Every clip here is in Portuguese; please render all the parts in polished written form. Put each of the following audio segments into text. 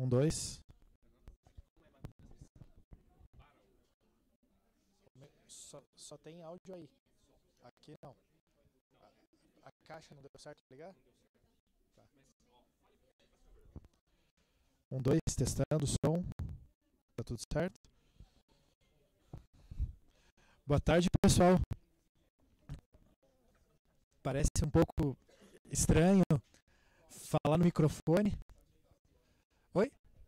dois. Só tem áudio aí. Aqui não. A caixa não deu certo ligar? Tá. 2, testando o som. Tá tudo certo? Boa tarde, pessoal. Parece um pouco estranho falar no microfone. Oi?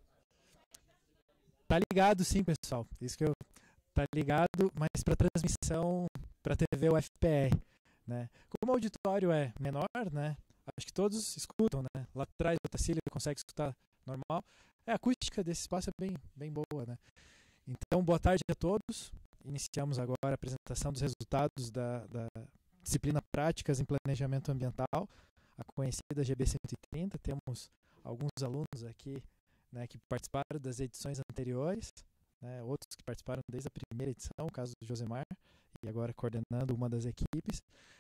Tá ligado sim, pessoal. Isso que eu tá ligado, mas para transmissão para TV UFPR, né? Como o auditório é menor, né? Acho que todos escutam, né? Lá atrás o Tacílio consegue escutar normal. A acústica desse espaço é bem boa, né? Então, boa tarde a todos. Iniciamos agora a apresentação dos resultados da disciplina Práticas em Planejamento Ambiental, a conhecida GB 130. Temos alguns alunos aqui, né, que participaram das edições anteriores, né, outros que participaram desde a primeira edição, o caso do Josemar, e agora coordenando uma das equipes.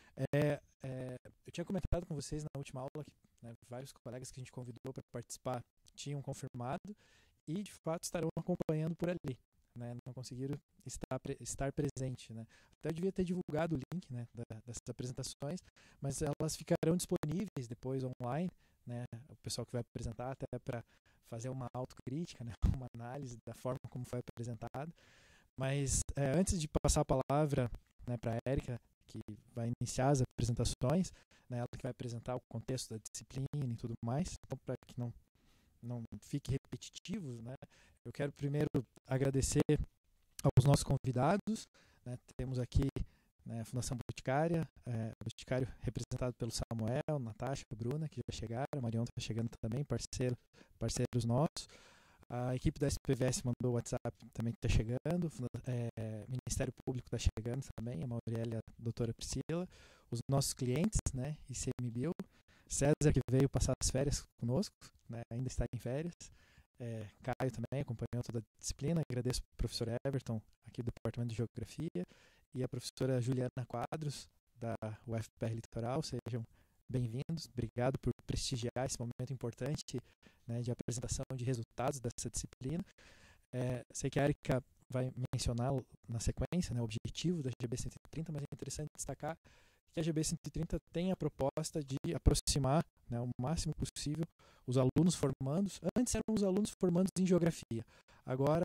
Eu tinha comentado com vocês na última aula que, né, vários colegas que a gente convidou para participar tinham confirmado e, de fato, estarão acompanhando por ali. Né, não conseguiram estar presente, né. Até eu devia ter divulgado o link, né, dessas apresentações, mas elas ficarão disponíveis depois online, né, o pessoal que vai apresentar até para fazer uma autocrítica, né, uma análise da forma como foi apresentado. Mas antes de passar a palavra, né, para a Érica, que vai iniciar as apresentações, né, ela que vai apresentar o contexto da disciplina e tudo mais, então para que não fique repetitivo, né, eu quero primeiro agradecer aos nossos convidados, né, temos aqui, né, a Fundação Boticária, Boticário representado pelo Samuel, Natasha, Bruna, que já chegaram, a Marion está chegando também, parceiros nossos. A equipe da SPVS mandou o WhatsApp, também está chegando. Ministério Público está chegando também, a Mauriélia, a doutora Priscila. Os nossos clientes, né, ICMBio. César, que veio passar as férias conosco, né, ainda está em férias. Caio também acompanhou toda a disciplina. Agradeço ao professor Everton, aqui do Departamento de Geografia, e a professora Juliana Quadros, da UFPR Litoral. Sejam bem-vindos. Obrigado por prestigiar esse momento importante, né, de apresentação de resultados dessa disciplina. Sei que a Érica vai mencionar na sequência, né, o objetivo da GB 130, mas é interessante destacar que a GB 130 tem a proposta de aproximar, né, o máximo possível os alunos formandos. Antes eram os alunos formandos em geografia. Agora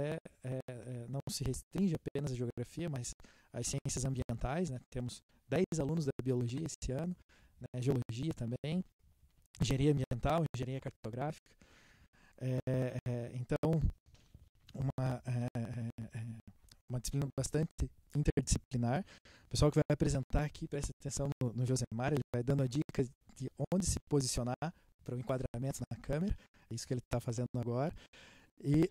não se restringe apenas a geografia, mas as ciências ambientais, né? Temos 10 alunos da biologia esse ano, né, geologia também, engenharia ambiental, engenharia cartográfica. Então, uma disciplina bastante interdisciplinar. O pessoal que vai apresentar aqui, preste atenção no Josemar, ele vai dando a dica de onde se posicionar para o enquadramento na câmera. É isso que ele está fazendo agora. E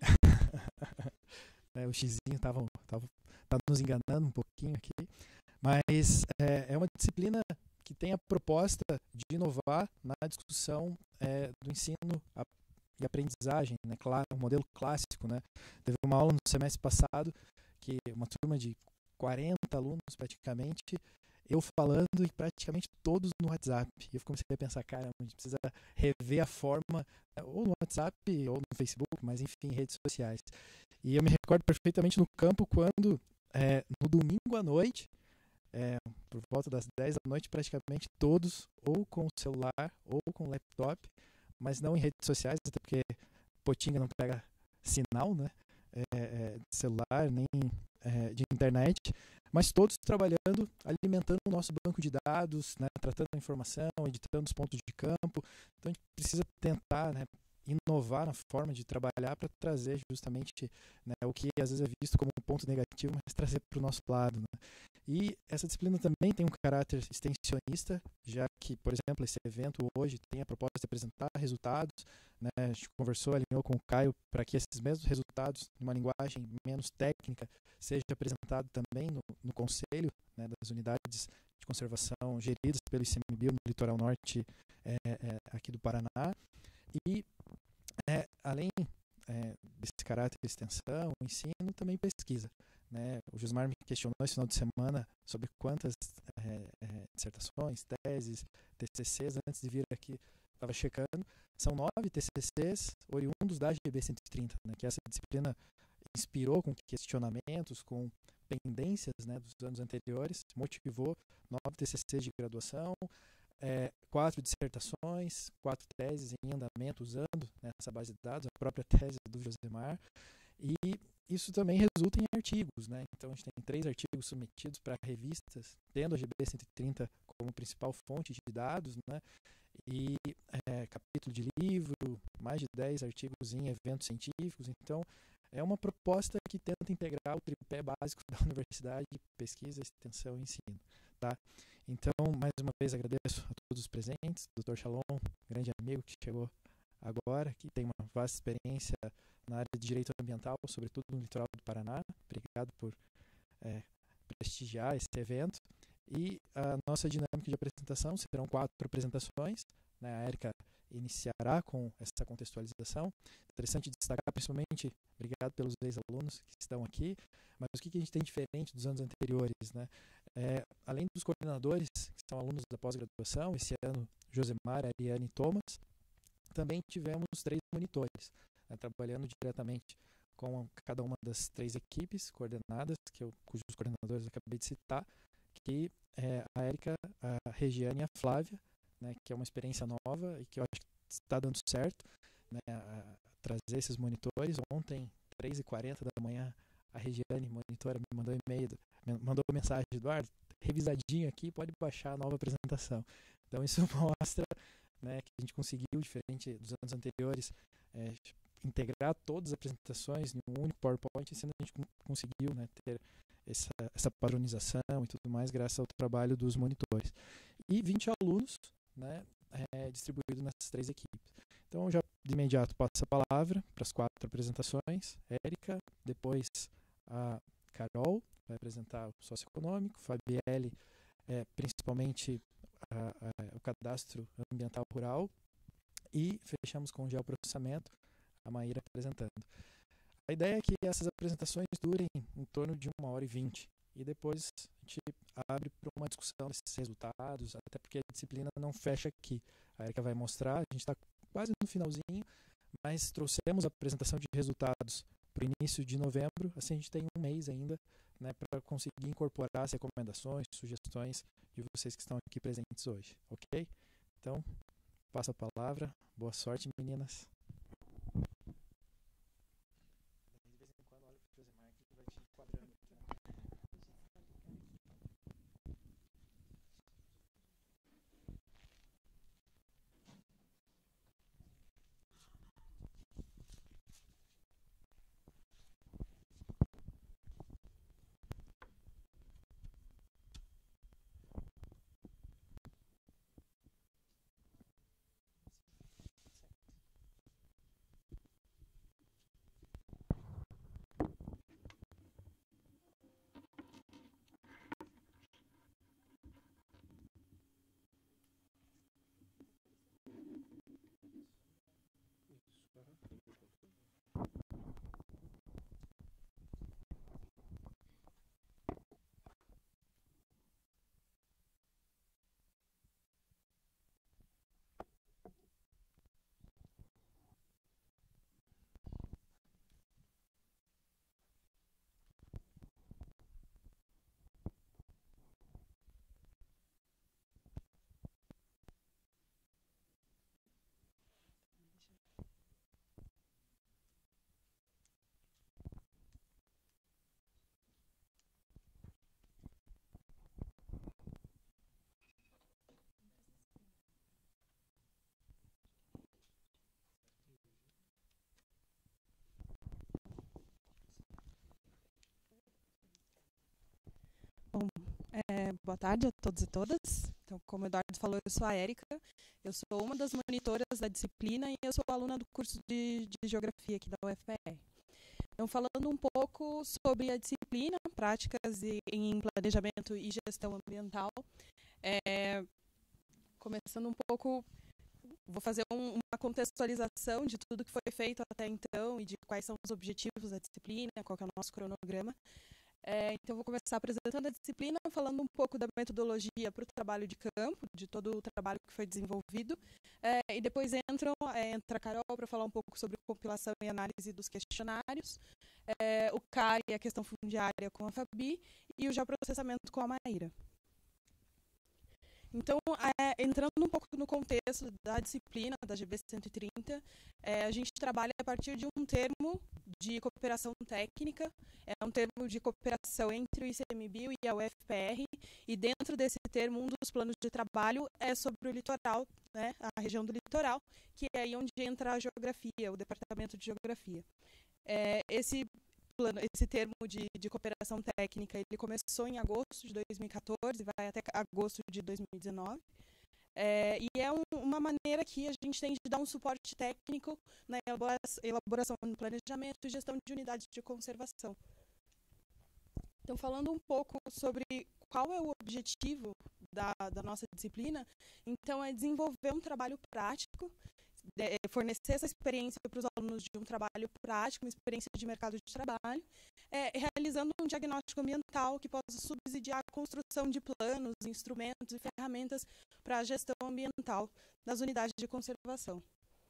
o xizinho tá nos enganando um pouquinho aqui. Mas é uma disciplina que tem a proposta de inovar na discussão do ensino e aprendizagem, né? Claro, um modelo clássico, né? Teve uma aula no semestre passado que uma turma de 40 alunos praticamente, eu falando e praticamente todos no WhatsApp. E eu comecei a pensar, cara, a gente precisa rever a forma, ou no WhatsApp ou no Facebook, mas enfim, redes sociais. E eu me recordo perfeitamente no campo quando, no domingo à noite, por volta das 10 da noite, praticamente todos, ou com o celular, ou com o laptop, mas não em redes sociais, até porque Potinga não pega sinal, né, de celular, nem de internet, mas todos trabalhando, alimentando o nosso banco de dados, né, tratando a informação, editando os pontos de campo. Então a gente precisa tentar, né, inovar na forma de trabalhar para trazer justamente, né, o que às vezes é visto como um ponto negativo, mas trazer para o nosso lado, né? E essa disciplina também tem um caráter extensionista, já que, por exemplo, esse evento hoje tem a proposta de apresentar resultados, né? A gente conversou, alinhou com o Caio para que esses mesmos resultados, numa linguagem menos técnica, seja apresentado também no conselho, né, das unidades de conservação geridas pelo ICMBio no litoral norte aqui do Paraná. E além desse caráter de extensão, ensino, também pesquisa, né? O Josmar me questionou esse final de semana sobre quantas dissertações, teses, TCCs, antes de vir aqui estava checando, são 9 TCCs oriundos da GB 130, né, que essa disciplina inspirou com questionamentos, com pendências, né, dos anos anteriores, motivou 9 TCCs de graduação, 4 dissertações, 4 teses em andamento usando, né, essa base de dados, a própria tese do Josemar, e isso também resulta em artigos, né? Então a gente tem 3 artigos submetidos para revistas, tendo a GB 130 como principal fonte de dados, né? E capítulo de livro, mais de 10 artigos em eventos científicos. Então é uma proposta que tenta integrar o tripé básico da universidade: pesquisa, extensão e ensino, tá? Então, mais uma vez agradeço a todos os presentes, Dr. Shalom, grande amigo que chegou agora, que tem uma vasta experiência na área de direito ambiental, sobretudo no litoral do Paraná. Obrigado por prestigiar esse evento. E a nossa dinâmica de apresentação serão 4 apresentações, né? A Érica iniciará com essa contextualização. Interessante destacar, principalmente, obrigado pelos ex-alunos que estão aqui, mas o que a gente tem diferente dos anos anteriores, né? Além dos coordenadores, que são alunos da pós-graduação, esse ano Josemar, Ariane e Thomas, também tivemos 3 monitores, né, trabalhando diretamente com cada uma das 3 equipes coordenadas, cujos coordenadores eu acabei de citar, que é a Érica, a Regiane e a Flávia, né, que é uma experiência nova e que eu acho que está dando certo, né, a trazer esses monitores. Ontem, 3h40 da manhã, a Regiane, monitora, me mandou e-mail, mandou mensagem: Eduardo, revisadinho aqui, pode baixar a nova apresentação. Então isso mostra, né, que a gente conseguiu, diferente dos anos anteriores, integrar todas as apresentações em um único PowerPoint, sendo que a gente conseguiu, né, ter essa padronização e tudo mais graças ao trabalho dos monitores. E 20 alunos, né, distribuídos nessas 3 equipes. Então, já de imediato passo a palavra para as 4 apresentações. Érica, depois a Carol vai apresentar o socioeconômico, Fabielle, principalmente o cadastro ambiental rural, e fechamos com o geoprocessamento, a Maíra apresentando. A ideia é que essas apresentações durem em torno de 1h20 e depois a gente abre para uma discussão desses resultados, até porque a disciplina não fecha aqui. A Érica vai mostrar, a gente está quase no finalzinho, mas trouxemos a apresentação de resultados para o início de novembro, assim a gente tem um mês ainda, né, para conseguir incorporar as recomendações, sugestões de vocês que estão aqui presentes hoje, ok? Então, passo a palavra. Boa sorte, meninas. De vez em quando olha para o Josemar aqui que vai te enquadrando. Bom, boa tarde a todos e todas. Então, como o Eduardo falou, eu sou a Érica, eu sou uma das monitoras da disciplina e eu sou aluna do curso de Geografia aqui da UFPR. Então, falando um pouco sobre a disciplina, práticas em planejamento e gestão ambiental, começando um pouco, vou fazer uma contextualização de tudo que foi feito até então e de quais são os objetivos da disciplina, qual que é o nosso cronograma. Então, vou começar apresentando a disciplina, falando um pouco da metodologia para o trabalho de campo, de todo o trabalho que foi desenvolvido. E depois entra a Carol para falar um pouco sobre compilação e análise dos questionários, o CAR e a questão fundiária com a Fabi, e o geoprocessamento com a Maíra. Então, entrando um pouco no contexto da disciplina da GB 130, a gente trabalha a partir de um termo de cooperação técnica, é um termo de cooperação entre o ICMBio e a UFPR, e dentro desse termo, um dos planos de trabalho é sobre o litoral, né, a região do litoral, que é aí onde entra a geografia, o departamento de geografia. Esse termo de cooperação técnica, ele começou em agosto de 2014, vai até agosto de 2019, e é uma maneira que a gente tem de dar um suporte técnico na elaboração do planejamento e gestão de unidades de conservação. Então, falando um pouco sobre qual é o objetivo da nossa disciplina, então é desenvolver um trabalho prático, fornecer essa experiência para os alunos de um trabalho prático, uma experiência de mercado de trabalho, realizando um diagnóstico ambiental que possa subsidiar a construção de planos, instrumentos e ferramentas para a gestão ambiental das unidades de conservação.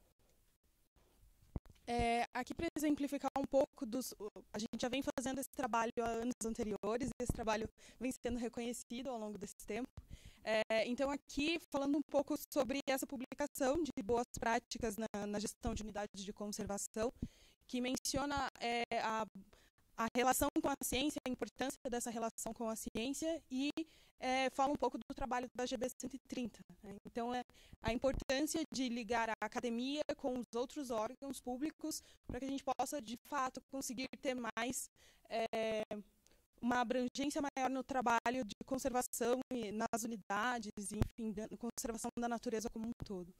Aqui para exemplificar um pouco a gente já vem fazendo esse trabalho há anos anteriores, e esse trabalho vem sendo reconhecido ao longo desse tempo. Então, aqui, falando um pouco sobre essa publicação de boas práticas na gestão de unidades de conservação, que menciona a relação com a ciência, a importância dessa relação com a ciência, e fala um pouco do trabalho da GB 130. Então, a importância de ligar a academia com os outros órgãos públicos para que a gente possa, de fato, conseguir ter mais uma abrangência maior no trabalho de conservação nas unidades, enfim, conservação da natureza como um todo.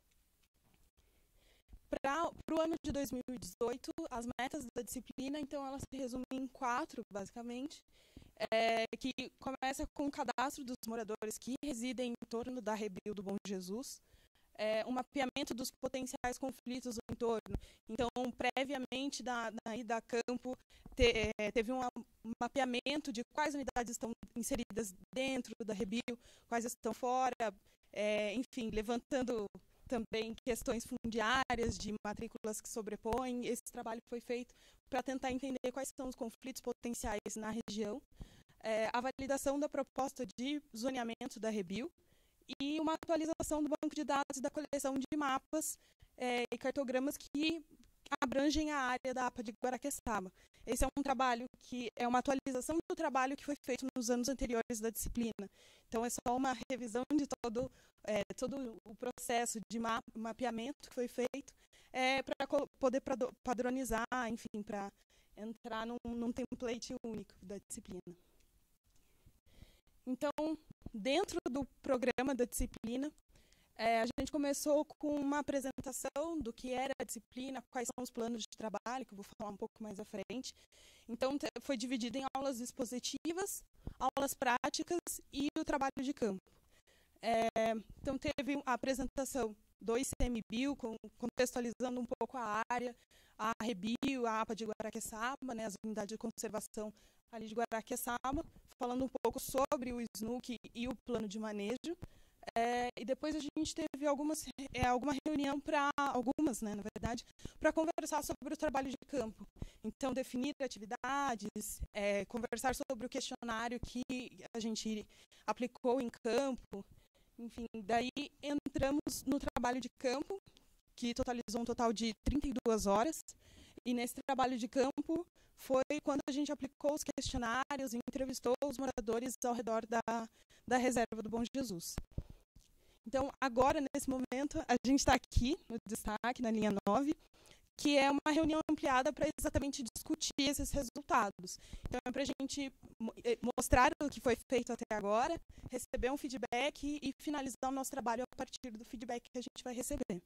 Para o ano de 2018, as metas da disciplina, então, elas se resumem em 4, basicamente, que começa com o cadastro dos moradores que residem em torno da Rebio do Bom Jesus, um mapeamento dos potenciais conflitos no entorno. Então, previamente da ida a campo, teve um mapeamento de quais unidades estão inseridas dentro da Rebio, quais estão fora, enfim, levantando também questões fundiárias de matrículas que sobrepõem. Esse trabalho foi feito para tentar entender quais são os conflitos potenciais na região, a validação da proposta de zoneamento da Rebio, e uma atualização do banco de dados e da coleção de mapas e cartogramas que abrangem a área da APA de Guaraqueçaba. Esse é um trabalho que é uma atualização do trabalho que foi feito nos anos anteriores da disciplina. Então, é só uma revisão de todo o processo de mapeamento que foi feito para poder padronizar, enfim, para entrar num template único da disciplina. Então, dentro do programa da disciplina, a gente começou com uma apresentação do que era a disciplina, quais são os planos de trabalho, que eu vou falar um pouco mais à frente. Então, foi dividido em aulas expositivas, aulas práticas e o trabalho de campo. Então, teve a apresentação do ICMBio, contextualizando um pouco a área, a Rebio, a APA de Guaraqueçaba, né, as unidades de conservação ali de Guaraqueçaba, falando um pouco sobre o SNUC e o plano de manejo. E depois a gente teve alguma reunião né, na verdade, para conversar sobre o trabalho de campo. Então, definir atividades, conversar sobre o questionário que a gente aplicou em campo. Enfim, daí entramos no trabalho de campo, que totalizou um total de 32 horas. E nesse trabalho de campo foi quando a gente aplicou os questionários e entrevistou os moradores ao redor da reserva do Bom Jesus. Então, agora, nesse momento, a gente está aqui no destaque, na linha 9, que é uma reunião ampliada para exatamente discutir esses resultados. Então, é para a gente mostrar o que foi feito até agora, receber um feedback e finalizar o nosso trabalho a partir do feedback que a gente vai receber.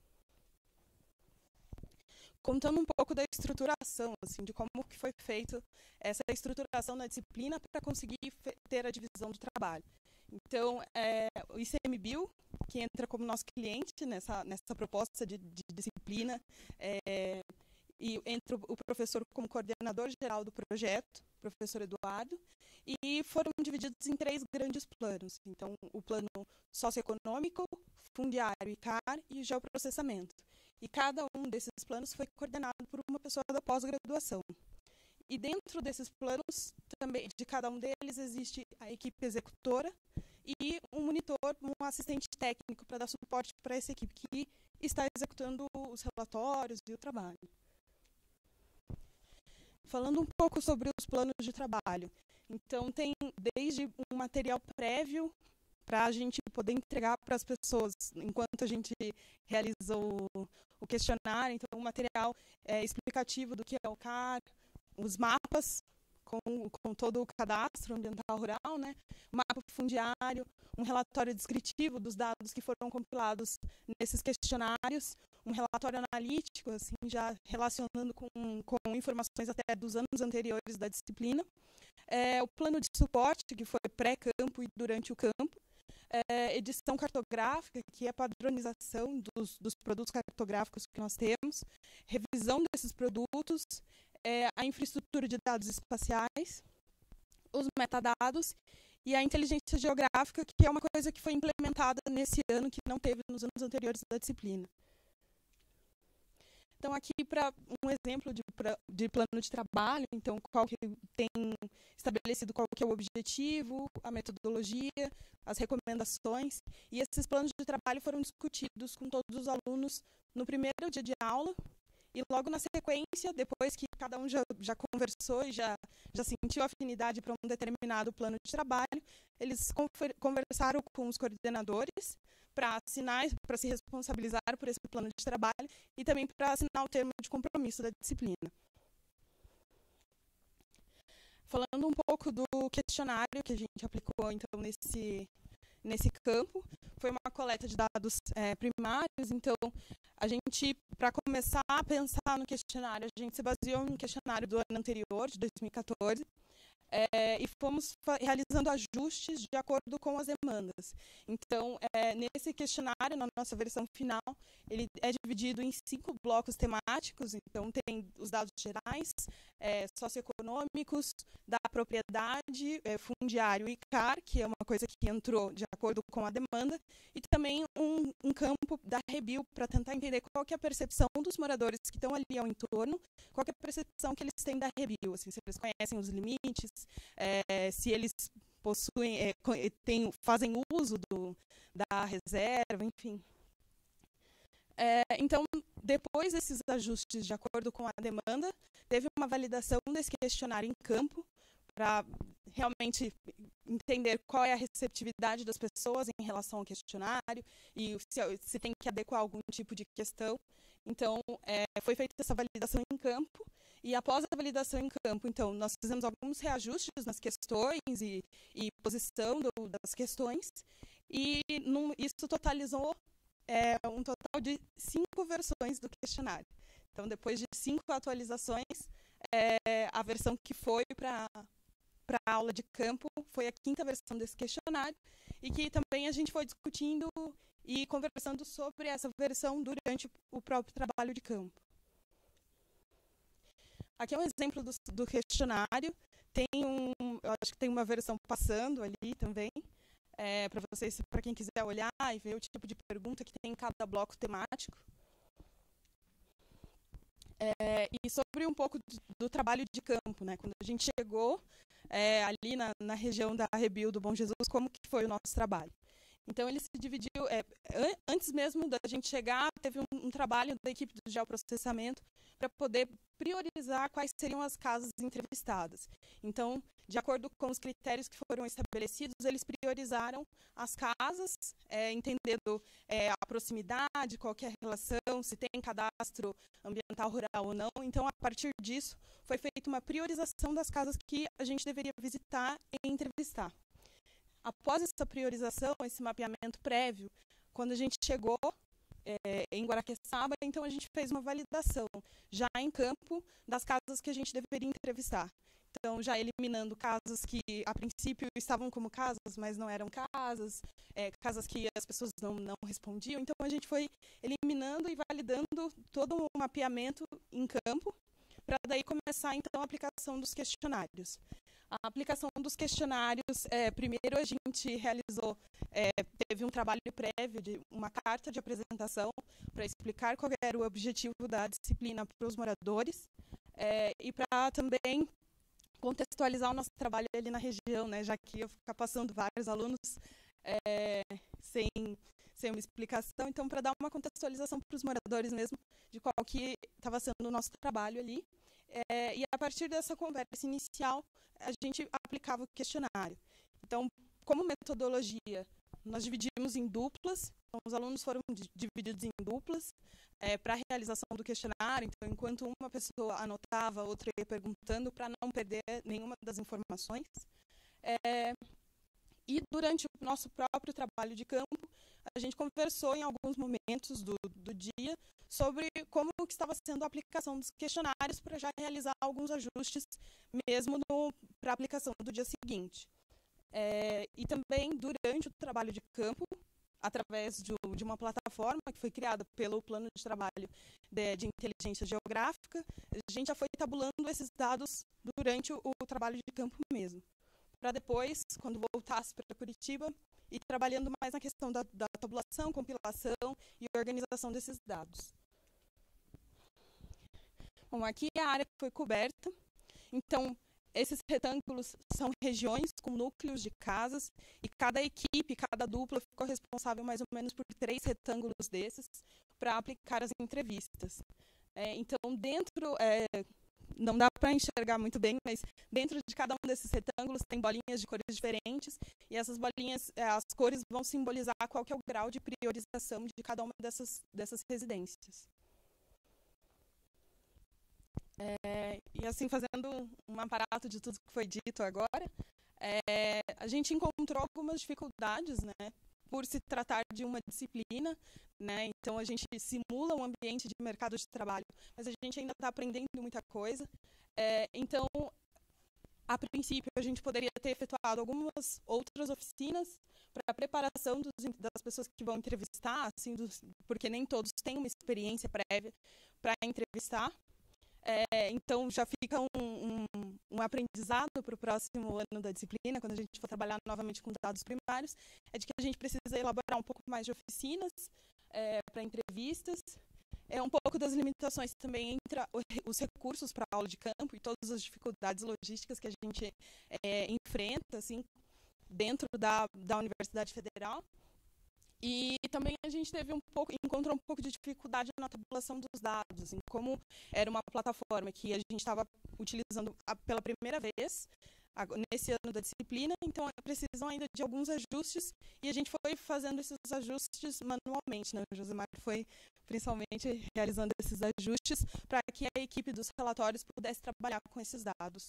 Contando um pouco da estruturação, assim, de como que foi feita essa estruturação na disciplina para conseguir ter a divisão do trabalho. Então, o ICMBio, que entra como nosso cliente nessa proposta de disciplina, e entra o professor como coordenador geral do projeto, o professor Eduardo, e foram divididos em 3 grandes planos. Então, o plano socioeconômico, fundiário e CAR e geoprocessamento. E cada um desses planos foi coordenado por uma pessoa da pós-graduação. E dentro desses planos, também de cada um deles, existe a equipe executora e um monitor, um assistente técnico para dar suporte para essa equipe que está executando os relatórios e o trabalho. Falando um pouco sobre os planos de trabalho. Então, tem desde um material prévio para a gente poder entregar para as pessoas enquanto a gente realiza o questionário. Então, um material explicativo do que é o CAR, os mapas com todo o cadastro ambiental rural, né? Mapa fundiário, um relatório descritivo dos dados que foram compilados nesses questionários, um relatório analítico, assim, já relacionando com informações até dos anos anteriores da disciplina, o plano de suporte, que foi pré-campo e durante o campo, edição cartográfica, que é a padronização dos produtos cartográficos que nós temos, revisão desses produtos, a infraestrutura de dados espaciais, os metadados e a inteligência geográfica, que é uma coisa que foi implementada nesse ano, que não teve nos anos anteriores da disciplina. Então, aqui para um exemplo de plano de trabalho, então, qual que tem estabelecido qual que é o objetivo, a metodologia, as recomendações, e esses planos de trabalho foram discutidos com todos os alunos no primeiro dia de aula, e logo na sequência, depois que cada um já conversou e já sentiu afinidade para um determinado plano de trabalho, eles conversaram com os coordenadores para assinar, para se responsabilizar por esse plano de trabalho e também para assinar o termo de compromisso da disciplina. Falando um pouco do questionário que a gente aplicou então nesse campo, foi uma coleta de dados primários. Então, a gente, para começar a pensar no questionário, a gente se baseou no questionário do ano anterior, de 2014, e fomos realizando ajustes de acordo com as demandas. Então, nesse questionário, na nossa versão final, ele é dividido em 5 blocos temáticos. Então, tem os dados gerais, socioeconômicos, da propriedade, fundiário e CAR, que é uma coisa que entrou de acordo com a demanda, e também um campo da Rebio para tentar entender qual que é a percepção dos moradores que estão ali ao entorno, qual que é a percepção que eles têm da Rebio, assim, se eles conhecem os limites, se eles possuem, fazem uso da reserva, enfim. Então, depois desses ajustes de acordo com a demanda, teve uma validação desse questionário em campo para realmente entender qual é a receptividade das pessoas em relação ao questionário e se tem que adequar algum tipo de questão. Então, foi feita essa validação em campo, e após a validação em campo, então, nós fizemos alguns reajustes nas questões e posição das questões, e isso totalizou um total de 5 versões do questionário. Então, depois de 5 atualizações, a versão que foi para a aula de campo foi a 5ª versão desse questionário, e que também a gente foi discutindo e conversando sobre essa versão durante o próprio trabalho de campo. Aqui é um exemplo do questionário. Eu acho que tem uma versão passando ali também, para vocês, para quem quiser olhar e ver o tipo de pergunta que tem em cada bloco temático. E sobre um pouco do trabalho de campo, né? Quando a gente chegou ali na região da Rebio do Bom Jesus, como que foi o nosso trabalho? Então, ele se dividiu, antes mesmo da gente chegar, teve um trabalho da equipe do geoprocessamento para poder priorizar quais seriam as casas entrevistadas. Então, de acordo com os critérios que foram estabelecidos, eles priorizaram as casas, entendendo a proximidade, qual que é a relação, se tem cadastro ambiental rural ou não. Então, a partir disso, foi feita uma priorização das casas que a gente deveria visitar e entrevistar. Após essa priorização, esse mapeamento prévio, quando a gente chegou em Guaraqueçaba, então a gente fez uma validação já em campo das casas que a gente deveria entrevistar. então já eliminando casas que a princípio estavam como casas, mas não eram casas, casas que as pessoas não respondiam. Então a gente foi eliminando e validando todo o mapeamento em campo, para daí começar então a aplicação dos questionários. A aplicação dos questionários, primeiro a gente realizou, teve um trabalho prévio de uma carta de apresentação para explicar qual era o objetivo da disciplina para os moradores, e para também contextualizar o nosso trabalho ali na região, né, já que eu ficar passando vários alunos sem uma explicação, então para dar uma contextualização para os moradores mesmo de qual que estava sendo o nosso trabalho ali. E a partir dessa conversa inicial, a gente aplicava o questionário. Então, como metodologia, nós dividimos em duplas, então os alunos foram divididos em duplas para a realização do questionário. Então, enquanto uma pessoa anotava, a outra ia perguntando para não perder nenhuma das informações. E durante o nosso próprio trabalho de campo, a gente conversou em alguns momentos do dia sobre como que estava sendo a aplicação dos questionários para já realizar alguns ajustes mesmo para a aplicação do dia seguinte. E também durante o trabalho de campo, através de uma plataforma que foi criada pelo Plano de Trabalho de Inteligência Geográfica, a gente já foi tabulando esses dados durante o trabalho de campo mesmo, para depois, quando voltasse para Curitiba, ir trabalhando mais na questão da tabulação, compilação e organização desses dados. Bom, aqui é a área que foi coberta. Então, esses retângulos são regiões com núcleos de casas e cada equipe, cada dupla ficou responsável mais ou menos por 3 retângulos desses para aplicar as entrevistas. Então, dentro... não dá para enxergar muito bem, mas dentro de cada um desses retângulos tem bolinhas de cores diferentes, e essas bolinhas, as cores vão simbolizar qual que é o grau de priorização de cada uma dessas residências. E assim, fazendo um aparato de tudo que foi dito agora, a gente encontrou algumas dificuldades, né, por se tratar de uma disciplina, né? Então a gente simula um ambiente de mercado de trabalho, mas a gente ainda está aprendendo muita coisa. Então, a princípio, a gente poderia ter efetuado algumas outras oficinas para a preparação das pessoas que vão entrevistar, assim, porque nem todos têm uma experiência prévia para entrevistar. Então, já fica um aprendizado para o próximo ano da disciplina, quando a gente for trabalhar novamente com dados primários, é de que a gente precisa elaborar um pouco mais de oficinas para entrevistas, um pouco das limitações também entre os recursos para a aula de campo e todas as dificuldades logísticas que a gente enfrenta assim, dentro da Universidade Federal. E também a gente encontrou um pouco de dificuldade na tabulação dos dados, assim, como era uma plataforma que a gente estava utilizando pela primeira vez nesse ano da disciplina, então precisam ainda de alguns ajustes, e a gente foi fazendo esses ajustes manualmente, né? O Josemar foi principalmente realizando esses ajustes para que a equipe dos relatórios pudesse trabalhar com esses dados.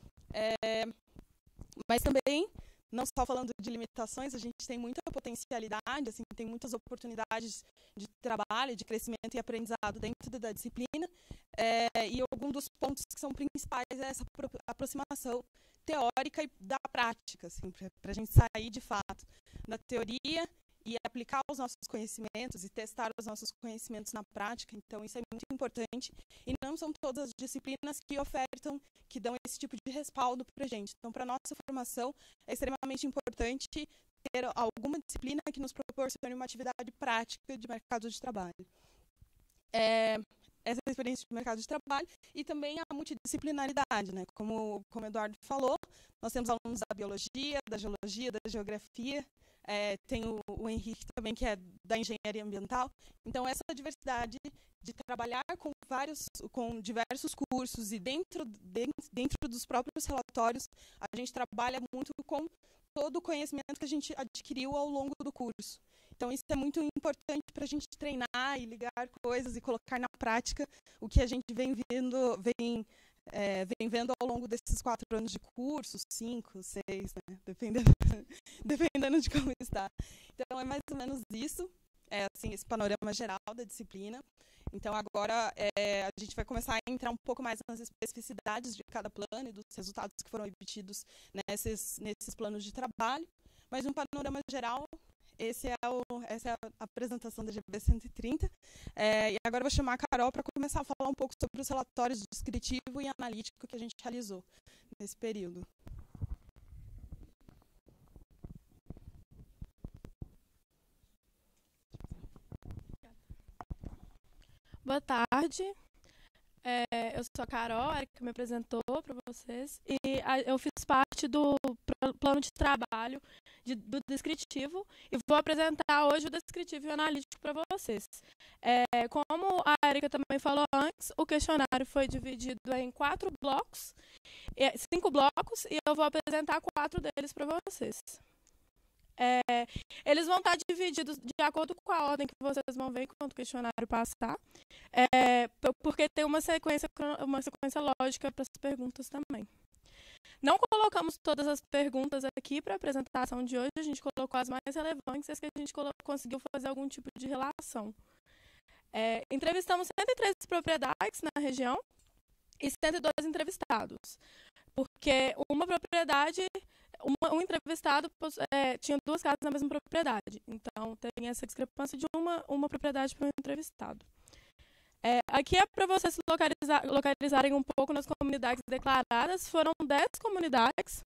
Mas também, não só falando de limitações, a gente tem muita potencialidade, assim, tem muitas oportunidades de trabalho, de crescimento e aprendizado dentro da disciplina, e algum dos pontos que são principais é essa aproximação teórica e da prática, assim, para a gente sair de fato da teoria e aplicar os nossos conhecimentos e testar os nossos conhecimentos na prática. Então, isso é muito importante, e não são todas as disciplinas que ofertam, que dão esse tipo de respaldo para a gente. Então, para a nossa formação, é extremamente importante ter alguma disciplina que nos proporcione uma atividade prática de mercado de trabalho. Essa experiência de mercado de trabalho e também a multidisciplinaridade, né? Como o Eduardo falou, nós temos alunos da biologia, da geologia, da geografia, tem o Henrique também, que é da engenharia ambiental. Então, essa diversidade de trabalhar com diversos cursos e dentro dos próprios relatórios, a gente trabalha muito com todo o conhecimento que a gente adquiriu ao longo do curso. Então, isso é muito importante para a gente treinar e ligar coisas e colocar na prática o que a gente vem vendo ao longo desses 4 anos de curso, 5, 6, né? Dependendo de como está. Então, é mais ou menos isso. assim, esse panorama geral da disciplina. Então, agora a gente vai começar a entrar um pouco mais nas especificidades de cada plano e dos resultados que foram obtidos nesses planos de trabalho. Mas, um panorama geral, essa é a apresentação da GB 130. E agora eu vou chamar a Carol para começar a falar um pouco sobre os relatórios descritivo e analítico que a gente realizou nesse período. Boa tarde, eu sou a Carol, a Erika me apresentou para vocês, e eu fiz parte do plano de trabalho do descritivo e vou apresentar hoje o descritivo e o analítico para vocês. Como a Erika também falou antes, o questionário foi dividido em 5 blocos, e eu vou apresentar 4 deles para vocês. Eles vão estar divididos de acordo com a ordem que vocês vão ver enquanto o questionário passar, porque tem uma sequência lógica para as perguntas também. Não colocamos todas as perguntas aqui para a apresentação de hoje, a gente colocou as mais relevantes, as que a gente conseguiu fazer algum tipo de relação. Entrevistamos 113 propriedades na região e 102 entrevistados, porque uma propriedade... Um entrevistado tinha 2 casas na mesma propriedade. Então, tem essa discrepância de uma propriedade para um entrevistado. Aqui é para vocês localizarem um pouco nas comunidades declaradas. Foram 10 comunidades.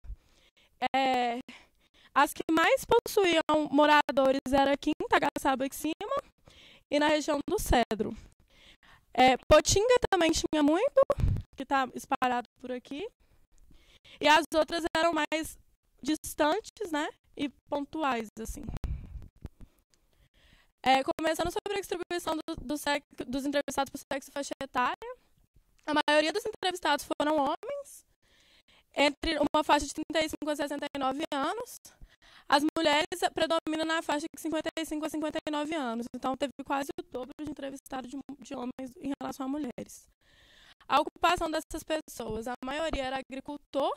As que mais possuíam moradores era aqui em Tagaçaba e cima e na região do Cedro. Potinga também tinha muito, que está espalhado por aqui. E as outras eram mais distantes, né, e pontuais, assim. Começando sobre a distribuição dos entrevistados por sexo e faixa etária, a maioria dos entrevistados foram homens, entre uma faixa de 35 a 69 anos. As mulheres predominam na faixa de 55 a 59 anos, então teve quase o dobro de entrevistados de homens em relação a mulheres. A ocupação dessas pessoas, a maioria era agricultor.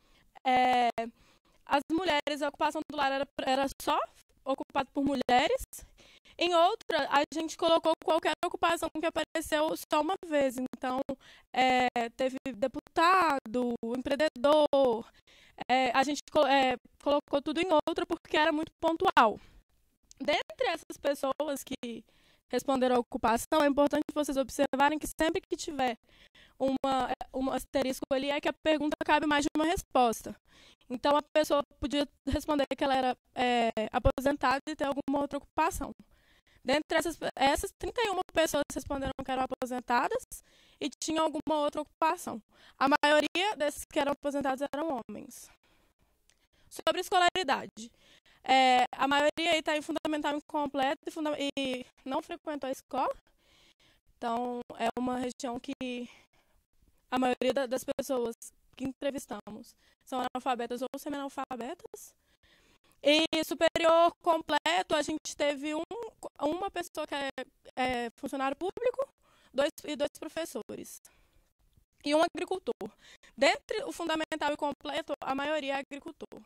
As mulheres, a ocupação do lar era só ocupada por mulheres. Em outra, a gente colocou qualquer ocupação que apareceu só uma vez. Então, teve deputado, empreendedor. A gente colocou tudo em outra porque era muito pontual. Dentre essas pessoas que responderam à ocupação, é importante vocês observarem que sempre que tiver um asterisco ali, é que a pergunta cabe mais de uma resposta. Então, a pessoa podia responder que ela era aposentada e ter alguma outra ocupação. Dentre essas 31 pessoas responderam que eram aposentadas e tinham alguma outra ocupação. A maioria desses que eram aposentados eram homens. Sobre escolaridade. A maioria está em fundamental incompleto e não frequentou a escola. Então, é uma região que a maioria das pessoas que entrevistamos são analfabetas ou semi-analfabetas. E superior completo, a gente teve uma pessoa que é funcionário público, dois professores e um agricultor. Dentre o fundamental e completo, a maioria é agricultor.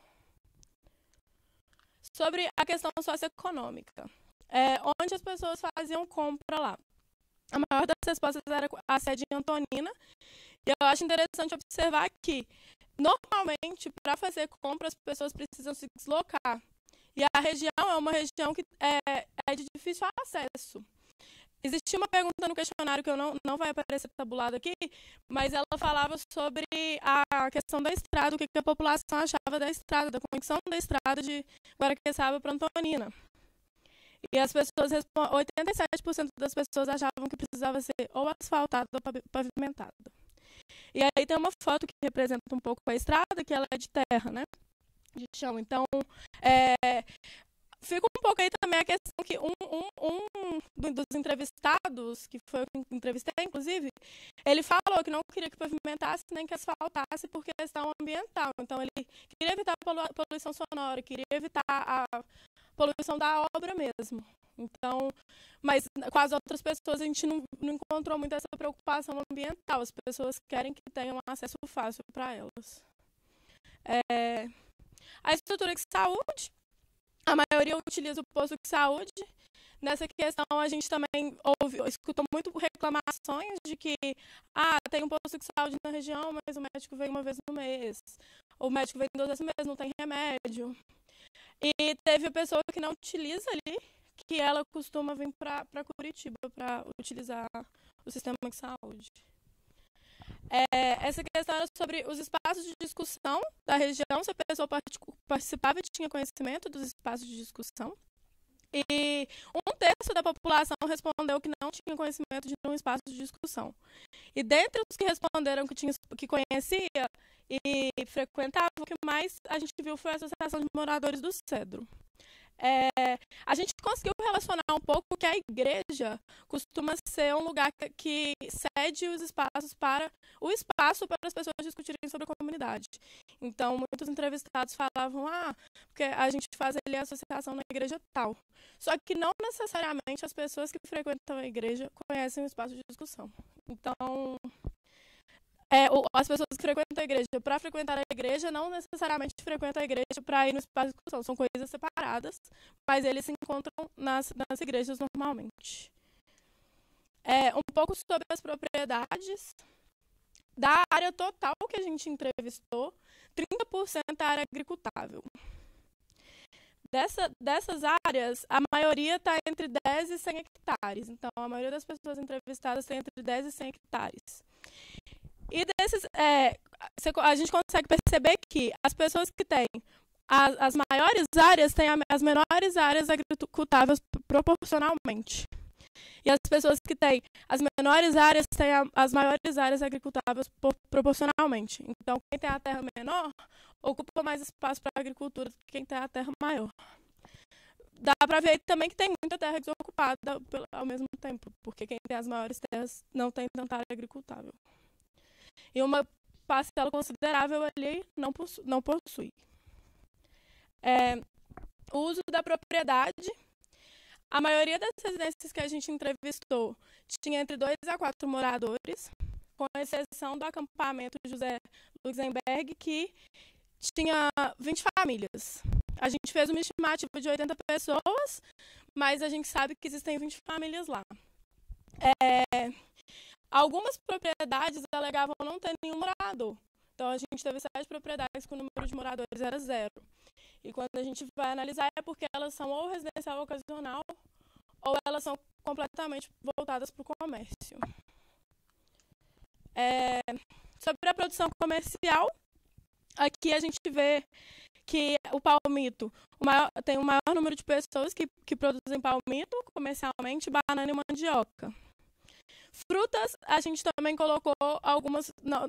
Sobre a questão socioeconômica, onde as pessoas faziam compra lá. A maior das respostas era a sede em Antonina. E eu acho interessante observar que, normalmente, para fazer compra, as pessoas precisam se deslocar. E a região é uma região que é de difícil acesso. Existia uma pergunta no questionário que não vai aparecer tabulado aqui, mas ela falava sobre a questão da estrada, o que a população achava da estrada, da conexão da estrada de Guaraqueçaba para Antonina. E as pessoas, 87% das pessoas achavam que precisava ser ou asfaltada ou pavimentada. E aí tem uma foto que representa um pouco a estrada, que ela é de terra, né? De chão. Então, fica um pouco aí também a questão que um dos entrevistados, que foi eu que entrevistei, inclusive, ele falou que não queria que pavimentasse nem que asfaltasse por questão ambiental. Então, ele queria evitar a poluição sonora, queria evitar a poluição da obra mesmo. Então, mas com as outras pessoas a gente não encontrou muito essa preocupação ambiental. As pessoas querem que tenham acesso fácil para elas. A estrutura de saúde, a maioria utiliza o posto de saúde. nessa questão, a gente também escutou muito reclamações de que tem um posto de saúde na região, mas o médico vem uma vez no mês. O médico vem 2 vezes no mês, não tem remédio. E teve a pessoa que não utiliza ali, que ela costuma vir para Curitiba para utilizar o sistema de saúde. Essa questão era sobre os espaços de discussão da região, se a pessoa participava e tinha conhecimento dos espaços de discussão. E 1/3 da população respondeu que não tinha conhecimento de um espaço de discussão. E dentre os que responderam que conhecia e frequentava, o que mais a gente viu foi a Associação de Moradores do Cedro. A gente conseguiu relacionar um pouco que a igreja costuma ser um lugar que cede os espaços para as pessoas discutirem sobre a comunidade. Então, muitos entrevistados falavam, porque a gente faz ali a associação na igreja tal. Só que não necessariamente as pessoas que frequentam a igreja conhecem o espaço de discussão. Então, as pessoas que frequentam a igreja para frequentar a igreja não necessariamente frequentam a igreja para ir no espaço de discussão. São coisas separadas, mas eles se encontram nas igrejas normalmente. Um pouco sobre as propriedades. Da área total que a gente entrevistou, 30% é área agricultável. Dessas áreas, a maioria está entre 10 e 100 hectares. Então, a maioria das pessoas entrevistadas tem entre 10 e 100 hectares. E a gente consegue perceber que as pessoas que têm as maiores áreas têm as menores áreas agricultáveis proporcionalmente. E as pessoas que têm as menores áreas têm as maiores áreas agricultáveis proporcionalmente. Então, quem tem a terra menor ocupa mais espaço para a agricultura do que quem tem a terra maior. Dá para ver também que tem muita terra desocupada ao mesmo tempo, porque quem tem as maiores terras não tem tanta área agricultável. E uma parcela considerável ali não possui. O uso da propriedade. A maioria das residências que a gente entrevistou tinha entre 2 a 4 moradores, com exceção do acampamento José Luxemburg, que tinha 20 famílias. A gente fez uma estimativa de 80 pessoas, mas a gente sabe que existem 20 famílias lá. Algumas propriedades alegavam não ter nenhum morador. Então, a gente teve 7 propriedades que o número de moradores era 0. E quando a gente vai analisar, é porque elas são ou residencial ocasional, ou elas são completamente voltadas para o comércio. Sobre a produção comercial, aqui a gente vê que o palmito tem o maior número de pessoas que produzem palmito comercialmente, banana e mandioca. Frutas, a gente também colocou algumas,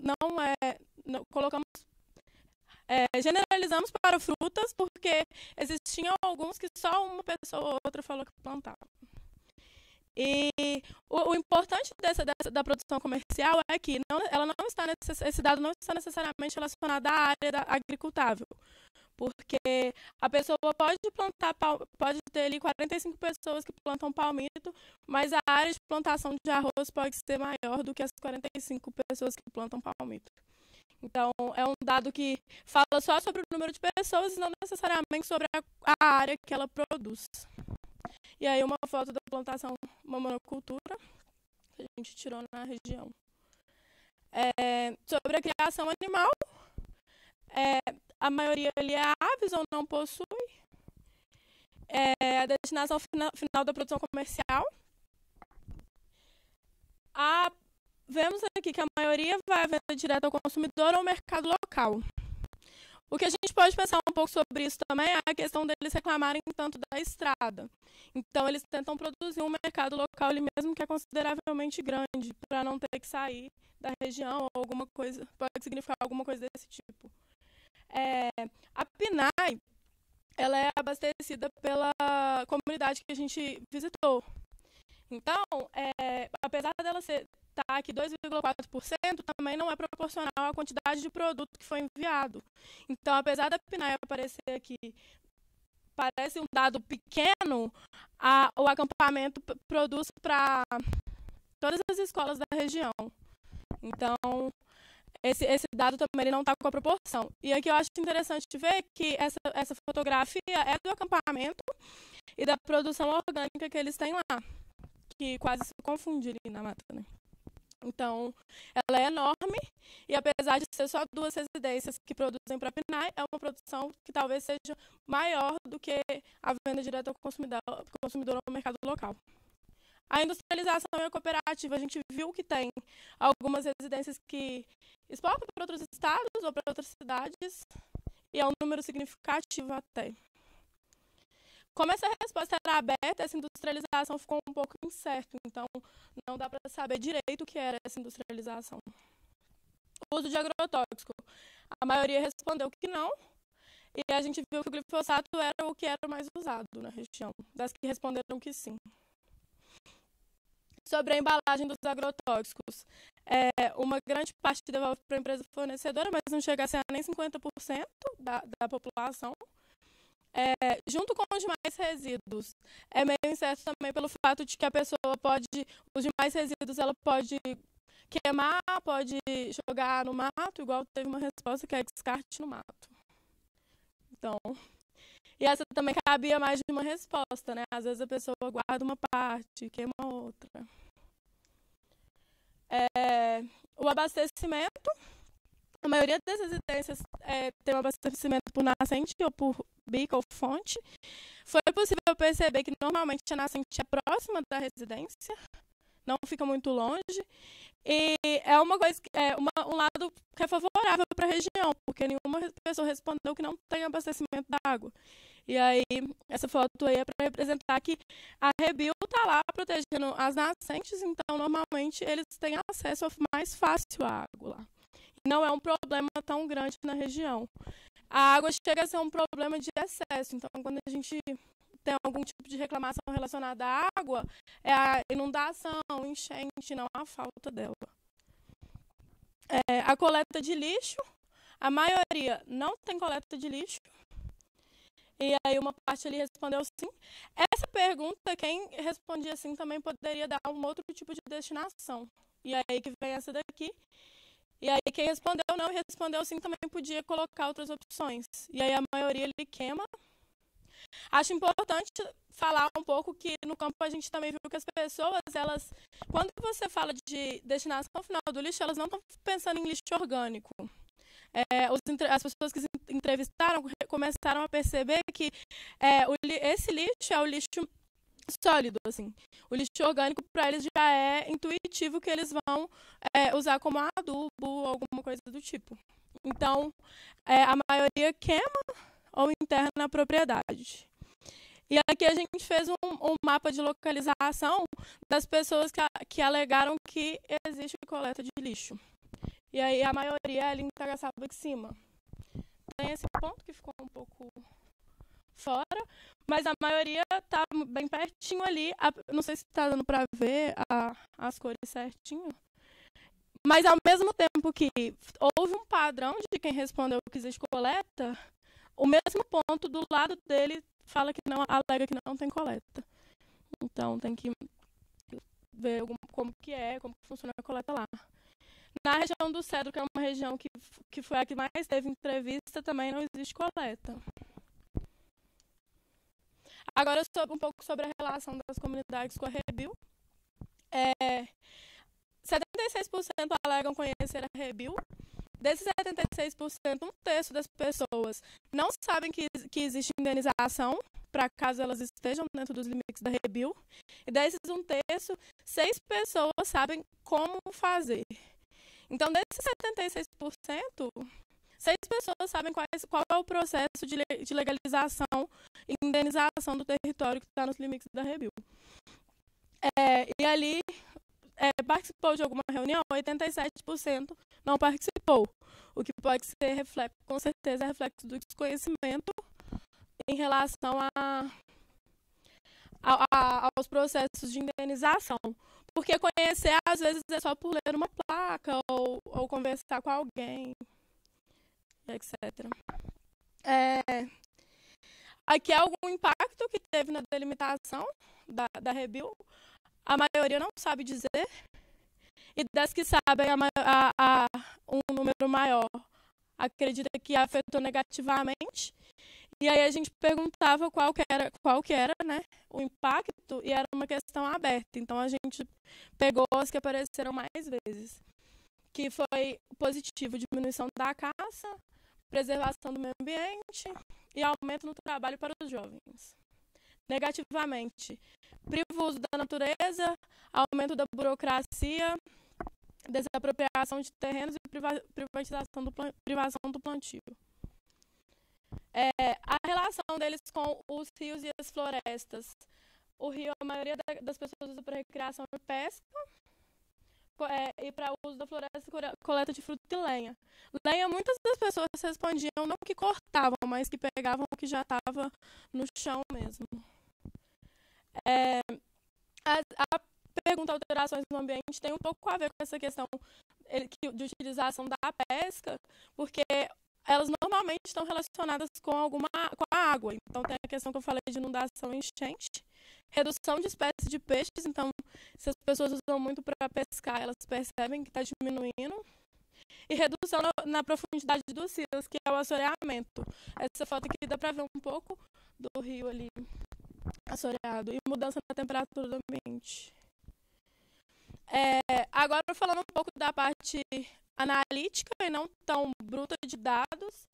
generalizamos para frutas, porque existiam alguns que só uma pessoa ou outra falou que plantava. E o importante da produção comercial é que esse dado não está necessariamente relacionado à área agricultável, porque a pessoa pode ter ali 45 pessoas que plantam palmito, mas a área de plantação de arroz pode ser maior do que as 45 pessoas que plantam palmito. Então, é um dado que fala só sobre o número de pessoas e não necessariamente sobre a área que ela produz. E aí, uma foto da plantação, uma monocultura, que a gente tirou na região. Sobre a criação animal, a maioria ali é aves ou não possui. A destinação final da produção comercial. Vemos aqui que a maioria vai à venda direta ao consumidor ou ao mercado local. O que a gente pode pensar um pouco sobre isso também é a questão deles reclamarem tanto da estrada. Então, eles tentam produzir um mercado local ali mesmo que é consideravelmente grande, para não ter que sair da região ou alguma coisa, pode significar alguma coisa desse tipo. A PNAE, ela é abastecida pela comunidade que a gente visitou. Então, apesar dela estar aqui 2,4%, também não é proporcional à quantidade de produto que foi enviado. Então, apesar da PNAE aparecer aqui, parece um dado pequeno, o acampamento produz para todas as escolas da região. Então, esse dado também não está com a proporção. E aqui eu acho interessante ver que essa fotografia é do acampamento e da produção orgânica que eles têm lá, que quase se confunde ali na mata, né? Então, ela é enorme e apesar de ser só 2 residências que produzem para a PNAE, é uma produção que talvez seja maior do que a venda direta ao consumidor no mercado local. A industrialização e a cooperativa, a gente viu que tem algumas residências que exportam para outros estados ou para outras cidades, e é um número significativo até. Como essa resposta era aberta, essa industrialização ficou um pouco incerta, então não dá para saber direito o que era essa industrialização. O uso de agrotóxico, a maioria respondeu que não, e a gente viu que o glifosato era o que era mais usado na região, das que responderam que sim. Sobre a embalagem dos agrotóxicos, uma grande parte devolve para a empresa fornecedora, mas não chega a ser nem 50% da população. Junto com os demais resíduos, é meio incerto também pelo fato de que a pessoa pode, os demais resíduos, ela pode queimar, pode jogar no mato, igual teve uma resposta que é descarte no mato. Então, e essa também cabia mais de uma resposta, né? Às vezes a pessoa guarda uma parte, queima outra. O abastecimento, a maioria das residências tem um abastecimento por nascente ou por bica ou fonte. Foi possível perceber que normalmente a nascente é próxima da residência, não fica muito longe. E é uma coisa, um lado que é favorável para a região, porque nenhuma pessoa respondeu que não tem abastecimento da água. E aí, essa foto aí é para representar que a Rebio está lá protegendo as nascentes, então normalmente eles têm acesso mais fácil à água lá. Não é um problema tão grande na região. A água chega a ser um problema de excesso, então quando a gente tem algum tipo de reclamação relacionada à água, é a inundação, enchente, não a falta dela. A coleta de lixo, a maioria não tem coleta de lixo. E aí uma parte ali respondeu sim. Essa pergunta, quem respondia sim também poderia dar um outro tipo de destinação. E aí que vem essa daqui. E aí quem respondeu não e respondeu sim também podia colocar outras opções. E aí a maioria ele queima. Acho importante falar um pouco que no campo a gente também viu que as pessoas, elas, quando você fala de destinação final do lixo, elas não estão pensando em lixo orgânico. As pessoas que se entrevistaram começaram a perceber que esse lixo é o lixo sólido, assim. O lixo orgânico para eles já é intuitivo que eles vão usar como adubo ou alguma coisa do tipo. Então, a maioria queima ou enterra na propriedade. E aqui a gente fez um mapa de localização das pessoas que alegaram que existe coleta de lixo. E aí a maioria é ali em Tagaçaba de Cima. Tem esse ponto que ficou um pouco fora, mas a maioria está bem pertinho ali. Não sei se está dando para ver as cores certinho. Mas ao mesmo tempo que houve um padrão de quem respondeu que existe coleta, o mesmo ponto do lado dele fala que não, alega que não tem coleta. Então tem que ver como funciona a coleta lá. Na região do Cedro, que é uma região que foi a que mais teve entrevista, também não existe coleta. Agora, um pouco sobre a relação das comunidades com a Rebio. 76% alegam conhecer a Rebio. Desses 76%, um terço das pessoas não sabem que existe indenização, para caso elas estejam dentro dos limites da Rebio. E desses um terço, 6 pessoas sabem como fazer. Então, desses 76%, 6 pessoas sabem qual é o processo de legalização e indenização do território que está nos limites da Rebio. E ali, participou de alguma reunião, 87% não participou. O que pode ser reflexo, com certeza, é reflexo do desconhecimento em relação aos processos de indenização. Porque conhecer, às vezes, é só por ler uma placa ou conversar com alguém, etc. Aqui é algum impacto que teve na delimitação da Rebio. A maioria não sabe dizer. E das que sabem, um número maior acredita que afetou negativamente. E aí a gente perguntava qual que era, né, o impacto, e era uma questão aberta. Então a gente pegou as que apareceram mais vezes, que foi positivo: diminuição da caça, preservação do meio ambiente e aumento no trabalho para os jovens. Negativamente, priva o uso da natureza, aumento da burocracia, desapropriação de terrenos e privação do plantio. A relação deles com os rios e as florestas. O rio, a maioria das pessoas usa para recreação e pesca, e para o uso da floresta, coleta de fruta e lenha. Lenha, muitas das pessoas respondiam não que cortavam, mas que pegavam o que já estava no chão mesmo. A pergunta alterações no ambiente tem um pouco a ver com essa questão de utilização da pesca, porque elas normalmente estão relacionadas com a água. Então tem a questão que eu falei de inundação e enchente, redução de espécies de peixes. Então, se as pessoas usam muito para pescar, elas percebem que está diminuindo. E redução na profundidade dos rios, que é o assoreamento. Essa foto aqui dá para ver um pouco do rio ali assoreado, e mudança na temperatura do ambiente. Agora, falando um pouco da parte analítica e não tão bruta de dados,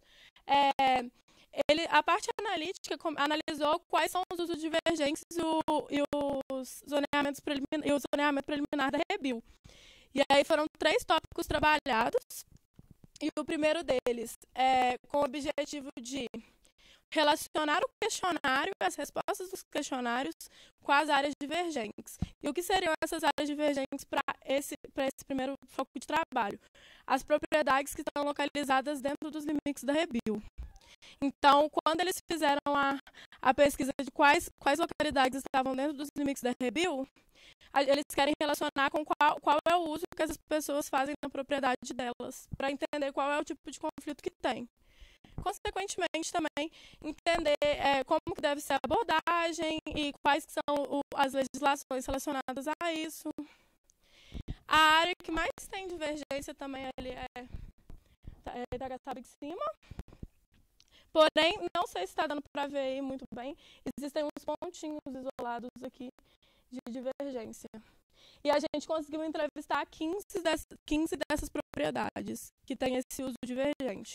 a parte analítica analisou quais são os usos divergentes e o zoneamento preliminar da REBIL. E aí foram 3 tópicos trabalhados, e o primeiro deles é com o objetivo de relacionar o questionário, as respostas dos questionários, com as áreas divergentes. E o que seriam essas áreas divergentes para esse primeiro foco de trabalho? As propriedades que estão localizadas dentro dos limites da REBIL. Então, quando eles fizeram a pesquisa de quais localidades estavam dentro dos limites da REBIL, eles querem relacionar com qual é o uso que essas pessoas fazem na propriedade delas, para entender qual é o tipo de conflito que tem. Consequentemente, também entender como que deve ser a abordagem e quais são as legislações relacionadas a isso. A área que mais tem divergência também ali é Itagaçaba de Cima. Porém, não sei se está dando para ver aí muito bem, existem uns pontinhos isolados aqui de divergência. E a gente conseguiu entrevistar 15 dessas propriedades que têm esse uso divergente.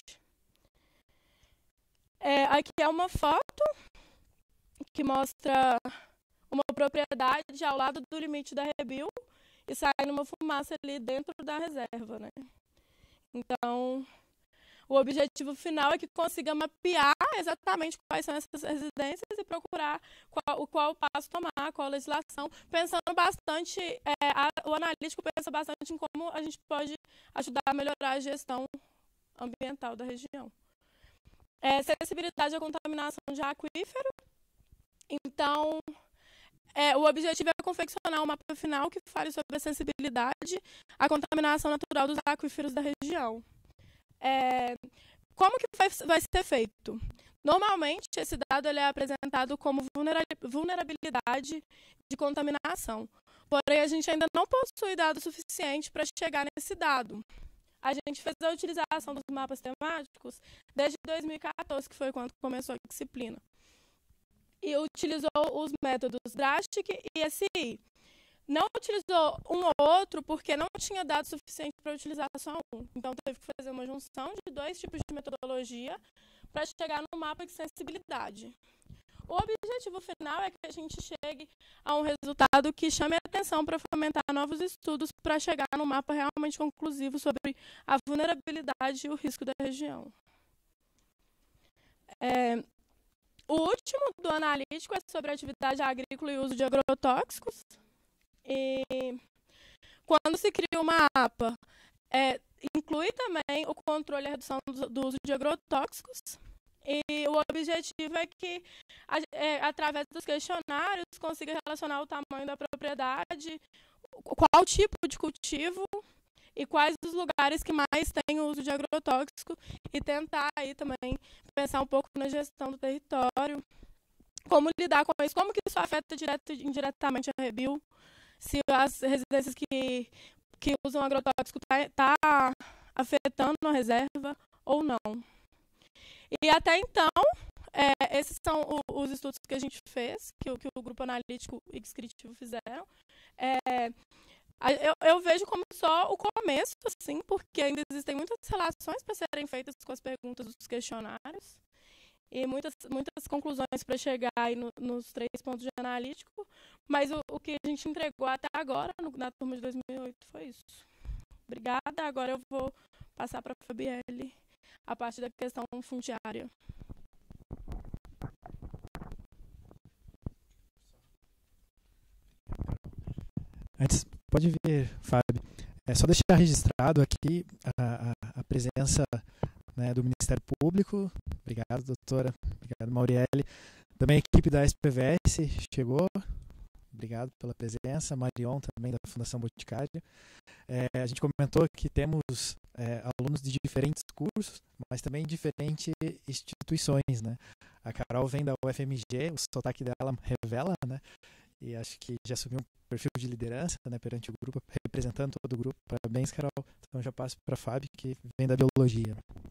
Aqui é uma foto que mostra uma propriedade ao lado do limite da REBIL e saindo uma fumaça ali dentro da reserva, né? Então, o objetivo final é que consiga mapear exatamente quais são essas residências e procurar qual passo tomar, qual legislação, pensando bastante, o analítico pensa bastante em como a gente pode ajudar a melhorar a gestão ambiental da região. Sensibilidade à contaminação de aquífero. Então, o objetivo é confeccionar um mapa final que fale sobre a sensibilidade à contaminação natural dos aquíferos da região. Como que vai ser feito? Normalmente, esse dado ele é apresentado como vulnerabilidade de contaminação. Porém, a gente ainda não possui dado suficiente para chegar nesse dado. A gente fez a utilização dos mapas temáticos desde 2014, que foi quando começou a disciplina. E utilizou os métodos DRASTIC e SI. Não utilizou um ou outro porque não tinha dado suficiente para utilizar só um. Então, teve que fazer uma junção de 2 tipos de metodologia para chegar no mapa de sensibilidade. O objetivo final é que a gente chegue a um resultado que chame a atenção para fomentar novos estudos para chegar num mapa realmente conclusivo sobre a vulnerabilidade e o risco da região. O último do analítico é sobre atividade agrícola e uso de agrotóxicos. E quando se cria uma APA, inclui também o controle e a redução do uso de agrotóxicos. E o objetivo é que, através dos questionários, consiga relacionar o tamanho da propriedade, qual tipo de cultivo e quais os lugares que mais têm o uso de agrotóxico, e tentar aí também pensar um pouco na gestão do território, como lidar com isso, como que isso afeta direto e indiretamente a REBIL, se as residências que usam agrotóxico tá afetando a reserva ou não. E até então, esses são os estudos que a gente fez, que o grupo analítico e descritivo fizeram. Eu vejo como só o começo, assim, porque ainda existem muitas relações para serem feitas com as perguntas dos questionários e muitas conclusões para chegar aí nos 3 pontos de analítico, mas o que a gente entregou até agora, na turma de 2008, foi isso. Obrigada, agora eu vou passar para a Fabielle a parte da questão fundiária. Antes, pode vir, Fábio. É só deixar registrado aqui a presença, né, do Ministério Público. Obrigado, doutora. Obrigado, Mauriele. Também a equipe da SPVS chegou. Obrigado pela presença. Marion, também da Fundação Boticário. A gente comentou que temos alunos de diferentes cursos, mas também diferentes instituições, né? A Carol vem da UFMG, o sotaque dela revela, né? E acho que já assumiu um perfil de liderança, né, perante o grupo, representando todo o grupo. Parabéns, Carol. Então já passo para a Fábio, que vem da biologia.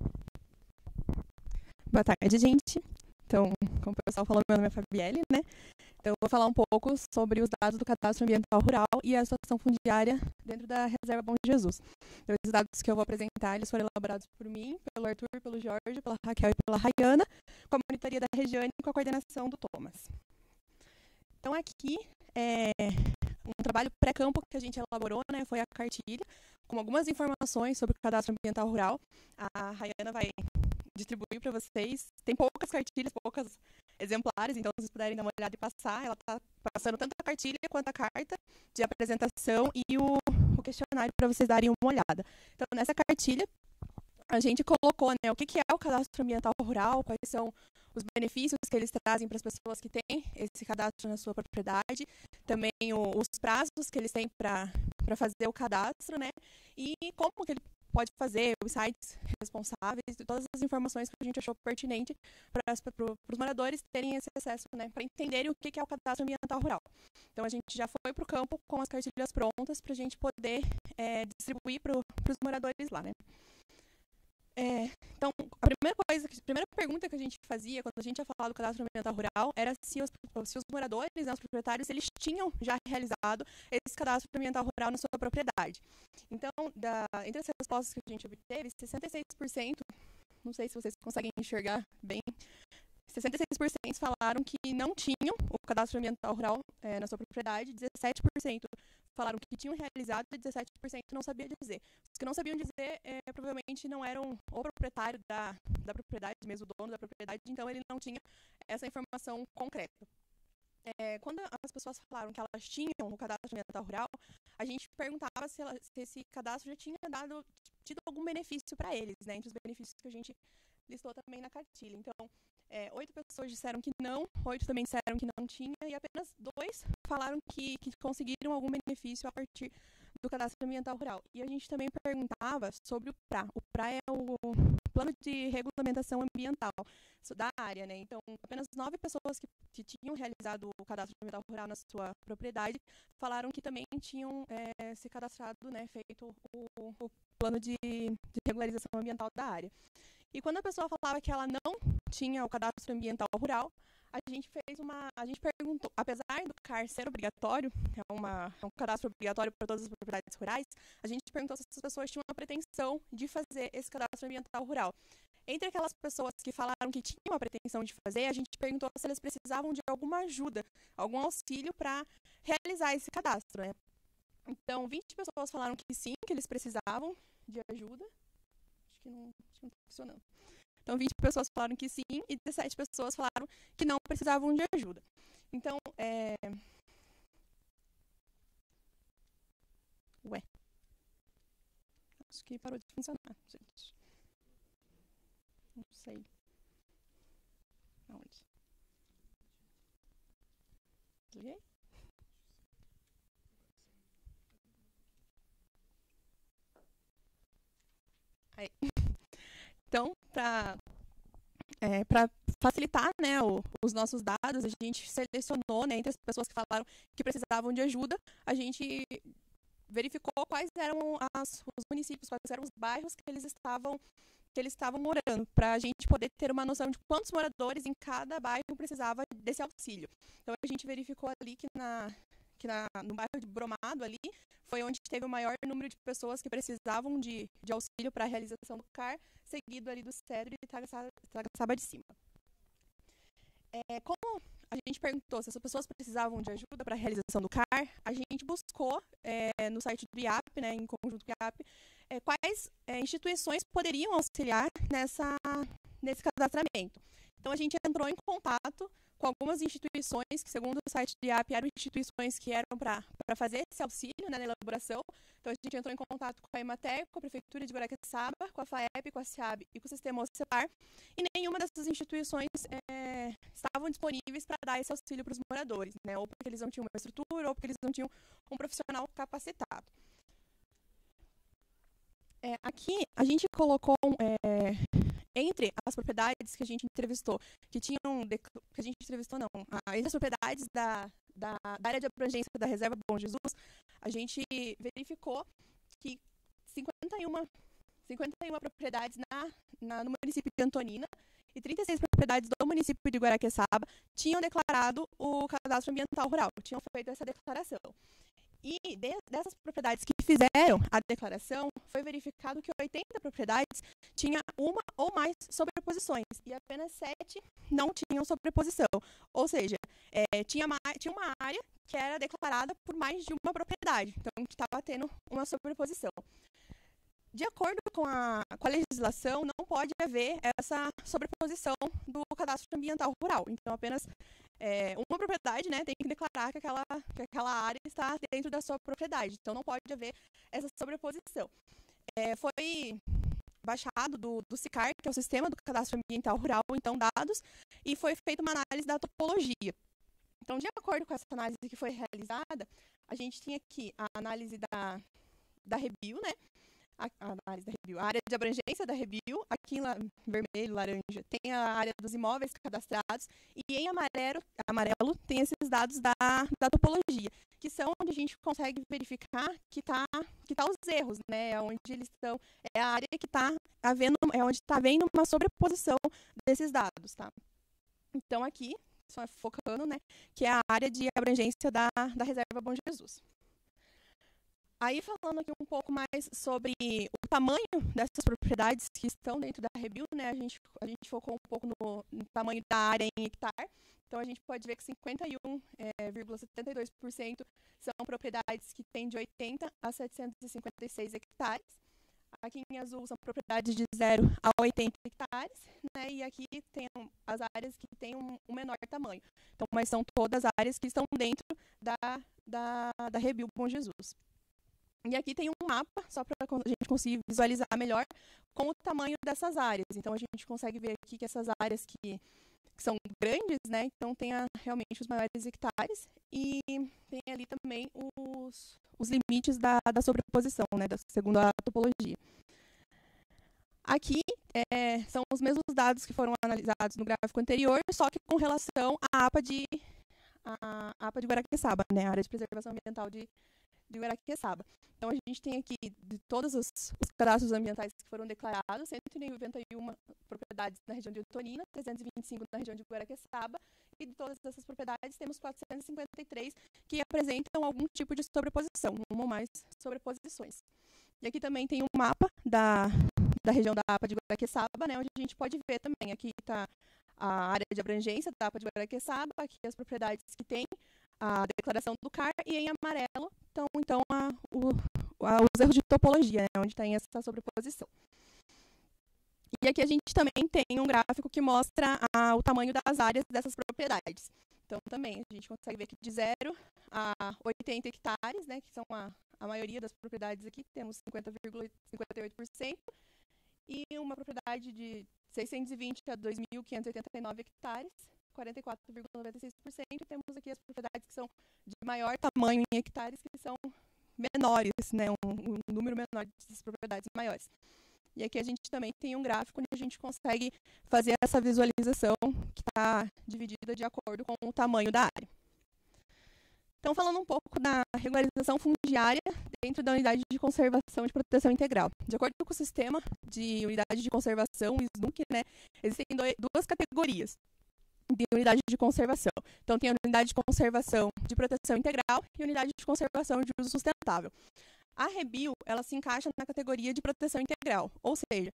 Boa tarde, gente. Então, como o pessoal falou, meu nome é Fabielle, né? Então, eu vou falar um pouco sobre os dados do Cadastro Ambiental Rural e a situação fundiária dentro da Reserva Bom Jesus. Então, esses dados que eu vou apresentar, eles foram elaborados por mim, pelo Arthur, pelo Jorge, pela Raquel e pela Rayana, com a monitoria da Regiane e com a coordenação do Thomas. Então, aqui é um trabalho pré-campo que a gente elaborou, né? Foi a cartilha, com algumas informações sobre o Cadastro Ambiental Rural. A Rayana vai distribuir para vocês. Tem poucas cartilhas, poucos exemplares, então se vocês puderem dar uma olhada e passar, ela está passando tanto a cartilha quanto a carta de apresentação e o questionário para vocês darem uma olhada. Então, nessa cartilha, a gente colocou, né, o que é o Cadastro Ambiental Rural, quais são os benefícios que eles trazem para as pessoas que têm esse cadastro na sua propriedade, também os prazos que eles têm para fazer o cadastro, né, e como que ele pode fazer, os sites responsáveis, todas as informações que a gente achou pertinente para os moradores terem esse acesso, né, para entenderem o que é o Cadastro Ambiental Rural. Então, a gente já foi para o campo com as cartilhas prontas para a gente poder distribuir para os moradores lá, né. Então, a primeira pergunta que a gente fazia quando a gente ia falar do Cadastro Ambiental Rural era se os moradores, né, os proprietários, eles tinham já realizado esse Cadastro Ambiental Rural na sua propriedade. Então, entre as respostas que a gente obteve, 66%, não sei se vocês conseguem enxergar bem, 66% falaram que não tinham o Cadastro Ambiental Rural na sua propriedade, 17% falaram que tinham realizado e 17% não sabiam dizer. Os que não sabiam dizer provavelmente não eram o proprietário da propriedade, mesmo o dono da propriedade, então ele não tinha essa informação concreta. Quando as pessoas falaram que elas tinham o Cadastro Ambiental Rural, a gente perguntava se esse cadastro já tinha tido algum benefício para eles, né, entre os benefícios que a gente listou também na cartilha. Então, 8 pessoas disseram que não, 8 também disseram que não tinha, e apenas 2 falaram que conseguiram algum benefício a partir do Cadastro Ambiental Rural. E a gente também perguntava sobre o PRA. O PRA é o Plano de Regulamentação Ambiental da área, né? Então, apenas 9 pessoas que tinham realizado o Cadastro Ambiental Rural na sua propriedade falaram que também tinham se cadastrado, né, feito o Plano de Regularização Ambiental da área. E quando a pessoa falava que ela não tinha o Cadastro Ambiental Rural, a gente perguntou, apesar do CAR ser obrigatório, é um cadastro obrigatório para todas as propriedades rurais, a gente perguntou se essas pessoas tinham a pretensão de fazer esse Cadastro Ambiental Rural. Entre aquelas pessoas que falaram que tinham a pretensão de fazer, a gente perguntou se elas precisavam de alguma ajuda, algum auxílio para realizar esse cadastro, né? Então, 20 pessoas falaram que sim, que eles precisavam de ajuda. Acho que não está funcionando. Então, 20 pessoas falaram que sim e 17 pessoas falaram que não precisavam de ajuda. Então, acho que parou de funcionar, gente. Não sei. Aonde? Desliguei? Aí. Então, para facilitar, né, os nossos dados, a gente selecionou, né, entre as pessoas que falaram que precisavam de ajuda, a gente verificou quais eram os municípios, quais eram os bairros que eles estavam que eles estavam morando, para a gente poder ter uma noção de quantos moradores em cada bairro precisava desse auxílio. Então, a gente verificou ali que no bairro de Brumado ali, foi onde teve o maior número de pessoas que precisavam de auxílio para a realização do CAR, seguido ali do Cedro e Tagaçaba de Cima. Como a gente perguntou se as pessoas precisavam de ajuda para a realização do CAR, a gente buscou no site do IAP, né, em conjunto com o IAP, quais instituições poderiam auxiliar nesse cadastramento. Então, a gente entrou em contato com algumas instituições que, segundo o site do IAP, eram instituições que eram para fazer esse auxílio, né, na elaboração. Então, a gente entrou em contato com a Emater, com a Prefeitura de Guaraqueçaba, com a FAEP, com a SEAB e com o Sistema OCEPAR, e nenhuma dessas instituições estavam disponíveis para dar esse auxílio para os moradores, né, ou porque eles não tinham uma estrutura, ou porque eles não tinham um profissional capacitado. Aqui, a gente colocou entre as propriedades que a gente entrevistou, entre as propriedades da área de abrangência da Reserva Bom Jesus, a gente verificou que 51 propriedades no município de Antonina e 36 propriedades do município de Guaraqueçaba tinham declarado o cadastro ambiental rural, tinham feito essa declaração. E dessas propriedades que fizeram a declaração, foi verificado que 80 propriedades tinham uma ou mais sobreposições e apenas 7 não tinham sobreposição. Ou seja, tinha uma área que era declarada por mais de uma propriedade, então estava tendo uma sobreposição. De acordo com a legislação, não pode haver essa sobreposição do cadastro ambiental rural. Então, apenas uma propriedade, né, tem que declarar que aquela área está dentro da sua propriedade. Então, não pode haver essa sobreposição. Foi baixado do SICAR, que é o Sistema do Cadastro Ambiental Rural, então dados, e foi feita uma análise da topologia. Então, de acordo com essa análise que foi realizada, a gente tinha aqui a análise da Rebio, né? A análise da Rebio, a área de abrangência da Rebio, aqui em vermelho, laranja, tem a área dos imóveis cadastrados, e em amarelo tem esses dados da topologia, que são onde a gente consegue verificar que tá os erros, né? Onde eles estão, é a área que onde está havendo uma sobreposição desses dados, tá? Então, aqui, só focando, né, que é a área de abrangência da Reserva Bom Jesus. Aí, falando aqui um pouco mais sobre o tamanho dessas propriedades que estão dentro da Rebio, né, a gente focou um pouco no tamanho da área em hectare. Então, a gente pode ver que 51,72% são propriedades que têm de 80 a 756 hectares. Aqui em azul são propriedades de 0 a 80 hectares, né, e aqui tem as áreas que têm um menor tamanho. Então, mas são todas áreas que estão dentro da Rebio Bom Jesus. E aqui tem um mapa, só para a gente conseguir visualizar melhor com o tamanho dessas áreas. Então, a gente consegue ver aqui que essas áreas que são grandes, né? Então, tem realmente os maiores hectares. E tem ali também os limites da sobreposição, né? Segundo a topologia. Aqui são os mesmos dados que foram analisados no gráfico anterior, só que com relação à APA de Guaraqueçaba, né? A área de preservação ambiental de Guaraqueçaba. Então, a gente tem aqui de todos os cadastros ambientais que foram declarados, 191 propriedades na região de Antonina, 325 na região de Guaraqueçaba, e de todas essas propriedades temos 453 que apresentam algum tipo de sobreposição, uma ou mais sobreposições. E aqui também tem um mapa da região da APA de Guaraqueçaba, né, onde a gente pode ver também, aqui está a área de abrangência da APA de Guaraqueçaba, aqui as propriedades que tem a declaração do CAR, e em amarelo então os erros de topologia, né, onde tem essa sobreposição. E aqui a gente também tem um gráfico que mostra o tamanho das áreas dessas propriedades. Então, também a gente consegue ver que de 0 a 80 hectares, né, que são a maioria das propriedades aqui, temos 50,58%, e uma propriedade de 620 a 2.589 hectares, 44,96%, e temos aqui as propriedades que são de maior tamanho em hectares, que são menores, né, um número menor dessas propriedades maiores. E aqui a gente também tem um gráfico onde a gente consegue fazer essa visualização que está dividida de acordo com o tamanho da área. Então, falando um pouco da regularização fundiária dentro da Unidade de Conservação de Proteção Integral. De acordo com o Sistema de Unidade de Conservação, o SNUC, né, existem duas categorias de unidade de conservação. Então, tem a Unidade de Conservação de Proteção Integral e a Unidade de Conservação de Uso Sustentável. A REBIO, ela se encaixa na categoria de proteção integral, ou seja,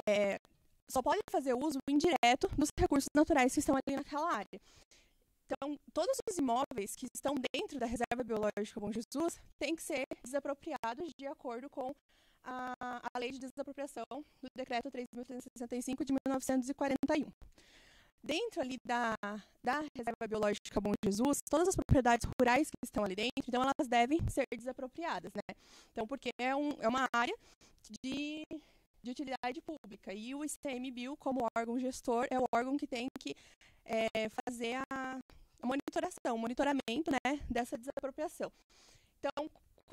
só pode fazer uso indireto dos recursos naturais que estão ali naquela área. Então, todos os imóveis que estão dentro da Reserva Biológica Bom Jesus têm que ser desapropriados de acordo com a Lei de Desapropriação do Decreto 3.365 de 1941. Dentro ali da Reserva Biológica Bom Jesus, todas as propriedades rurais que estão ali dentro, então elas devem ser desapropriadas, né? Então, porque é uma área de utilidade pública, e o ICMBio, como órgão gestor, é o órgão que tem que fazer a monitoramento, né, dessa desapropriação. Então,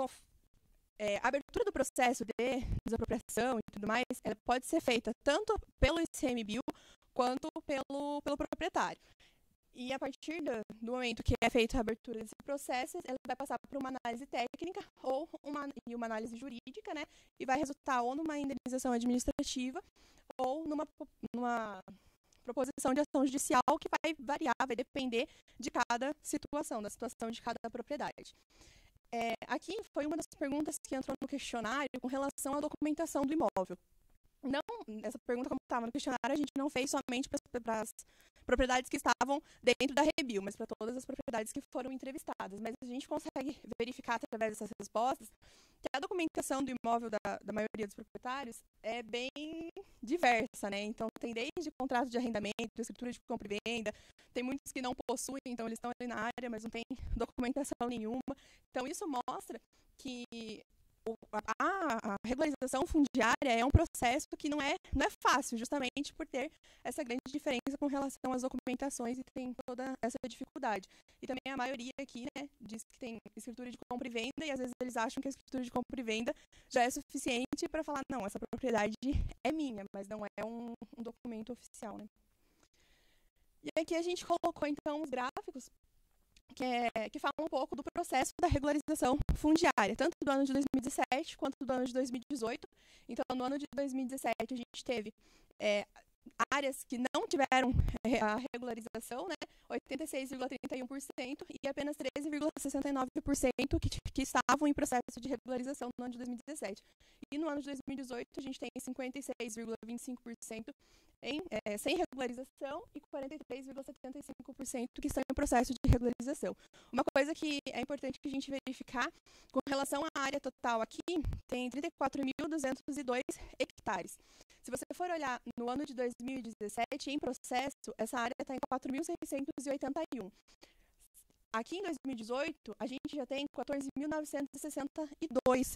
a abertura do processo de desapropriação e tudo mais, ela pode ser feita tanto pelo ICMBio quanto pelo proprietário. E a partir do momento que é feita a abertura desse processo, ela vai passar por uma análise técnica ou uma análise jurídica, né? E vai resultar ou numa indenização administrativa ou numa proposição de ação judicial, que vai variar, vai depender de cada situação, da situação de cada propriedade. Aqui foi uma das perguntas que entrou no questionário com relação à documentação do imóvel. Não, essa pergunta, como estava no questionário, a gente não fez somente para as propriedades que estavam dentro da REBIO, mas para todas as propriedades que foram entrevistadas. Mas a gente consegue verificar através dessas respostas que a documentação do imóvel da maioria dos proprietários é bem diversa, né? Então, tem desde contrato de arrendamento, escritura de compra e venda, tem muitos que não possuem, então eles estão ali na área, mas não tem documentação nenhuma. Então, isso mostra que a regularização fundiária é um processo que não é fácil, justamente por ter essa grande diferença com relação às documentações, e tem toda essa dificuldade. E também a maioria aqui, né, diz que tem escritura de compra e venda, e às vezes eles acham que a escritura de compra e venda já é suficiente para falar, não, essa propriedade é minha, mas não é um documento oficial, né? E aqui a gente colocou, então, os gráficos que falam um pouco do processo da regularização fundiária, tanto do ano de 2017 quanto do ano de 2018. Então, no ano de 2017, a gente teve áreas que não tiveram a regularização, né, 86,31%, e apenas 13,69% que estavam em processo de regularização no ano de 2017. E no ano de 2018, a gente tem 56,25% sem regularização e 43,75% que estão em processo de regularização. Uma coisa que é importante que a gente verificar, com relação à área total aqui, tem 34.202 hectares. Se você for olhar no ano de 2017, em processo, essa área está em 4.681. Aqui em 2018, a gente já tem 14.962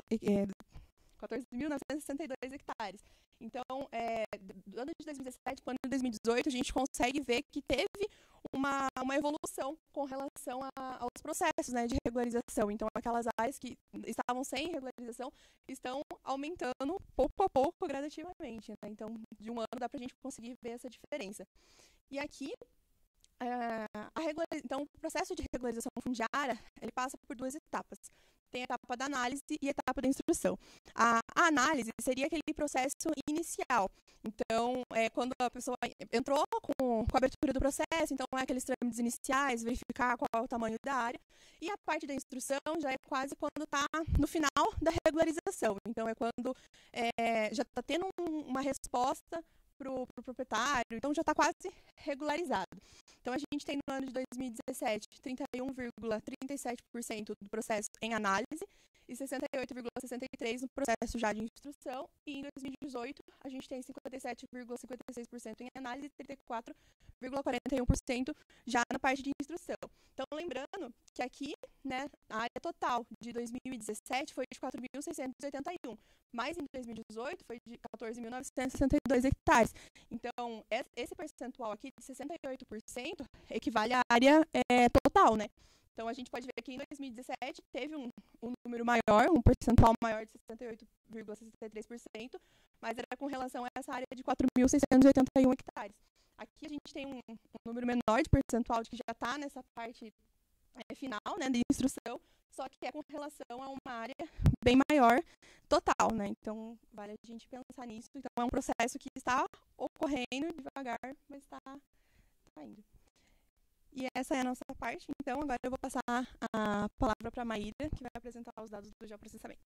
hectares. Então, do ano de 2017 para o ano de 2018, a gente consegue ver que teve uma evolução com relação aos processos, né, de regularização. Então, aquelas áreas que estavam sem regularização estão aumentando pouco a pouco, gradativamente, né? Então, de um ano dá para a gente conseguir ver essa diferença. E aqui, então, o processo de regularização fundiária, ele passa por duas etapas. Tem a etapa da análise e a etapa da instrução. A análise seria aquele processo inicial. Então, quando a pessoa entrou com a abertura do processo, então é aqueles trâmites iniciais, verificar qual é o tamanho da área. E a parte da instrução já é quase quando está no final da regularização. Então, é quando já está tendo uma resposta para o proprietário, então já está quase regularizado. Então, a gente tem no ano de 2017 31,37% do processo em análise e 68,63% no processo já de instrução. E em 2018, a gente tem 57,56% em análise e 34,41% já na parte de instrução. Então, lembrando que aqui, né, a área total de 2017 foi de 4.681, mas em 2018 foi de 14.962 hectares. Então, esse percentual aqui de 68% equivale à área total, né? Então, a gente pode ver que em 2017 teve um número maior, um percentual maior de 68,63%, mas era com relação a essa área de 4.681 hectares. Aqui a gente tem um número menor de percentual de que já está nessa parte final, né, de instrução, só que é com relação a uma área bem maior total, né? Então, vale a gente pensar nisso. Então, é um processo que está ocorrendo devagar, mas está indo. E essa é a nossa parte. Então, agora eu vou passar a palavra para a Maíra, que vai apresentar os dados do geoprocessamento.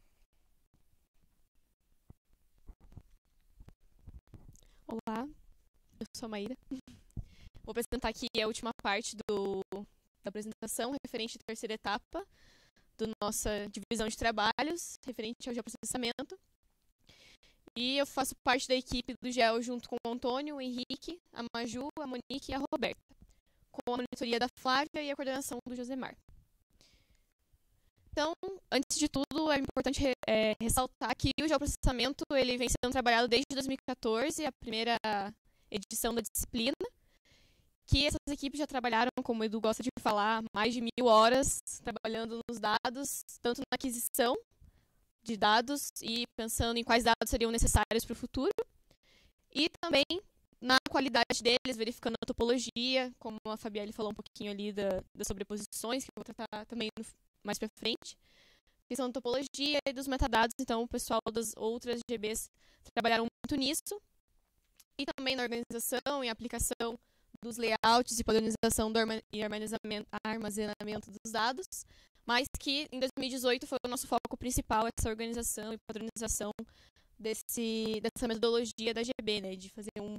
Olá, eu sou a Maíra. Vou apresentar aqui a última parte da apresentação, referente à terceira etapa da nossa divisão de trabalhos, referente ao geoprocessamento. E eu faço parte da equipe do GEO junto com o Antônio, o Henrique, a Maju, a Monique e a Roberta, com a monitoria da Flávia e a coordenação do Josemar. Então, antes de tudo, é importante ressaltar que o geoprocessamento ele vem sendo trabalhado desde 2014, a primeira edição da disciplina, que essas equipes já trabalharam, como o Edu gosta de falar, mais de 1000 horas trabalhando nos dados, tanto na aquisição de dados e pensando em quais dados seriam necessários para o futuro, e também na qualidade deles, verificando a topologia, como a Fabielle falou um pouquinho ali das sobreposições, que eu vou tratar também mais para frente, questão da topologia e dos metadados. Então o pessoal das outras GBs trabalharam muito nisso, e também na organização e aplicação dos layouts e padronização e armazenamento dos dados, mas que em 2018 foi o nosso foco principal, essa organização e padronização dessa metodologia da GB, né, de fazer um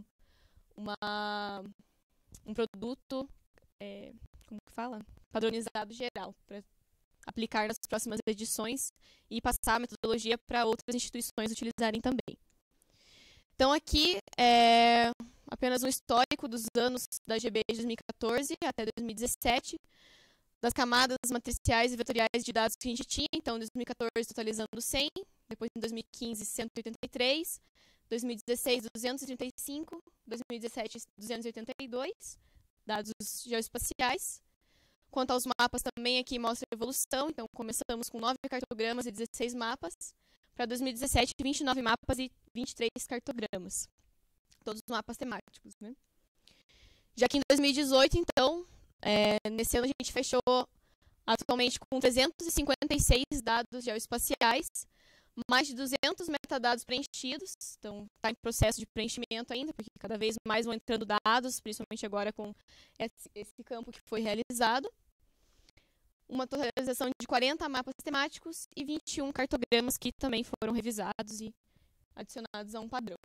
produto, como que fala? Padronizado geral, para aplicar nas próximas edições e passar a metodologia para outras instituições utilizarem também. Então aqui é apenas um histórico dos anos da GB de 2014 até 2017, das camadas matriciais e vetoriais de dados que a gente tinha. Então, em 2014, totalizando 100, depois em 2015, 183, 2016, 235, 2017, 282, dados geoespaciais. Quanto aos mapas, também aqui mostra a evolução. Então, começamos com 9 cartogramas e 16 mapas. Para 2017, 29 mapas e 23 cartogramas. Todos os mapas temáticos, né? Já que em 2018, então, nesse ano a gente fechou atualmente com 356 dados geoespaciais, mais de 200 metadados preenchidos. Então, está em processo de preenchimento ainda, porque cada vez mais vão entrando dados, principalmente agora com esse campo que foi realizado. Uma totalização de 40 mapas temáticos e 21 cartogramas que também foram revisados e adicionados a um padrão.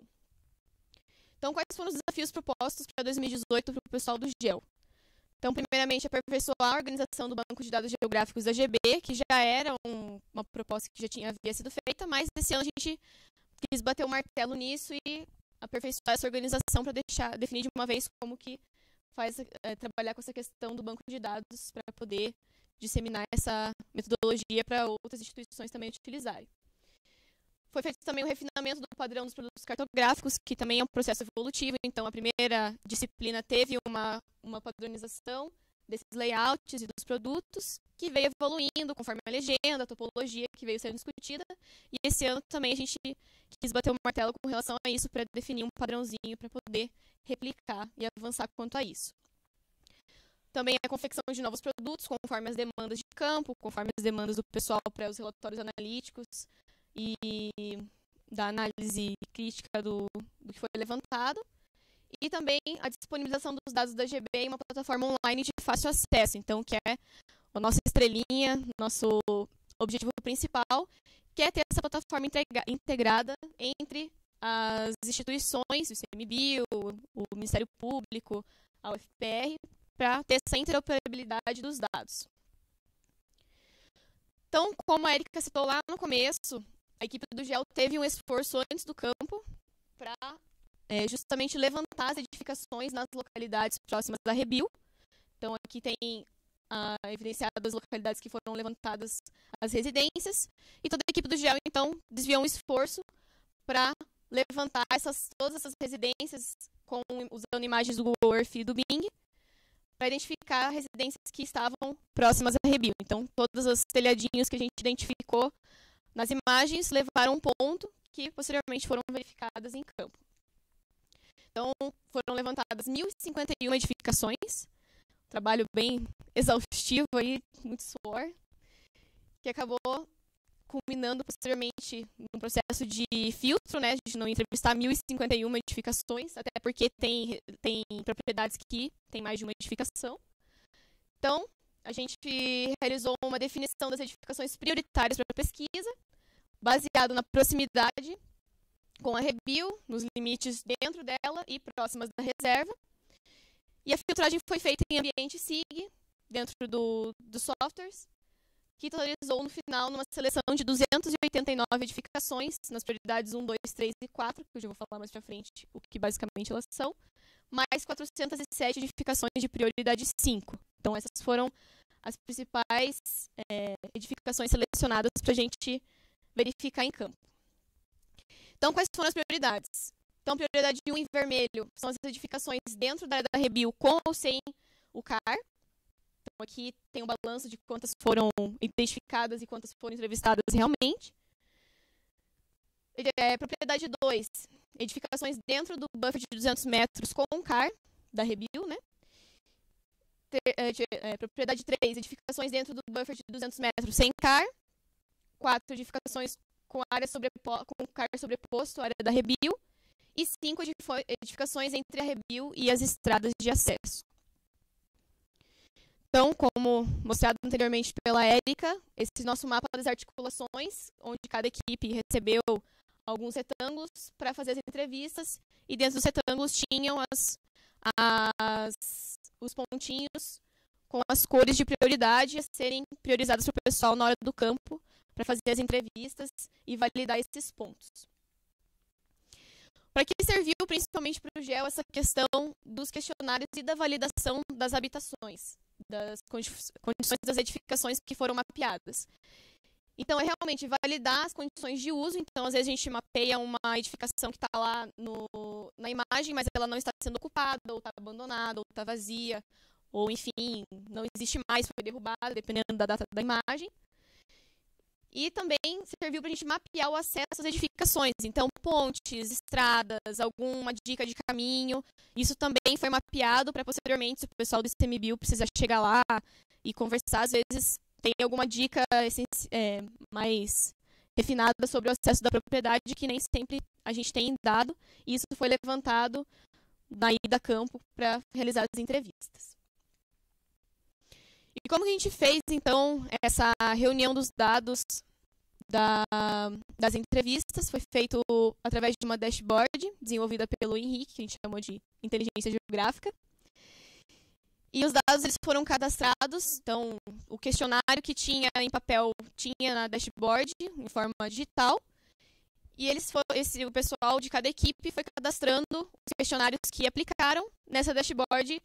Então, quais foram os desafios propostos para 2018 para o pessoal do GEO? Então, primeiramente, aperfeiçoar a organização do banco de dados geográficos da GB, que já era uma proposta que já havia sido feita, mas esse ano a gente quis bater o martelo nisso e aperfeiçoar essa organização para definir de uma vez como que faz trabalhar com essa questão do banco de dados para poder disseminar essa metodologia para outras instituições também utilizarem. Foi feito também o refinamento do padrão dos produtos cartográficos, que também é um processo evolutivo. Então, a primeira disciplina teve uma padronização desses layouts e dos produtos, que veio evoluindo conforme a legenda, a topologia que veio sendo discutida. E esse ano também a gente quis bater o martelo com relação a isso, para definir um padrãozinho para poder replicar e avançar quanto a isso. Também a confecção de novos produtos, conforme as demandas de campo, conforme as demandas do pessoal para os relatórios analíticos e da análise crítica do que foi levantado. E também a disponibilização dos dados da GB em uma plataforma online de fácil acesso, então, que é a nossa estrelinha, nosso objetivo principal, que é ter essa plataforma integrada entre as instituições, o ICMBio, o Ministério Público, a UFPR, para ter essa interoperabilidade dos dados. Então, como a Erika citou lá no começo, a equipe do GEO teve um esforço antes do campo para justamente levantar as edificações nas localidades próximas da Rebio. Então, aqui tem evidenciado as localidades que foram levantadas as residências, e toda a equipe do GEO, então, desviou um esforço para levantar todas essas residências usando imagens do Google Earth e do Bing, para identificar residências que estavam próximas à Rebio. Então, todos os telhadinhos que a gente identificou nas imagens levaram um ponto que posteriormente foram verificadas em campo. Então, foram levantadas 1.051 edificações, trabalho bem exaustivo aí, muito suor. que acabou culminando posteriormente no processo de filtro, né? A gente não entrevistar 1.051 edificações, até porque tem propriedades que tem mais de uma edificação. Então, a gente realizou uma definição das edificações prioritárias para a pesquisa, baseado na proximidade com a Rebio, nos limites dentro dela e próximas da reserva. E a filtragem foi feita em ambiente SIG, dentro dos softwares, que totalizou no final numa seleção de 289 edificações, nas prioridades 1, 2, 3 e 4, que eu já vou falar mais pra frente o que basicamente elas são, mais 407 edificações de prioridade 5. Então, essas foram as principais edificações selecionadas para a gente verificar em campo. Então, quais foram as prioridades? Então, prioridade 1 em vermelho são as edificações dentro da área da Rebio com ou sem o CAR. Então, aqui tem um balanço de quantas foram identificadas e quantas foram entrevistadas realmente. Propriedade 2, edificações dentro do buffer de 200 metros com o CAR da Rebio, né? Propriedade 3, edificações dentro do buffer de 200 metros sem CAR. 4, edificações com CAR sobreposto à área da Rebio. E 5, edificações entre a Rebio e as estradas de acesso. Então, como mostrado anteriormente pela Érica, esse nosso mapa das articulações, onde cada equipe recebeu alguns retângulos para fazer as entrevistas, e dentro dos retângulos tinham os pontinhos com as cores de prioridade a serem priorizadas para o pessoal na hora do campo, para fazer as entrevistas e validar esses pontos. Para que serviu principalmente para o GEL essa questão dos questionários e da validação das habitações, das condições das edificações que foram mapeadas. Então, é realmente validar as condições de uso. Então, às vezes a gente mapeia uma edificação que está lá na imagem, mas ela não está sendo ocupada, ou está abandonada, ou está vazia, ou, enfim, não existe mais, foi derrubada, dependendo da data da imagem. E também serviu para a gente mapear o acesso às edificações. Então, pontes, estradas, alguma dica de caminho. Isso também foi mapeado para, posteriormente, se o pessoal do ICMBio precisar chegar lá e conversar, às vezes tem alguma dica mais refinada sobre o acesso da propriedade que nem sempre a gente tem dado. E isso foi levantado na ida a campo para realizar as entrevistas. E como que a gente fez, então, essa reunião dos dados das entrevistas? Foi feito através de uma dashboard desenvolvida pelo Henrique, que a gente chamou de inteligência geográfica. E os dados eles foram cadastrados. Então, o questionário que tinha em papel tinha na dashboard, em forma digital. E o pessoal de cada equipe foi cadastrando os questionários que aplicaram nessa dashboard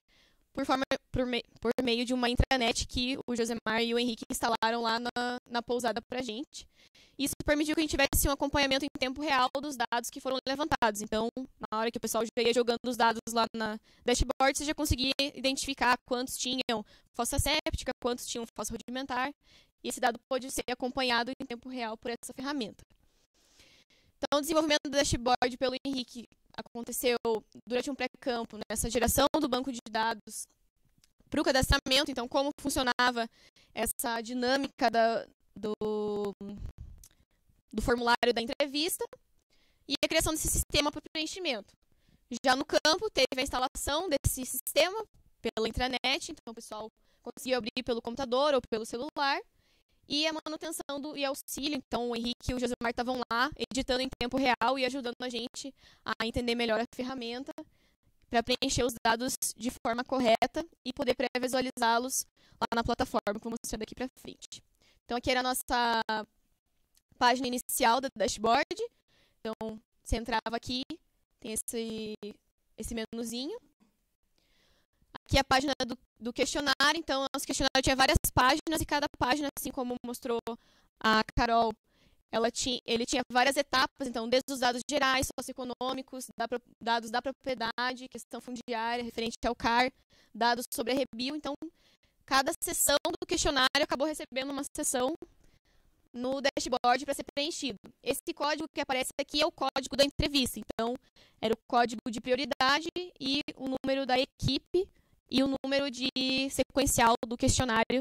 por meio de uma intranet que o Josemar e o Henrique instalaram lá na pousada para a gente. Isso permitiu que a gente tivesse um acompanhamento em tempo real dos dados que foram levantados. Então, na hora que o pessoal já ia jogando os dados lá na dashboard, você já conseguia identificar quantos tinham fossa séptica, quantos tinham fossa rudimentar, e esse dado pode ser acompanhado em tempo real por essa ferramenta. Então, o desenvolvimento do dashboard pelo Henrique aconteceu durante um pré-campo, nessa geração do banco de dados para o cadastramento. Então, como funcionava essa dinâmica do formulário da entrevista e a criação desse sistema para o preenchimento. Já no campo, teve a instalação desse sistema pela intranet, então o pessoal conseguia abrir pelo computador ou pelo celular, e a manutenção e auxílio. Então, o Henrique e o Josemar estavam lá, editando em tempo real e ajudando a gente a entender melhor a ferramenta para preencher os dados de forma correta e poder pré-visualizá-los lá na plataforma, como mostrando daqui para frente. Então, aqui era a nossa página inicial da dashboard. Então, você entrava aqui, tem esse menuzinho. Aqui é a página do questionário. Então, o nosso questionário tinha várias páginas e cada página, assim como mostrou a Carol, ele tinha várias etapas. Então, desde os dados gerais, socioeconômicos, dados da propriedade, questão fundiária, referente ao CAR, dados sobre a Rebio. Então, cada seção do questionário acabou recebendo uma seção no dashboard para ser preenchido. Esse código que aparece aqui é o código da entrevista. Então, era o código de prioridade e o número da equipe e o número de sequencial do questionário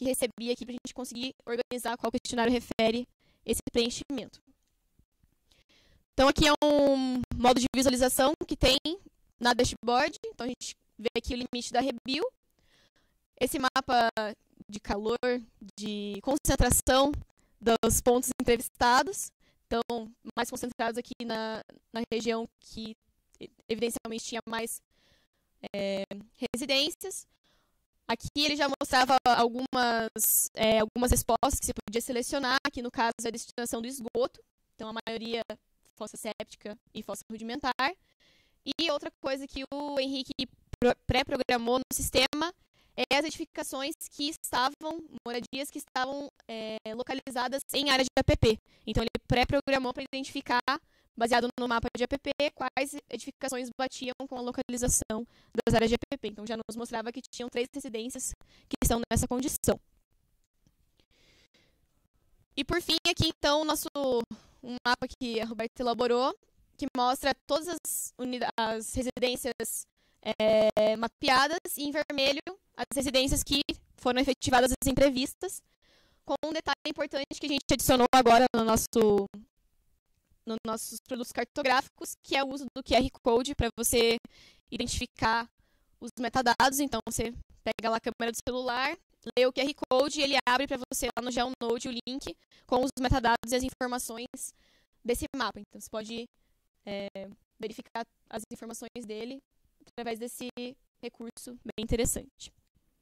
que recebi aqui para a gente conseguir organizar qual questionário refere esse preenchimento. Então, aqui é um modo de visualização que tem na dashboard. Então, a gente vê aqui o limite da Rebio. Esse mapa de calor, de concentração dos pontos entrevistados. Então, mais concentrados aqui na região que evidencialmente tinha mais residências. Aqui ele já mostrava algumas respostas que você podia selecionar. Aqui, no caso, é a destinação do esgoto. Então, a maioria fossa séptica e fossa rudimentar. E outra coisa que o Henrique pré-programou no sistema é as edificações que estavam, moradias que estavam localizadas em área de APP. Então, ele pré-programou para identificar, baseado no mapa de APP, quais edificações batiam com a localização das áreas de APP. Então, já nos mostrava que tinham 3 residências que estão nessa condição. E, por fim, aqui, então, um mapa que a Roberta elaborou, que mostra todas as residências mapeadas, e em vermelho as residências que foram efetivadas as entrevistas, com um detalhe importante que a gente adicionou agora nos nossos produtos cartográficos, que é o uso do QR Code para você identificar os metadados. Então, você pega lá a câmera do celular, lê o QR Code e ele abre para você lá no GeoNode o link com os metadados e as informações desse mapa. Então, você pode verificar as informações dele através desse recurso bem interessante.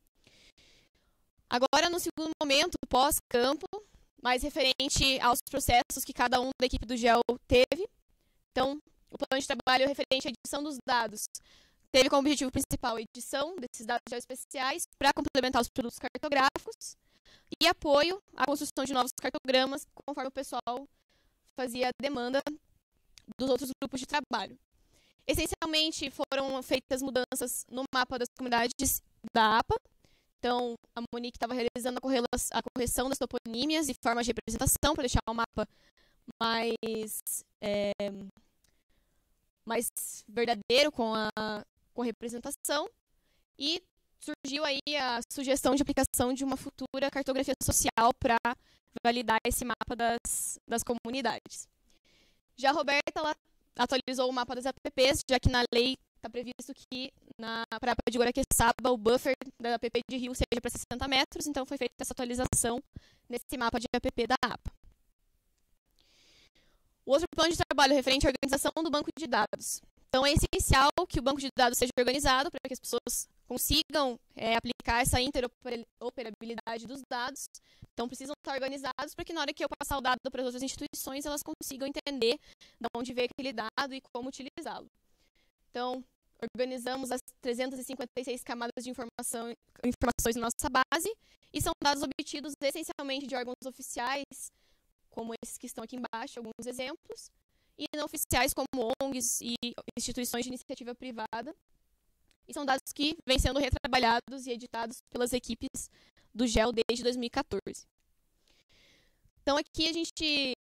Agora, no segundo momento, pós-campo, mais referente aos processos que cada um da equipe do GEL teve. Então, o plano de trabalho referente à edição dos dados teve como objetivo principal a edição desses dados geoespeciais para complementar os produtos cartográficos e apoio à construção de novos cartogramas, conforme o pessoal fazia a demanda dos outros grupos de trabalho. Essencialmente, foram feitas mudanças no mapa das comunidades da APA. Então, a Monique estava realizando a correção das toponímias e formas de representação para deixar o mapa mais verdadeiro com a representação. E surgiu aí a sugestão de aplicação de uma futura cartografia social para validar esse mapa das comunidades. Já a Roberta, ela atualizou o mapa das APPs, já que na lei está previsto que para a APA de Guaraqueçaba o buffer da APP de Rio seja para 60 metros, então foi feita essa atualização nesse mapa de APP da APA. O outro plano de trabalho referente à organização do banco de dados. Então, é essencial que o banco de dados seja organizado para que as pessoas consigam aplicar essa interoperabilidade dos dados. Então, precisam estar organizados para que na hora que eu passar o dado para as outras instituições, elas consigam entender de onde veio aquele dado e como utilizá-lo. Então, organizamos as 356 camadas de informações na nossa base, e são dados obtidos essencialmente de órgãos oficiais, como esses que estão aqui embaixo, alguns exemplos, e não oficiais como ONGs e instituições de iniciativa privada. E são dados que vêm sendo retrabalhados e editados pelas equipes do GEL desde 2014. Então, aqui a gente,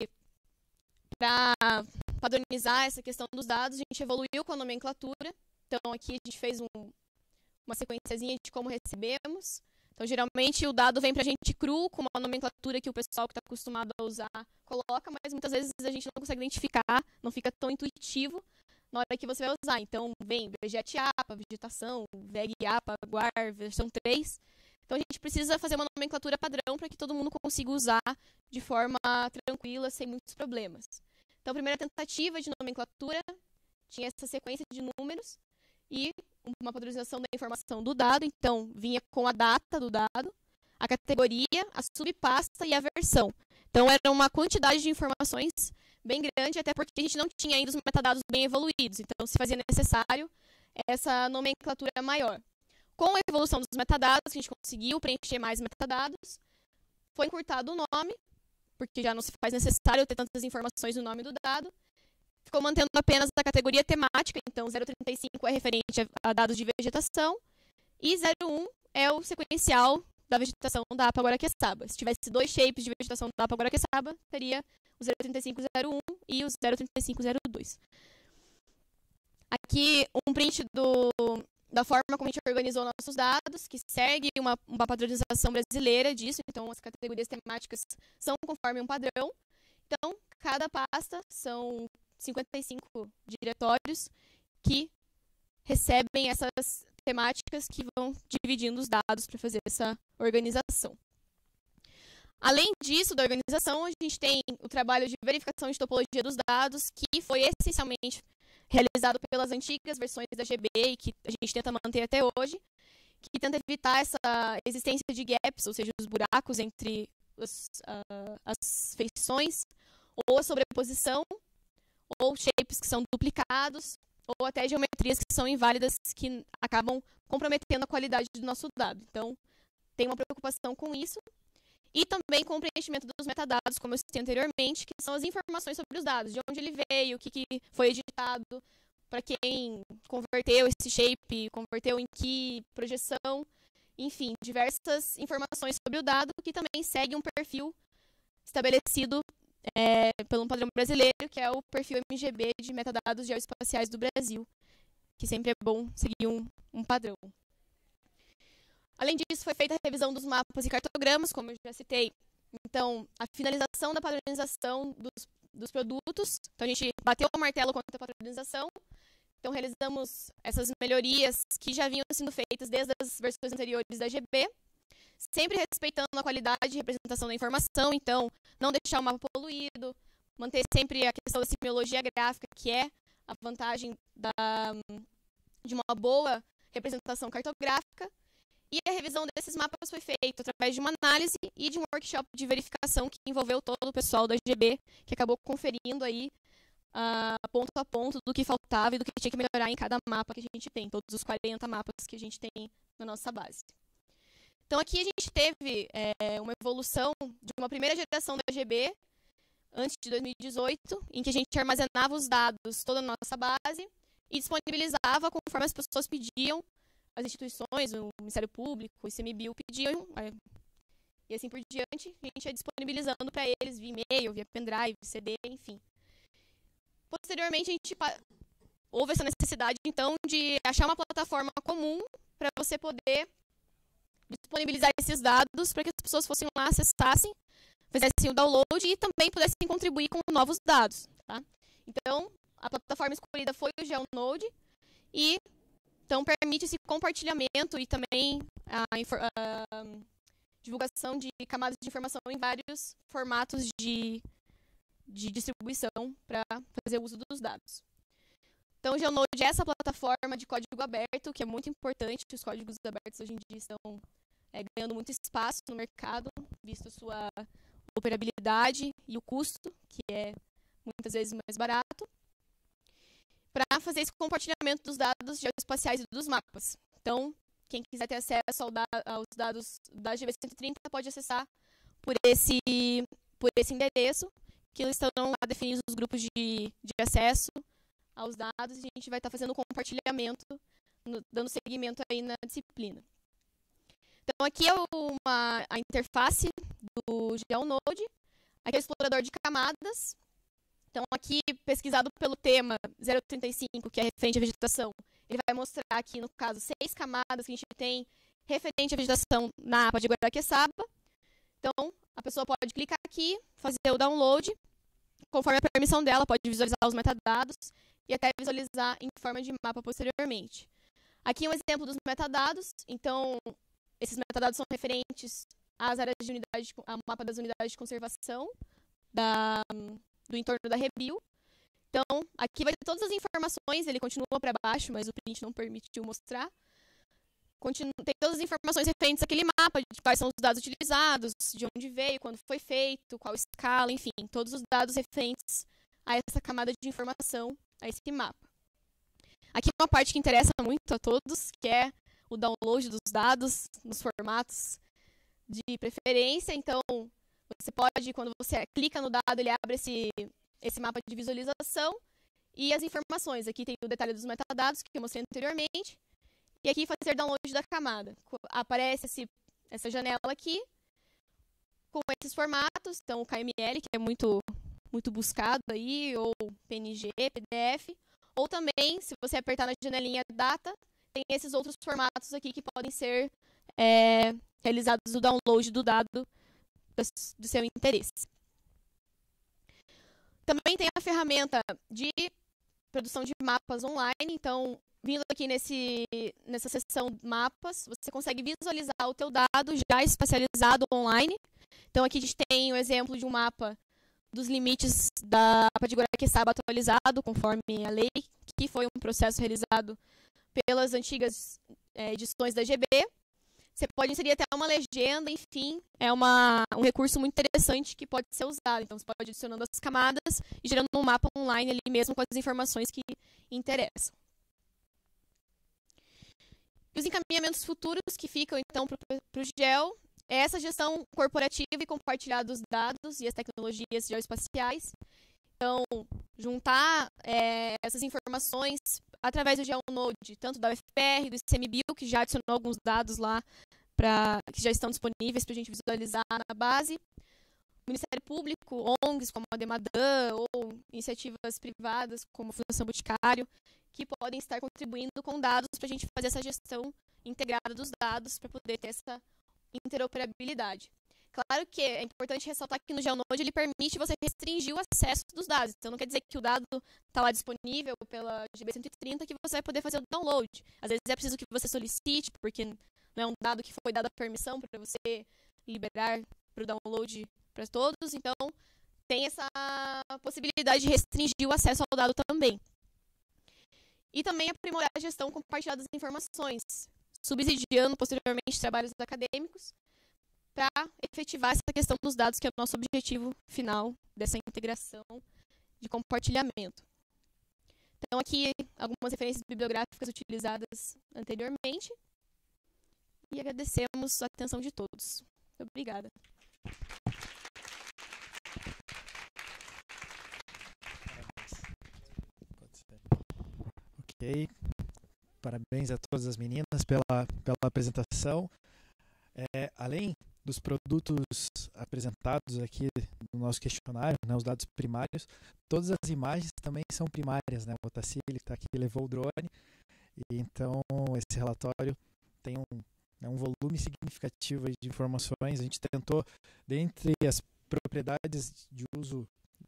para padronizar essa questão dos dados, a gente evoluiu com a nomenclatura. Então, aqui a gente fez uma sequenciazinha de como recebemos. Então, geralmente, o dado vem para a gente cru, com uma nomenclatura que o pessoal que está acostumado a usar coloca, mas muitas vezes a gente não consegue identificar, não fica tão intuitivo na hora que você vai usar. Então, vem Veget APA, vegetação, VEG APA, GUAR, versão 3. Então, a gente precisa fazer uma nomenclatura padrão para que todo mundo consiga usar de forma tranquila, sem muitos problemas. Então, a primeira tentativa de nomenclatura tinha essa sequência de números e uma padronização da informação do dado. Então, vinha com a data do dado, a categoria, a subpasta e a versão. Então, era uma quantidade de informações bem grande, até porque a gente não tinha ainda os metadados bem evoluídos. Então, se fazia necessário essa nomenclatura maior. Com a evolução dos metadados, a gente conseguiu preencher mais metadados. Foi encurtado o nome, porque já não se faz necessário ter tantas informações no nome do dado. Ficou mantendo apenas a categoria temática, então 035 é referente a dados de vegetação e 01 é o sequencial da vegetação da APA Guaraqueçaba. Se tivesse 2 shapes de vegetação da APA Guaraqueçaba, teria o 03501 e o 03502. Aqui um print da forma como a gente organizou nossos dados, que segue uma padronização brasileira disso. Então, as categorias temáticas são conforme um padrão. Então, cada pasta são 55 diretórios que recebem essas temáticas que vão dividindo os dados para fazer essa organização. Além disso, da organização, a gente tem o trabalho de verificação de topologia dos dados, que foi essencialmente realizado pelas antigas versões da GB e que a gente tenta manter até hoje, que tenta evitar essa existência de gaps, ou seja, os buracos entre as feições, ou a sobreposição, ou shapes que são duplicados, ou até geometrias que são inválidas, que acabam comprometendo a qualidade do nosso dado. Então, tem uma preocupação com isso. E também com o preenchimento dos metadados, como eu citei anteriormente, que são as informações sobre os dados, de onde ele veio, o que foi editado, para quem converteu esse shape, converteu em que projeção, enfim, diversas informações sobre o dado que também segue um perfil estabelecido pelo padrão brasileiro, que é o perfil MGB de metadados geoespaciais do Brasil, que sempre é bom seguir um padrão. Além disso, foi feita a revisão dos mapas e cartogramas, como eu já citei. Então, a finalização da padronização dos produtos. Então, a gente bateu o martelo contra a padronização. Então, realizamos essas melhorias que já vinham sendo feitas desde as versões anteriores da GB, sempre respeitando a qualidade e representação da informação. Então, não deixar o mapa poluído, manter sempre a questão da semiologia gráfica, que é a vantagem de uma boa representação cartográfica. E a revisão desses mapas foi feita através de uma análise e de um workshop de verificação que envolveu todo o pessoal da GB, que acabou conferindo aí ponto a ponto do que faltava e do que tinha que melhorar em cada mapa que a gente tem, todos os 40 mapas que a gente tem na nossa base. Então aqui a gente teve uma evolução de uma primeira geração da GB, antes de 2018, em que a gente armazenava os dados toda na nossa base e disponibilizava conforme as pessoas pediam. As instituições, o Ministério Público, o ICMBio pediam, e assim por diante, a gente ia disponibilizando para eles via e-mail, via pendrive, CD, enfim. Posteriormente, houve essa necessidade, então, de achar uma plataforma comum para você poder disponibilizar esses dados para que as pessoas fossem lá, acessassem, fizessem o download e também pudessem contribuir com novos dados. Tá? Então, a plataforma escolhida foi o GeoNode e então, permite esse compartilhamento e também a divulgação de camadas de informação em vários formatos de distribuição para fazer uso dos dados. Então, o GeoNode é essa plataforma de código aberto, que é muito importante. Os códigos abertos hoje em dia estão ganhando muito espaço no mercado, visto sua operabilidade e o custo, que é muitas vezes mais barato, para fazer esse compartilhamento dos dados geoespaciais e dos mapas. Então, quem quiser ter acesso aos dados da GB130 pode acessar por esse endereço, que estão lá definidos os grupos de acesso aos dados, e a gente vai estar fazendo o compartilhamento, dando seguimento aí na disciplina. Então, aqui é a interface do GeoNode, aqui é o explorador de camadas. Então, aqui, pesquisado pelo tema 035, que é referente à vegetação, ele vai mostrar aqui, no caso, 6 camadas que a gente tem referente à vegetação na APA de Guaraqueçaba. Então, a pessoa pode clicar aqui, fazer o download, conforme a permissão dela, pode visualizar os metadados e até visualizar em forma de mapa posteriormente. Aqui é um exemplo dos metadados. Então, esses metadados são referentes às áreas de unidade, ao mapa das unidades de conservação do entorno da Rebio. Então, aqui vai ter todas as informações, ele continua para baixo, mas o print não permitiu mostrar. Tem todas as informações referentes àquele mapa, de quais são os dados utilizados, de onde veio, quando foi feito, qual escala, enfim, todos os dados referentes a essa camada de informação, a esse mapa. Aqui uma parte que interessa muito a todos, que é o download dos dados nos formatos de preferência. Então, você pode, quando você clica no dado, ele abre esse mapa de visualização e as informações. Aqui tem o detalhe dos metadados, que eu mostrei anteriormente. E aqui fazer download da camada. Aparece essa janela aqui, com esses formatos. Então, o KML, que é muito, muito buscado aí, ou PNG, PDF. Ou também, se você apertar na janelinha Data, tem esses outros formatos aqui que podem ser realizados o download do dado do seu interesse. Também tem a ferramenta de produção de mapas online. Então, vindo aqui nessa seção mapas, você consegue visualizar o teu dado já espacializado online. Então, aqui a gente tem o exemplo de um mapa dos limites da APA de Guaraqueçaba atualizado, conforme a lei, que foi um processo realizado pelas antigas edições da GB. Você pode inserir até uma legenda, enfim, é um recurso muito interessante que pode ser usado. Então, você pode ir adicionando as camadas e gerando um mapa online ali mesmo com as informações que interessam. E os encaminhamentos futuros que ficam, então, para o GEL é essa gestão corporativa e compartilhar dos dados e as tecnologias geoespaciais. Então, juntar essas informações através do GeoNode, tanto da UFPR, do ICMBio, que já adicionou alguns dados lá, que já estão disponíveis para a gente visualizar na base. O Ministério Público, ONGs como a Demadã, ou iniciativas privadas como a Fundação Boticário, que podem estar contribuindo com dados para a gente fazer essa gestão integrada dos dados para poder ter essa interoperabilidade. Claro que é importante ressaltar que no GeoNode ele permite você restringir o acesso dos dados. Então não quer dizer que o dado está lá disponível pela GB 130 que você vai poder fazer o download. Às vezes é preciso que você solicite, porque não é um dado que foi dada a permissão para você liberar para o download para todos. Então tem essa possibilidade de restringir o acesso ao dado também. E também aprimorar a gestão compartilhada das informações, subsidiando posteriormente trabalhos acadêmicos, para efetivar essa questão dos dados, que é o nosso objetivo final dessa integração de compartilhamento. Então, aqui, algumas referências bibliográficas utilizadas anteriormente. E agradecemos a atenção de todos. Muito obrigada. Ok. Parabéns a todas as meninas pela apresentação. Além dos produtos apresentados aqui no nosso questionário, né, os dados primários, todas as imagens também são primárias, né? O Tassili está aqui, levou o drone, e então esse relatório tem um volume significativo de informações. A gente tentou, dentre as propriedades de uso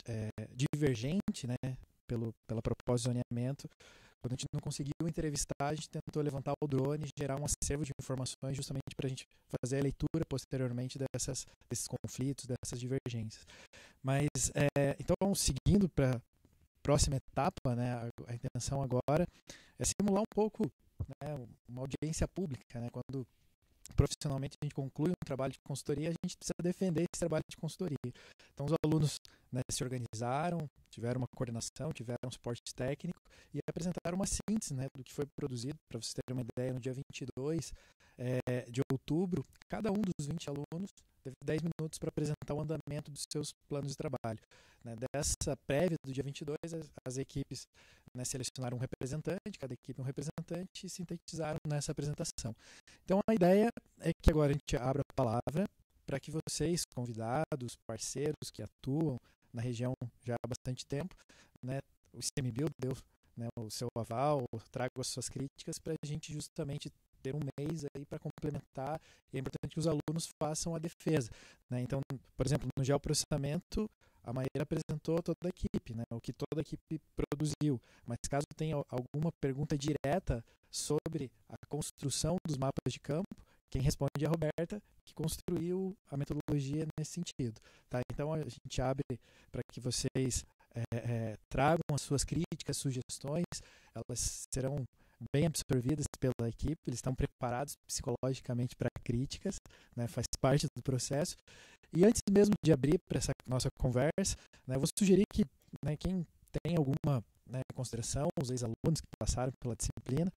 divergente, né, pela proposta de zoneamento, quando a gente não conseguiu entrevistar, a gente tentou levantar o drone e gerar um acervo de informações justamente para a gente fazer a leitura posteriormente desses conflitos, dessas divergências. Mas, então, seguindo para a próxima etapa, né, a intenção agora é simular um pouco, né, uma audiência pública, né, quando profissionalmente a gente conclui um trabalho de consultoria, a gente precisa defender esse trabalho de consultoria. Então os alunos, né, se organizaram, tiveram uma coordenação, tiveram um suporte técnico e apresentaram uma síntese, né, do que foi produzido. Para vocês terem uma ideia, no dia 22 de outubro, cada um dos 20 alunos teve 10 minutos para apresentar o andamento dos seus planos de trabalho. Né? Dessa prévia do dia 22, as equipes, né, selecionaram um representante, cada equipe um representante, e sintetizaram nessa apresentação. Então a ideia é que agora a gente abra a palavra para que vocês, convidados, parceiros que atuam na região já há bastante tempo, né, o ICMBio deu, né, o seu aval, trago as suas críticas para a gente justamente ter um mês aí para complementar, e é importante que os alunos façam a defesa. Né? Então, por exemplo, no geoprocessamento, a Maíra apresentou toda a equipe, né, o que toda a equipe produziu, mas caso tenha alguma pergunta direta sobre a construção dos mapas de campo, quem responde é a Roberta, que construiu a metodologia nesse sentido. Tá? Então, a gente abre para que vocês tragam as suas críticas, sugestões, elas serão bem absorvidas pela equipe, eles estão preparados psicologicamente para críticas, né, faz parte do processo. E antes mesmo de abrir para essa nossa conversa, né, eu vou sugerir que, né, quem tem alguma, né, consideração, os ex-alunos que passaram pela disciplina,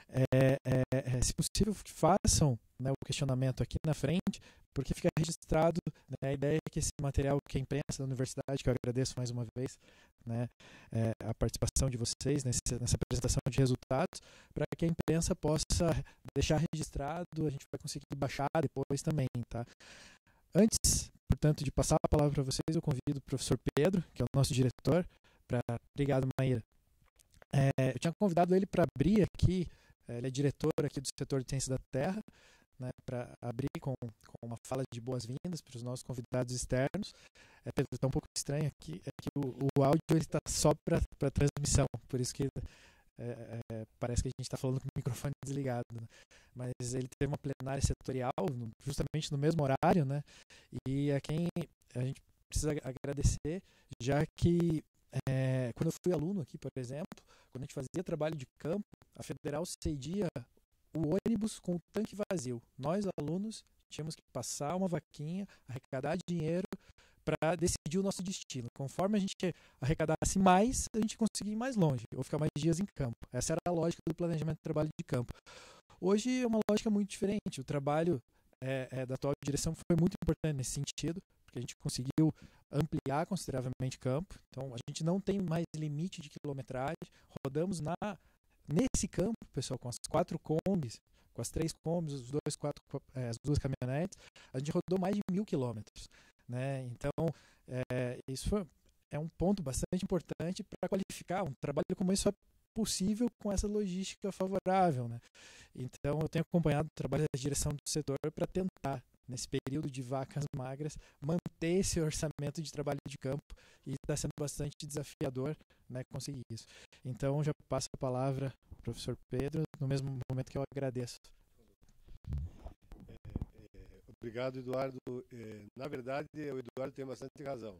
se possível, que façam, né, o questionamento aqui na frente, porque fica registrado, né, a ideia é que esse material que a imprensa da universidade, que eu agradeço mais uma vez, né, a participação de vocês nessa apresentação de resultados, para que a imprensa possa deixar registrado, a gente vai conseguir baixar depois também. Tá? Antes, portanto, de passar a palavra para vocês, eu convido o professor Pedro, que é o nosso diretor, para... Obrigado, Maíra. Eu tinha convidado ele para abrir aqui ele é diretor aqui do setor de ciência da terra, né, para abrir com uma fala de boas-vindas para os nossos convidados externos. Está um pouco estranho aqui, é que o áudio está só para transmissão, por isso que parece que a gente está falando com o microfone desligado, né? Mas ele teve uma plenária setorial justamente no mesmo horário, né? E a quem a gente precisa agradecer, já que quando eu fui aluno aqui, por exemplo, quando a gente fazia trabalho de campo, a Federal cedia o ônibus com o tanque vazio. Nós, alunos, tínhamos que passar uma vaquinha, arrecadar dinheiro para decidir o nosso destino. Conforme a gente arrecadasse mais, a gente conseguia ir mais longe, ou ficar mais dias em campo. Essa era a lógica do planejamento de trabalho de campo. Hoje é uma lógica muito diferente. O trabalho da atual direção foi muito importante nesse sentido, porque a gente conseguiu ampliar consideravelmente o campo. Então, a gente não tem mais limite de quilometragem. Rodamos nesse campo, pessoal, com as 4 combis, com as 3 combis, as 2 caminhonetes, a gente rodou mais de 1.000 quilômetros. Né? Então, isso é um ponto bastante importante para qualificar um trabalho como esse é possível com essa logística favorável. Né? Então, eu tenho acompanhado o trabalho da direção do setor para tentar, nesse período de vacas magras, manter esse orçamento de trabalho de campo, e está sendo bastante desafiador, né, conseguir isso. Então, já passo a palavra ao professor Pedro, no mesmo momento que eu agradeço. Obrigado, Eduardo. Na verdade, o Eduardo tem bastante razão.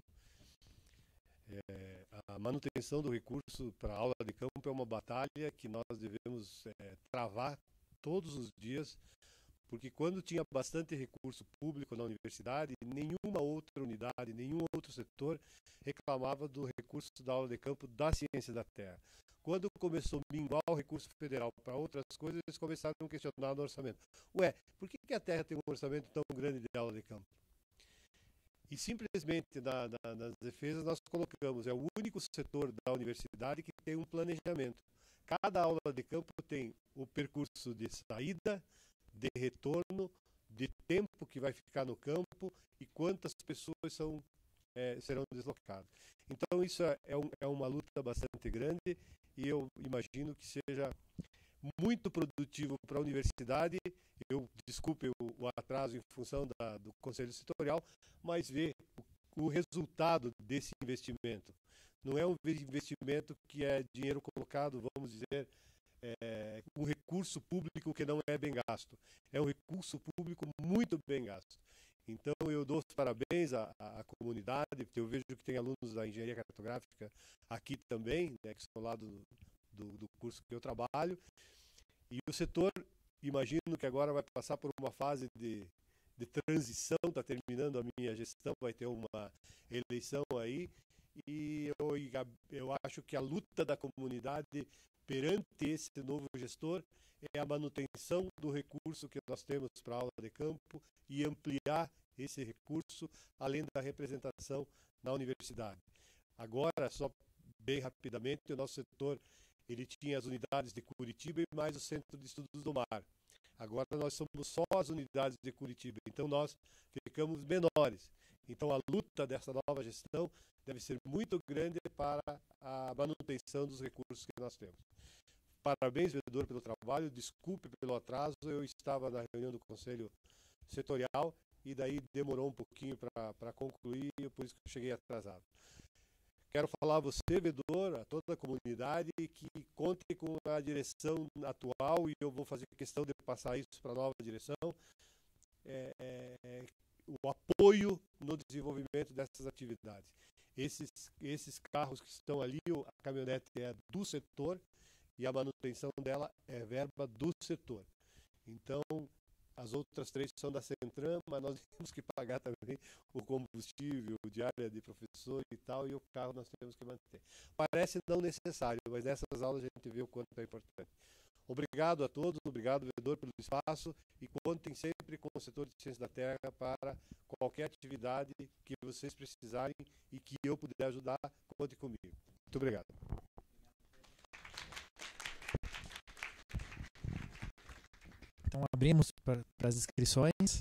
A manutenção do recurso para a aula de campo é uma batalha que nós devemos travar todos os dias, porque quando tinha bastante recurso público na universidade, nenhuma outra unidade, nenhum outro setor reclamava do recurso da aula de campo da ciência da terra. Quando começou a minguar o recurso federal para outras coisas, eles começaram a questionar no orçamento. Por que a terra tem um orçamento tão grande de aula de campo? E simplesmente nas defesas nós colocamos, é o único setor da universidade que tem um planejamento. Cada aula de campo tem o percurso de saída, de retorno, de tempo que vai ficar no campo e quantas pessoas serão deslocadas. Então isso é uma luta bastante grande, e eu imagino que seja muito produtivo para a universidade. Eu desculpe o atraso em função do Conselho Setorial, mas ver o resultado desse investimento. Não é um investimento que é dinheiro colocado, vamos dizer, um recurso público que não é bem gasto. É um recurso público muito bem gasto. Então eu dou os parabéns à comunidade, porque eu vejo que tem alunos da engenharia cartográfica aqui também, né, que são lá do curso que eu trabalho. E o setor, imagino que agora vai passar por uma fase de transição, está terminando a minha gestão, vai ter uma eleição aí, e eu acho que a luta da comunidade perante esse novo gestor é a manutenção do recurso que nós temos para a aula de campo e ampliar esse recurso além da representação na universidade. Agora, só bem rapidamente, o nosso setor ele tinha as unidades de Curitiba e mais o Centro de Estudos do Mar. Agora nós somos só as unidades de Curitiba, então nós ficamos menores. Então a luta dessa nova gestão deve ser muito grande para a manutenção dos recursos que nós temos. Parabéns, vereador, pelo trabalho, desculpe pelo atraso, eu estava na reunião do Conselho Setorial e daí demorou um pouquinho para concluir, por isso que eu cheguei atrasado. Quero falar a você, vereador, a toda a comunidade, que conte com a direção atual, e eu vou fazer questão de passar isso para a nova direção, o apoio no desenvolvimento dessas atividades. Esses carros que estão ali, a caminhonete é do setor e a manutenção dela é verba do setor. Então, as outras 3 são da Centram, mas nós temos que pagar também o combustível, o diária de professor e tal, e o carro nós temos que manter. Parece não necessário, mas nessas aulas a gente vê o quanto é importante. Obrigado a todos, obrigado, vereador, pelo espaço, e contem sempre com o setor de ciência da terra para qualquer atividade que vocês precisarem e que eu puder ajudar, conte comigo. Muito obrigado. Então, abrimos para as inscrições,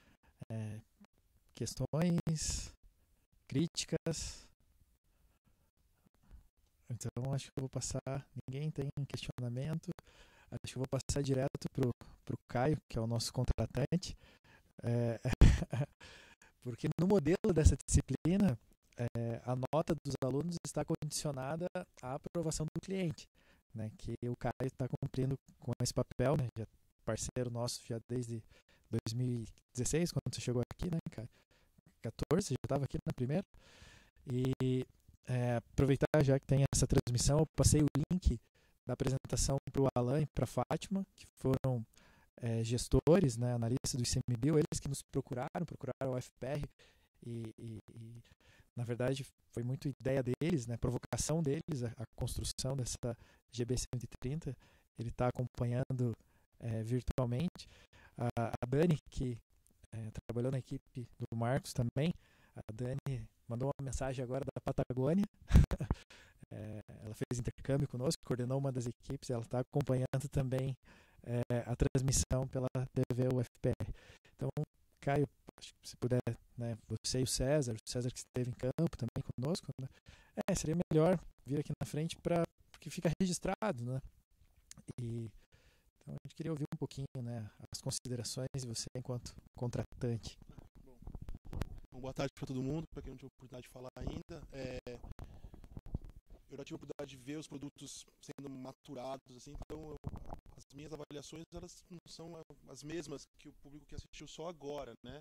questões, críticas. Então, acho que eu vou passar. Ninguém tem questionamento. acho que eu vou passar direto pro Caio, que é o nosso contratante, é, porque no modelo dessa disciplina, a nota dos alunos está condicionada à aprovação do cliente, né? Que o Caio está cumprindo com esse papel, né? Já é parceiro nosso já desde 2016, quando você chegou aqui, né, Caio? 14, já estava aqui na primeira. E aproveitar já que tem essa transmissão, eu passei o link da apresentação para o Alan e para a Fátima, que foram gestores, né, analistas do ICMBio, eles que nos procuraram o FPR e na verdade foi muito ideia deles, né, provocação deles, a construção dessa GB 130. Ele está acompanhando virtualmente. A Dani, que trabalhou na equipe do Marcos também, a Dani mandou uma mensagem agora da Patagônia. Ela fez intercâmbio conosco, coordenou uma das equipes, ela está acompanhando também a transmissão pela TV UFPR. Então, Caio, acho que se puder, né, você e o César que esteve em campo também conosco, né, seria melhor vir aqui na frente porque fica registrado, né? Então a gente queria ouvir um pouquinho, né, as considerações de você enquanto contratante. Bom, boa tarde para todo mundo, para quem não tive a oportunidade de falar ainda. Eu já tive a oportunidade de ver os produtos sendo maturados, assim, então as minhas avaliações elas não são as mesmas que o público que assistiu só agora, né?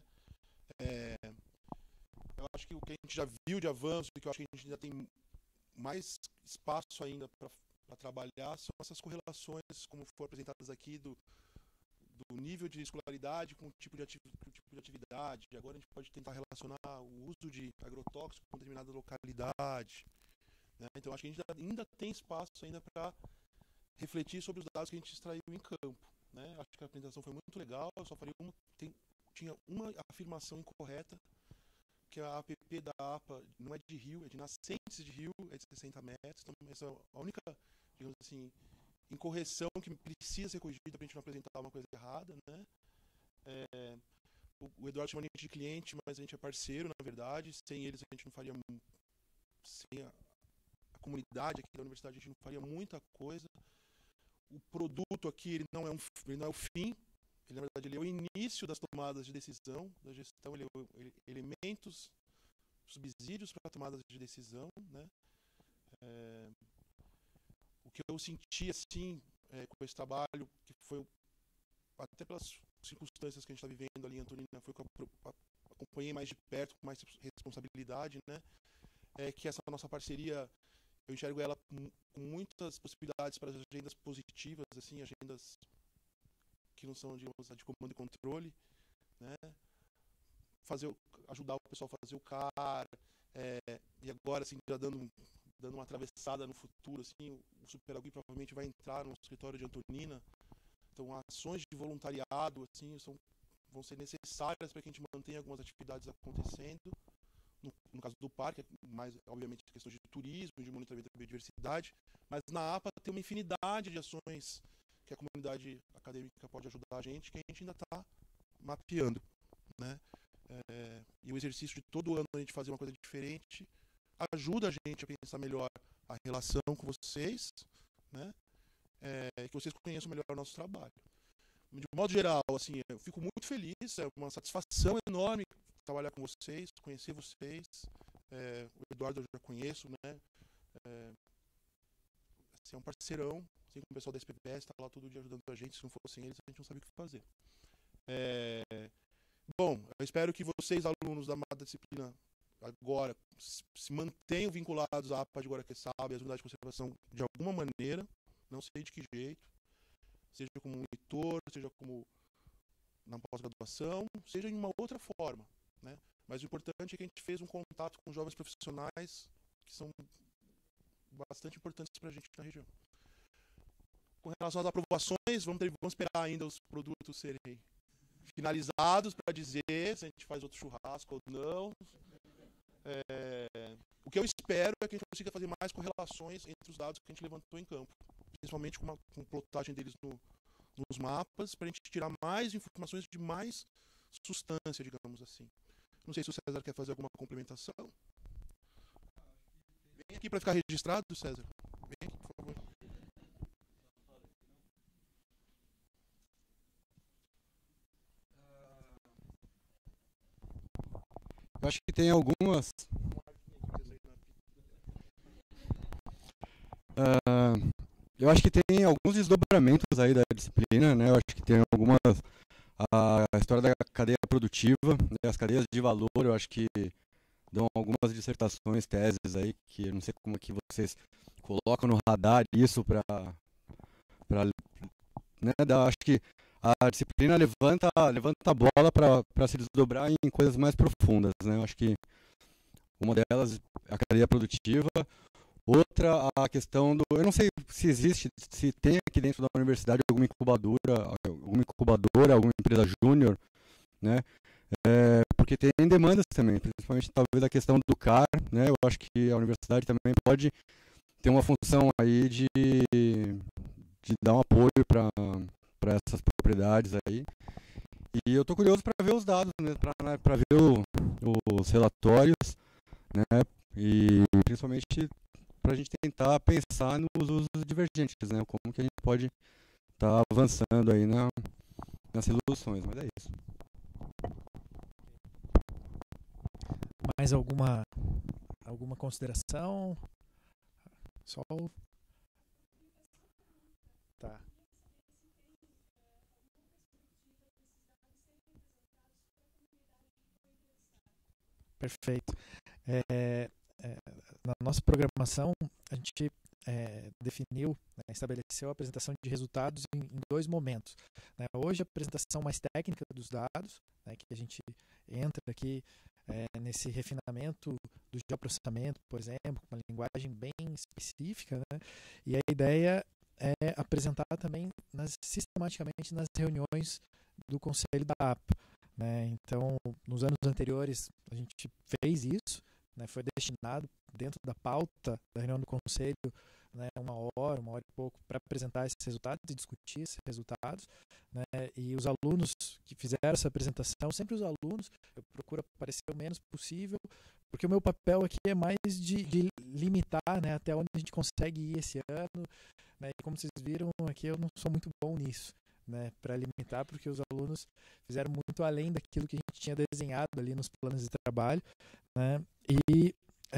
Eu acho que o que a gente já viu de avanço e que eu acho que a gente ainda tem mais espaço ainda para trabalhar são essas correlações, como foram apresentadas aqui, do nível de escolaridade com o tipo de atividade. Agora a gente pode tentar relacionar o uso de agrotóxico com determinada localidade, né? Então acho que a gente ainda tem espaço ainda para refletir sobre os dados que a gente extraiu em campo, né? Acho que a apresentação foi muito legal, eu só falei tinha uma afirmação incorreta, que a APP da APA não é de rio, é de nascentes de rio, é de 60 metros, então essa é a única, digamos assim, incorreção que precisa ser corrigida para a gente não apresentar uma coisa errada, né? O Eduardo chama a gente de cliente, mas a gente é parceiro, na verdade. Sem eles a gente não faria, sem a comunidade aqui da universidade a gente não faria muita coisa. O produto aqui ele não é o fim, ele, na verdade ele é o início das tomadas de decisão, da gestão, ele é elementos, subsídios para tomadas de decisão, né? O que eu senti assim com esse trabalho, que foi até pelas circunstâncias que a gente está vivendo ali em Antonina, foi que eu acompanhei mais de perto, com mais responsabilidade, né? Que essa nossa parceria, eu enxergo ela com muitas possibilidades para as agendas positivas, assim, agendas que não são, digamos, de comando e controle, né? Ajudar o pessoal a fazer o CAR, e agora, assim, já dando uma atravessada no futuro, assim, o Superagui provavelmente vai entrar no escritório de Antonina. Então, ações de voluntariado, assim, vão ser necessárias para que a gente mantenha algumas atividades acontecendo. No caso do parque, mais, obviamente, questão de turismo, de monitoramento da biodiversidade, mas na APA tem uma infinidade de ações que a comunidade acadêmica pode ajudar a gente, que a gente ainda está mapeando, né? E o exercício de todo ano a gente fazer uma coisa diferente ajuda a gente a pensar melhor a relação com vocês, né? Que vocês conheçam melhor o nosso trabalho. De modo geral, assim, eu fico muito feliz, é uma satisfação enorme trabalhar com vocês, conhecer vocês. O Eduardo eu já conheço, né? Assim, é um parceirão, assim como o pessoal da SPPS está lá todo dia ajudando a gente. Se não fossem eles, a gente não sabia o que fazer. Bom, eu espero que vocês, alunos da disciplina, agora se mantenham vinculados à APA de Guaraqueçaba e às unidades de conservação de alguma maneira, não sei de que jeito, seja como monitor, seja como na pós-graduação, seja em uma outra forma, né? Mas o importante é que a gente fez um contato com jovens profissionais que são bastante importantes para a gente na região. Com relação às aprovações, vamos esperar ainda os produtos serem finalizados para dizer se a gente faz outro churrasco ou não. O que eu espero é que a gente consiga fazer mais correlações entre os dados que a gente levantou em campo, principalmente com plotagem deles nos mapas, para a gente tirar mais informações de mais substância, digamos assim. Não sei se o César quer fazer alguma complementação. Vem aqui para ficar registrado, César. Vem aqui, por favor. Eu acho que tem algumas. Eu acho que tem alguns desdobramentos aí da disciplina, né? Eu acho que tem algumas. A história da cadeia produtiva, né? As cadeias de valor, eu acho que dão algumas dissertações, teses aí, que eu não sei como é que vocês colocam no radar isso para né? Acho que a disciplina levanta a bola para se desdobrar em coisas mais profundas, né? Eu acho que uma delas é a cadeia produtiva. Outra, a questão do... Eu não sei se existe, se tem aqui dentro da universidade alguma incubadora, alguma empresa júnior, né? Porque tem demandas também, principalmente talvez a questão do CAR, né? Eu acho que a universidade também pode ter uma função aí de dar um apoio para essas propriedades aí. E eu estou curioso para ver os dados, né? Para ver os relatórios, né? E principalmente para a gente tentar pensar nos usos divergentes, né? Como que a gente pode estar avançando aí nas resoluções, mas é isso. Mais alguma consideração? Tá. Perfeito. Na nossa programação, a gente definiu, né, estabeleceu a apresentação de resultados em 2 momentos, né? Hoje, a apresentação mais técnica dos dados, né, que a gente entra aqui nesse refinamento do geoprocessamento, por exemplo, com uma linguagem bem específica, né? E a ideia é apresentar também sistematicamente nas reuniões do Conselho da APA, né? Então, nos anos anteriores, a gente fez isso, né? Foi destinado dentro da pauta da reunião do Conselho, né, uma hora e pouco, para apresentar esses resultados e discutir esses resultados, né? E os alunos que fizeram essa apresentação, sempre os alunos, eu procuro aparecer o menos possível, porque o meu papel aqui é mais de limitar, né, até onde a gente consegue ir esse ano, né? E como vocês viram aqui, eu não sou muito bom nisso, né, para limitar, porque os alunos fizeram muito além daquilo que a gente tinha desenhado ali nos planos de trabalho, né? E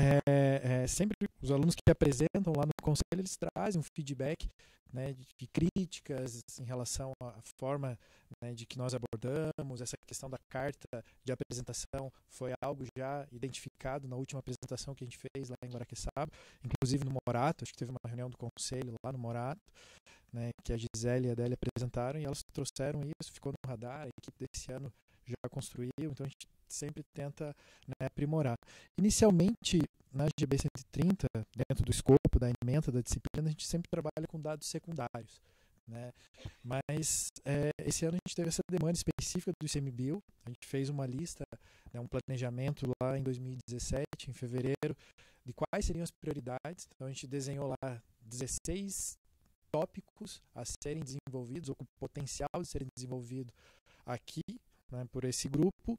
sempre os alunos que apresentam lá no conselho, eles trazem um feedback, né, de críticas em relação à forma, né, de que nós abordamos. Essa questão da carta de apresentação foi algo já identificado na última apresentação que a gente fez lá em Guaraqueçaba, inclusive no Morato. Acho que teve uma reunião do conselho lá no Morato, né, que a Gisele e a Adélia apresentaram, e elas trouxeram isso, ficou no radar. A equipe desse ano já construiu, então a gente sempre tenta, né, aprimorar. Inicialmente, na GB 130, dentro do escopo da ementa da disciplina, a gente sempre trabalha com dados secundários, né? Mas esse ano a gente teve essa demanda específica do ICMBio. A gente fez uma lista, né, um planejamento lá em 2017, em fevereiro, de quais seriam as prioridades. Então a gente desenhou lá 16 tópicos a serem desenvolvidos, ou com potencial de serem desenvolvidos aqui, né, por esse grupo.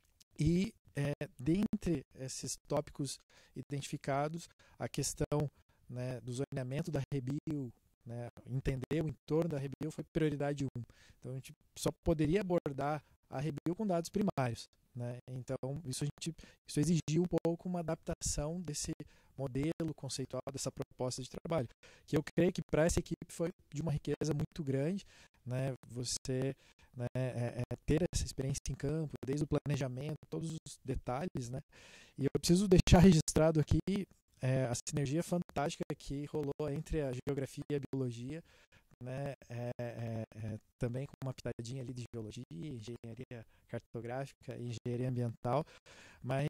E dentre esses tópicos identificados, a questão, né, do zoneamento da REBIL, né, entender o entorno da REBIL foi prioridade 1. Então a gente só poderia abordar a REBIL com dados primários, né? Então isso exigiu um pouco uma adaptação desse modelo conceitual, dessa proposta de trabalho, que eu creio que para essa equipe foi de uma riqueza muito grande, né? Você, né, ter essa experiência em campo, desde o planejamento, todos os detalhes, né? E eu preciso deixar registrado aqui a sinergia fantástica que rolou entre a geografia e a biologia, né? Também com uma pitadinha ali de geologia, engenharia cartográfica e engenharia ambiental, mas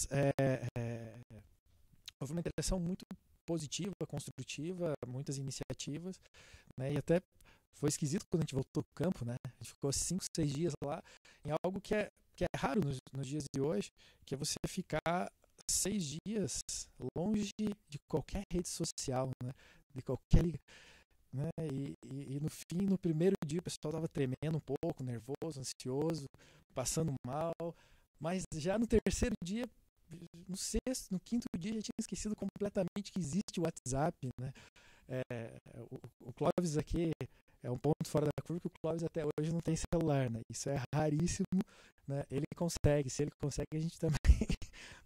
houve uma interação muito positiva, construtiva, muitas iniciativas, né? E até foi esquisito quando a gente voltou do campo, né? A gente ficou 5, 6 dias lá em algo que é raro nos dias de hoje, que é você ficar 6 dias longe de qualquer rede social, né? De qualquer liga, né? E no fim, no primeiro dia, o pessoal estava tremendo um pouco, nervoso, ansioso, passando mal, mas já no terceiro dia, no sexto, no quinto dia, já tinha esquecido completamente que existe o WhatsApp, né? O Clóvis aqui é um ponto fora da curva, que o Clóvis até hoje não tem celular, né? Isso é raríssimo, né? Ele consegue, se ele consegue, a gente também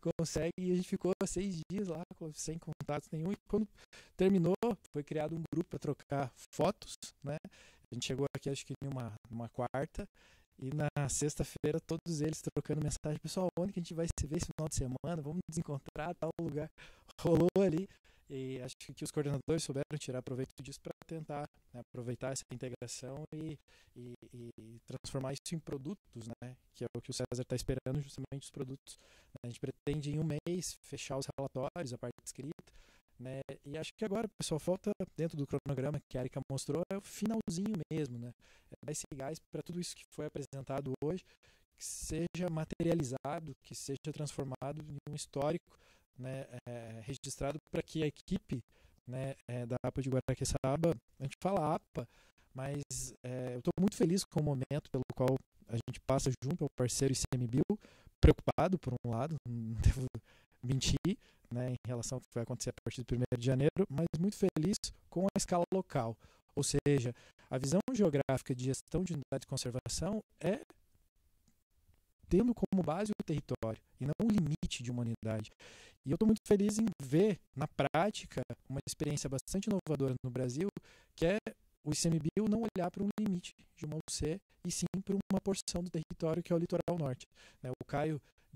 consegue, e a gente ficou 6 dias lá sem contato nenhum, e quando terminou, foi criado um grupo para trocar fotos, né? A gente chegou aqui, acho que numa quarta, e na sexta-feira, todos eles trocando mensagem: pessoal, onde que a gente vai se ver esse final de semana? Vamos nos encontrar, tal lugar. Rolou ali, e acho que os coordenadores souberam tirar proveito disso para tentar, né, aproveitar essa integração e transformar isso em produtos, né? Que é o que o César está esperando, justamente os produtos. A gente pretende em um mês fechar os relatórios, a parte escrita, né? E acho que agora, pessoal, falta dentro do cronograma que a Erika mostrou, é o finalzinho mesmo, né? É dar esse gás para tudo isso que foi apresentado hoje, que seja materializado, que seja transformado em um histórico, né, registrado, para que a equipe, né, da APA de Guaraqueçaba, a gente fala APA, mas eu estou muito feliz com o momento pelo qual a gente passa junto ao parceiro ICMBio, preocupado por um lado, não devo mentir, né, em relação ao que vai acontecer a partir do 1º de janeiro, mas muito feliz com a escala local. Ou seja, a visão geográfica de gestão de unidade de conservação é tendo como base o território e não o limite de uma unidade. E eu estou muito feliz em ver, na prática, uma experiência bastante inovadora no Brasil, que é o ICMBio não olhar para um limite de uma UC, e sim para uma porção do território que é o litoral norte. O Caio,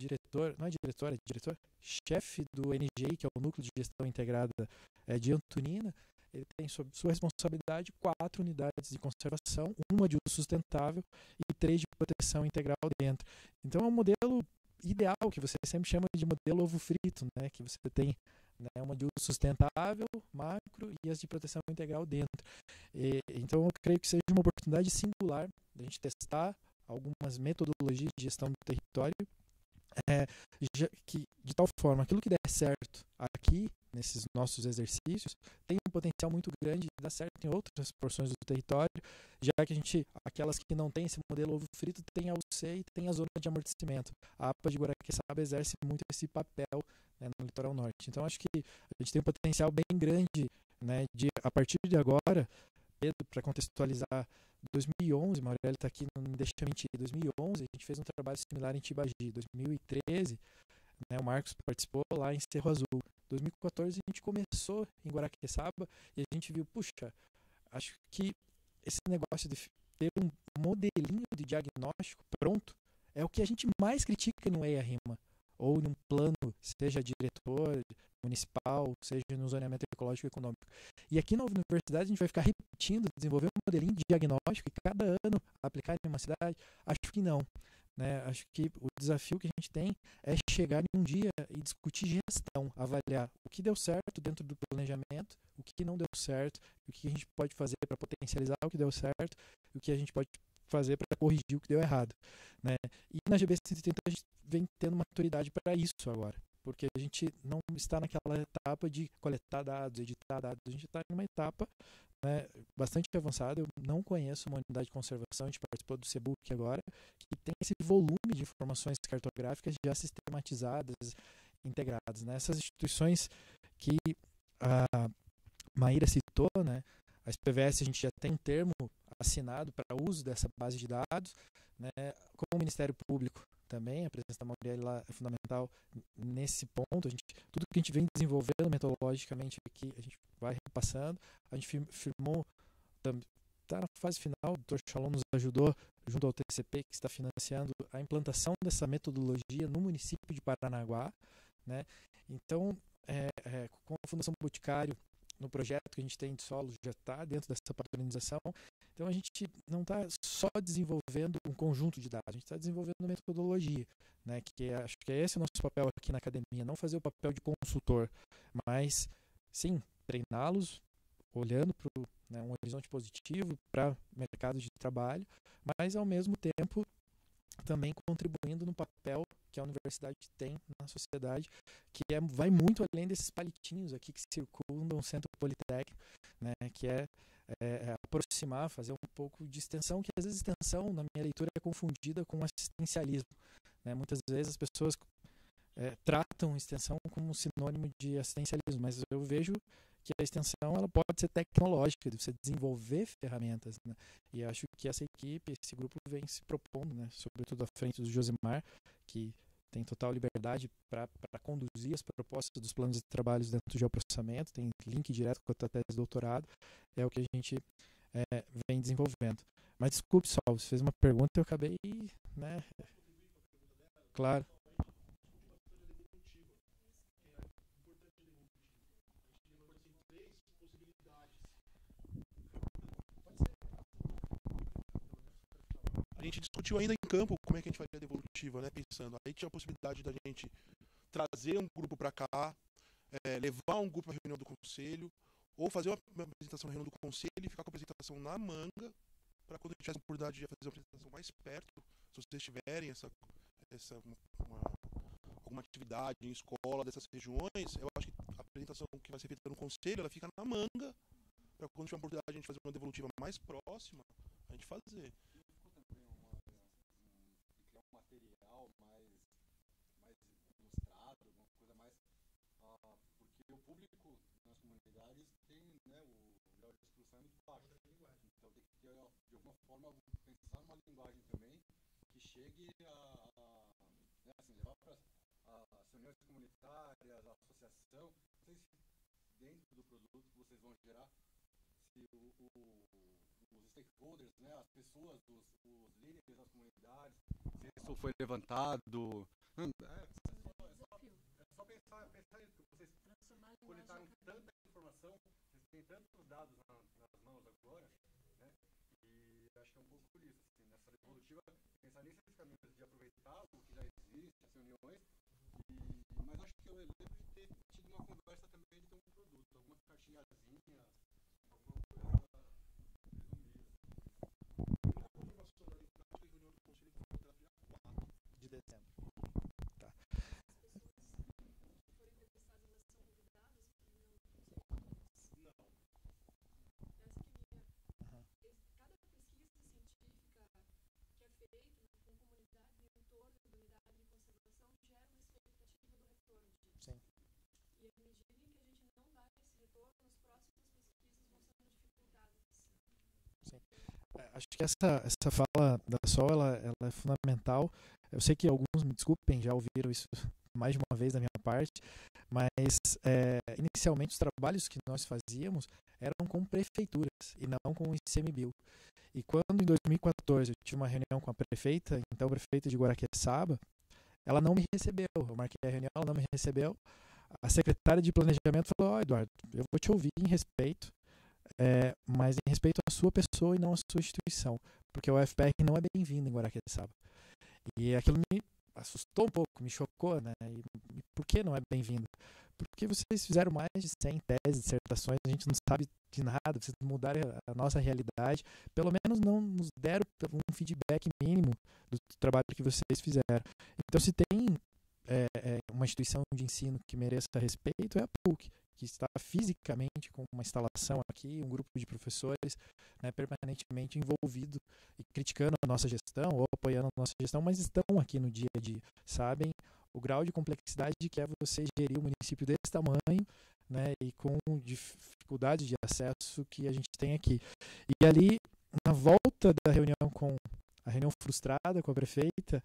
chefe do NGI, que é o Núcleo de Gestão Integrada de Antonina, ele tem sob sua responsabilidade 4 unidades de conservação, uma de uso sustentável e 3 de proteção integral dentro. Então é um modelo ideal, que você sempre chama de modelo ovo frito, né? Que você tem, né, uma de uso sustentável, macro, e as de proteção integral dentro. Então eu creio que seja uma oportunidade singular da gente testar algumas metodologias de gestão do território, que, de tal forma, aquilo que der certo aqui, nesses nossos exercícios, tem um potencial muito grande de dar certo em outras porções do território, já que aquelas que não têm esse modelo ovo frito, tem a UC e tem a zona de amortecimento. A APA de Guaraqueçaba exerce muito esse papel, né, no litoral norte. Então, acho que a gente tem um potencial bem grande, né, de, a partir de agora, Pedro, para contextualizar, 2011, Maurélio está aqui, não me deixa mentir, 2011 a gente fez um trabalho similar em Tibagi, 2013, né, o Marcos participou lá em Cerro Azul, 2014 a gente começou em Guaraqueçaba e a gente viu, puxa, acho que esse negócio de ter um modelinho de diagnóstico pronto é o que a gente mais critica no EIA-RIMA, ou num plano, seja diretor municipal, seja no zoneamento ecológico e econômico. E aqui na universidade a gente vai ficar repetindo, desenvolver um modelinho de diagnóstico e cada ano aplicar em uma cidade? Acho que não. Né? Acho que o desafio que a gente tem é chegar em um dia e discutir gestão, avaliar o que deu certo dentro do planejamento, o que não deu certo, o que a gente pode fazer para potencializar o que deu certo, o que a gente pode fazer para corrigir o que deu errado. Né? E na GB 130 a gente vem tendo maturidade para isso agora, porque a gente não está naquela etapa de coletar dados, editar dados, a gente está em uma etapa, né, bastante avançada. Eu não conheço uma unidade de conservação, a gente participou do CEBUC agora, que tem esse volume de informações cartográficas já sistematizadas, integradas. Né? Essas instituições que a Maíra citou, né, a SPVS, a gente já tem um termo assinado para uso dessa base de dados, né, com o Ministério Público também, a presença da Maurélio lá é fundamental nesse ponto. Tudo que a gente vem desenvolvendo metodologicamente aqui, a gente vai repassando. A gente firmou, está na fase final, o Dr. Shalom nos ajudou, junto ao TCP, que está financiando a implantação dessa metodologia no município de Paranaguá. Né? Então, com a Fundação Boticário, no projeto que a gente tem de solo, já está dentro dessa padronização. Então a gente não está só desenvolvendo um conjunto de dados, a gente está desenvolvendo uma metodologia, né, que acho que é esse o nosso papel aqui na academia, não fazer o papel de consultor, mas sim, treiná-los, olhando para um horizonte positivo para o mercado de trabalho, mas ao mesmo tempo também contribuindo no papel que a universidade tem na sociedade, que vai muito além desses palitinhos aqui que circundam o centro politécnico, né, que é aproximar, fazer um pouco de extensão, que às vezes extensão, na minha leitura, é confundida com assistencialismo. Né? Muitas vezes as pessoas tratam extensão como sinônimo de assistencialismo, mas eu vejo que a extensão ela pode ser tecnológica, de você desenvolver ferramentas. Né? E acho que essa equipe, esse grupo vem se propondo, né, sobretudo à frente do Josemar, que tem total liberdade para conduzir as propostas dos planos de trabalhos dentro do geoprocessamento, tem link direto com a tese de doutorado, é o que a gente vem desenvolvendo. Mas desculpe, só, você fez uma pergunta e eu acabei, né? Claro. A gente discutiu ainda em campo como é que a gente faria a devolutiva, né? Pensando, aí tinha a possibilidade da gente trazer um grupo para cá, levar um grupo para a reunião do conselho, ou fazer uma apresentação na reunião do conselho e ficar com a apresentação na manga, para quando a gente tivesse a oportunidade de fazer uma apresentação mais perto, se vocês tiverem alguma atividade em escola dessas regiões, eu acho que a apresentação que vai ser feita no conselho, ela fica na manga, para quando tiver a oportunidade de a gente fazer uma devolutiva mais próxima, a gente fazer. Material mais ilustrado, uma coisa mais porque o público nas comunidades tem, né, o grau de exclusão é muito baixo, então tem que de alguma forma pensar numa linguagem também que chegue né, assim, levar para as reuniões comunitárias, a associação, não sei se dentro do produto que vocês vão gerar, se os stakeholders, né, as pessoas, os líderes das comunidades, se isso foi levantado. É só pensar nisso, porque vocês coletaram tanta informação, vocês têm tantos dados nas mãos agora, né? E acho que é um pouco por isso, assim, nessa evolutiva, pensar nesses caminhos de aproveitar o que já existe, as reuniões, mas acho que eu lembro de ter tido uma conversa também de ter um produto, alguma cartinhazinha, alguma coisa. De dezembro. Tá. Sim. E à medida em que a gente não dá esse retorno, as próximas pesquisas vão sendo dificultadas. Sim. Acho que essa fala da Sol, ela é fundamental. Eu sei que alguns, me desculpem, já ouviram isso mais de uma vez da minha parte, mas inicialmente os trabalhos que nós fazíamos eram com prefeituras e não com o ICMBio. E quando em 2014 eu tive uma reunião com a prefeita, então a prefeita de Guaraqueçaba, ela não me recebeu. Eu marquei a reunião, ela não me recebeu. A secretária de planejamento falou: Eduardo, eu vou te ouvir em respeito, mas em respeito à sua pessoa e não à sua instituição, porque o UFPR não é bem-vindo em Guaraqueçaba. E aquilo me assustou um pouco, me chocou, né? E por que não é bem-vindo? Porque vocês fizeram mais de 100 teses, dissertações, a gente não sabe de nada, vocês mudaram a nossa realidade, pelo menos não nos deram um feedback mínimo do trabalho que vocês fizeram. Então, se tem uma instituição de ensino que mereça respeito, é a PUC, que está fisicamente com uma instalação aqui, um grupo de professores, né, permanentemente envolvido e criticando a nossa gestão ou apoiando a nossa gestão, mas estão aqui no dia a dia, sabem o grau de complexidade que é você gerir um município desse tamanho, né, e com dificuldade de acesso que a gente tem aqui. E ali, na volta da reunião a reunião frustrada com a prefeita,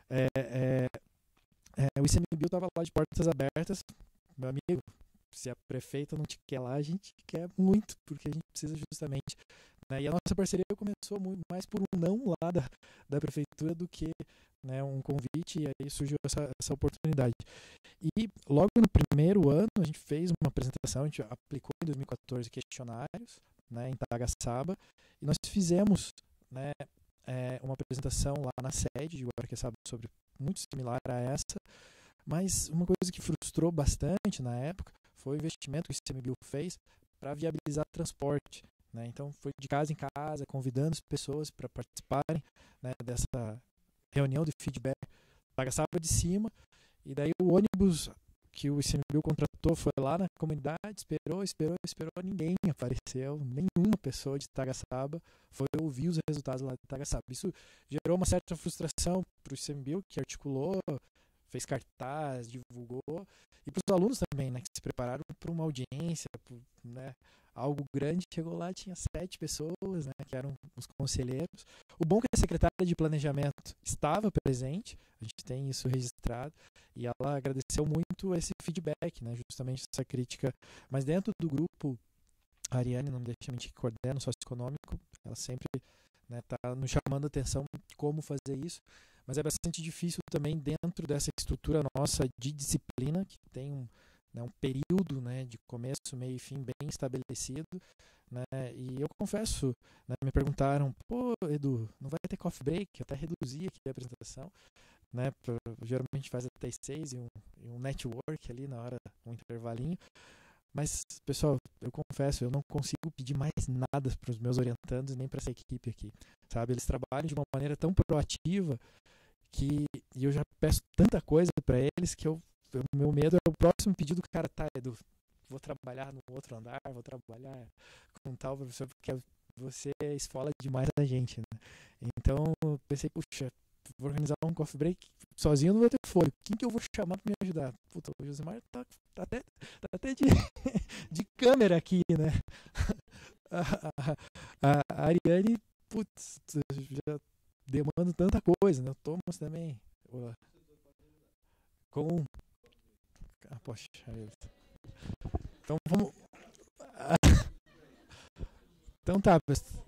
o ICMBio estava lá de portas abertas. Meu amigo, se a prefeita não te quer lá, a gente quer muito, porque a gente precisa justamente, né? E a nossa parceria começou muito mais por um não lá da prefeitura do que, né, um convite, e aí surgiu essa oportunidade. E logo no primeiro ano a gente fez uma apresentação, a gente aplicou em 2014 questionários, né, em Tagaçaba, e nós fizemos, né, uma apresentação lá na sede de Guaraqueçaba sobre muito similar a essa, mas uma coisa que frustrou bastante na época foi o investimento que o ICMBio fez para viabilizar transporte, né? Então foi de casa em casa, convidando as pessoas para participarem, né, dessa reunião de feedback. Tagaçaba de cima, e daí o ônibus que o ICMBio contratou foi lá na comunidade, esperou, ninguém apareceu, nenhuma pessoa de Tagaçaba foi ouvir os resultados lá de Tagaçaba. Isso gerou uma certa frustração para o ICMBio, que articulou, fez cartaz, divulgou, e para os alunos também, né, que se prepararam para uma audiência, né, algo grande, chegou lá, tinha 7 pessoas, né, que eram os conselheiros. O bom é que a secretária de planejamento estava presente, a gente tem isso registrado, e ela agradeceu muito esse feedback, né, justamente essa crítica. Mas dentro do grupo, a Ariane, não me deixa mentir, que coordena o socioeconômico, ela sempre está nos chamando a atenção de como fazer isso, mas é bastante difícil também dentro dessa estrutura nossa de disciplina, que tem um período, né, de começo, meio e fim bem estabelecido, né, e eu confesso, né, me perguntaram, pô, Edu, não vai ter coffee break? Eu até reduzi aqui a apresentação, né, geralmente a gente faz até 6 e um network ali na hora, um intervalinho, mas, pessoal, eu confesso, eu não consigo pedir mais nada para os meus orientandos, nem para essa equipe aqui, sabe, eles trabalham de uma maneira tão proativa que eu já peço tanta coisa para eles que o meu medo é o próximo pedido do cara, tá, Edu, vou trabalhar no outro andar, vou trabalhar com tal professor, porque você esfola demais a gente, né? Então, eu pensei, puxa, vou organizar um coffee break, sozinho eu não vou ter fôlego, quem que eu vou chamar para me ajudar? Puta, o Josimar tá até de câmera aqui, né? A Ariane, putz, já demanda tanta coisa, né? O Thomas também. Poxa, então vamos. Então tá, pessoal.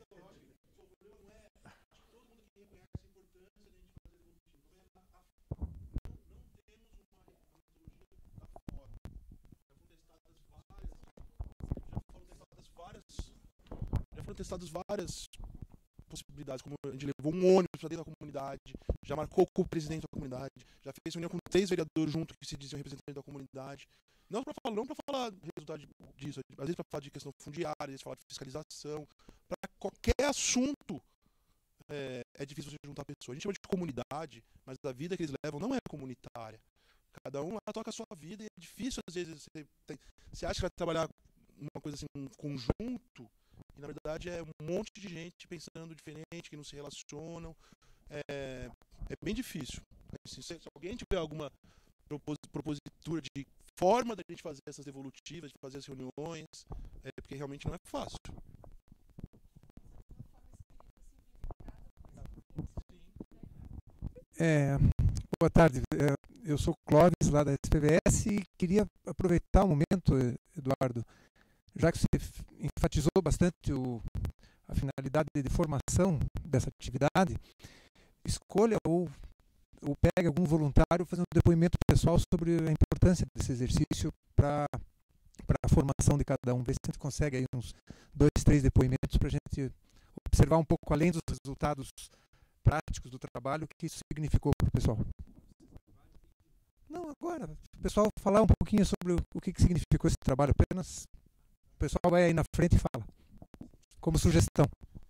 Já foram testadas várias possibilidades, como a gente levou um ônibus para dentro da comunidade, já marcou com o presidente da comunidade, já fez reunião com 3 vereadores junto que se diziam representantes da comunidade. Não para falar resultado disso, às vezes para falar de questão fundiária, às vezes falar de fiscalização, para qualquer assunto é difícil você juntar pessoas. A gente chama de comunidade, mas a vida que eles levam não é comunitária. Cada um toca a sua vida e é difícil, às vezes, você acha que vai trabalhar uma coisa assim, um conjunto, e na verdade é um monte de gente pensando diferente, que não se relacionam. É bem difícil. Assim, se alguém tiver alguma propositura de forma da gente fazer essas devolutivas, de fazer as reuniões, porque realmente não é fácil. Boa tarde, eu sou Clóvis, lá da SPVS, e queria aproveitar o momento, Eduardo, já que você enfatizou bastante a finalidade de formação dessa atividade, escolha ou pegue algum voluntário fazendo um depoimento pessoal sobre a importância desse exercício para a formação de cada um. Vê se a gente consegue aí uns 2, 3 depoimentos para a gente observar um pouco além dos resultados práticos do trabalho, o que isso significou para o pessoal. Não, agora, o pessoal falar um pouquinho sobre o que significou esse trabalho, apenas o pessoal vai aí na frente e fala, como sugestão.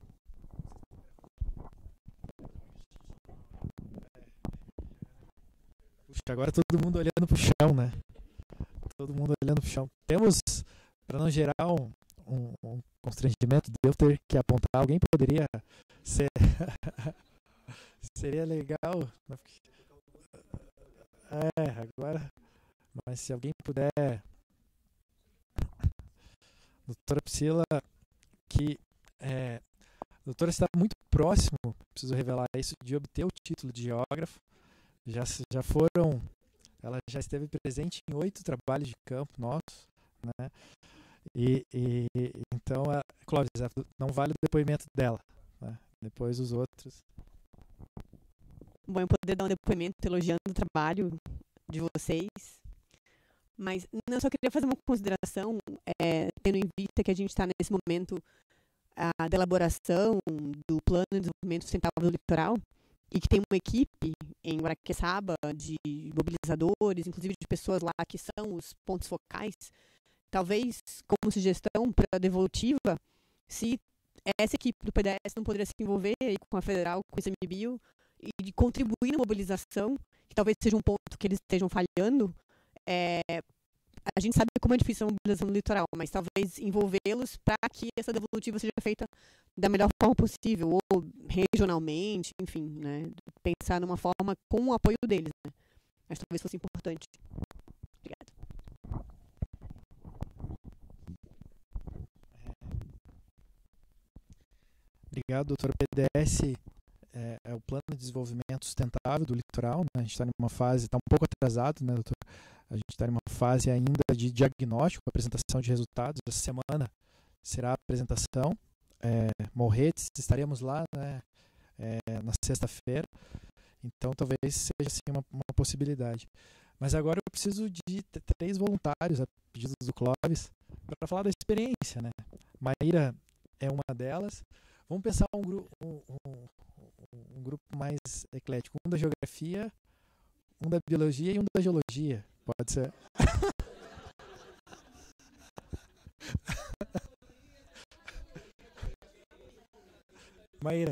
Puxa, agora todo mundo olhando pro chão, né? Todo mundo olhando pro chão. Temos, para não gerar um constrangimento de eu ter que apontar, alguém poderia ser... Seria legal. Agora. Mas se alguém puder. Doutora Priscila, que a doutora está muito próximo, preciso revelar isso, de obter o título de geógrafo. Já foram. Ela já esteve presente em 8 trabalhos de campo nossos, né? E então, Clóvis, não vale o depoimento dela, né? Depois os outros. Bom, eu poder dar um depoimento elogiando o trabalho de vocês, mas eu só queria fazer uma consideração, tendo em vista que a gente está nesse momento da elaboração do Plano de Desenvolvimento Sustentável do Litoral, e que tem uma equipe em Guaraqueçaba de mobilizadores, inclusive de pessoas lá que são os pontos focais. Talvez, como sugestão para a devolutiva, se essa equipe do PDS não poderia se envolver aí com a Federal, com o ICMBio, e de contribuir na mobilização, que talvez seja um ponto que eles estejam falhando. A gente sabe como é difícil a mobilização no litoral, mas talvez envolvê-los para que essa devolutiva seja feita da melhor forma possível, ou regionalmente, enfim, né? Pensar numa forma com o apoio deles, né? Acho que talvez fosse importante. Obrigada. Obrigado, doutor. PDS é o Plano de Desenvolvimento Sustentável do Litoral, né? A gente está numa fase, está um pouco atrasado, né, doutor? A gente está em uma fase ainda de diagnóstico, apresentação de resultados. Essa semana será a apresentação. Morretes, estaremos lá, né, na sexta-feira. Então, talvez seja assim, uma possibilidade. Mas agora eu preciso de 3 voluntários, a pedido do Clóvis, para falar da experiência, né? Maíra é uma delas. Vamos pensar um grupo mais eclético. Um da geografia, um da biologia e um da geologia. Pode ser? Maíra.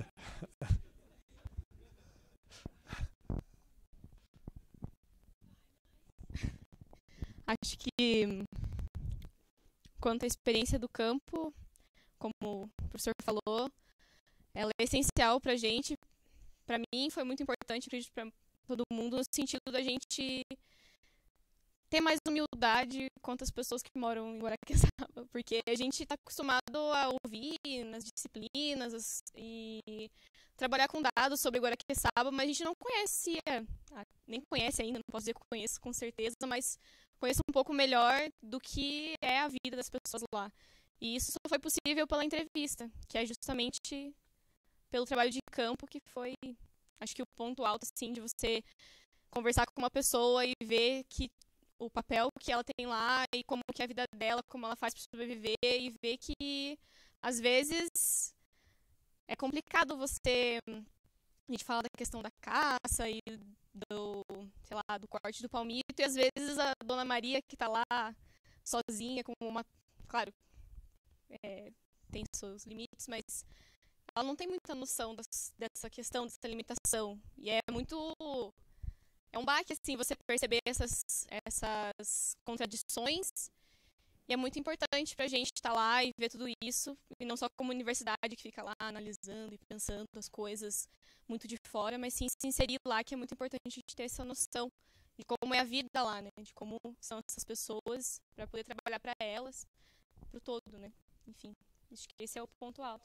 Acho que, quanto à experiência do campo, como o professor falou, ela é essencial para a gente. Para mim, foi muito importante, acredito, para todo mundo, no sentido da gente ter mais humildade quanto às pessoas que moram em Guaraqueçaba, porque a gente está acostumado a ouvir nas disciplinas e trabalhar com dados sobre Guaraqueçaba, mas a gente não conhecia, nem conhece ainda, não posso dizer que conheço com certeza, mas conheço um pouco melhor do que é a vida das pessoas lá. E isso só foi possível pela entrevista, que é justamente pelo trabalho de campo, que foi, acho que o ponto alto, assim, de você conversar com uma pessoa e ver que o papel que ela tem lá e como que é a vida dela, como ela faz para sobreviver, e ver que, às vezes, é complicado você... A gente fala da questão da caça e do, sei lá, do corte do palmito, e às vezes a Dona Maria, que está lá sozinha, com uma... Claro, tem seus limites, mas ela não tem muita noção dessa questão, dessa limitação. E é muito... É um baque, assim, você perceber essas contradições. E é muito importante pra gente estar lá e ver tudo isso. E não só como universidade que fica lá analisando e pensando as coisas muito de fora, mas sim se inserir lá, que é muito importante a gente ter essa noção de como é a vida lá, né? De como são essas pessoas, para poder trabalhar para elas, pro todo, né? Enfim, acho que esse é o ponto alto.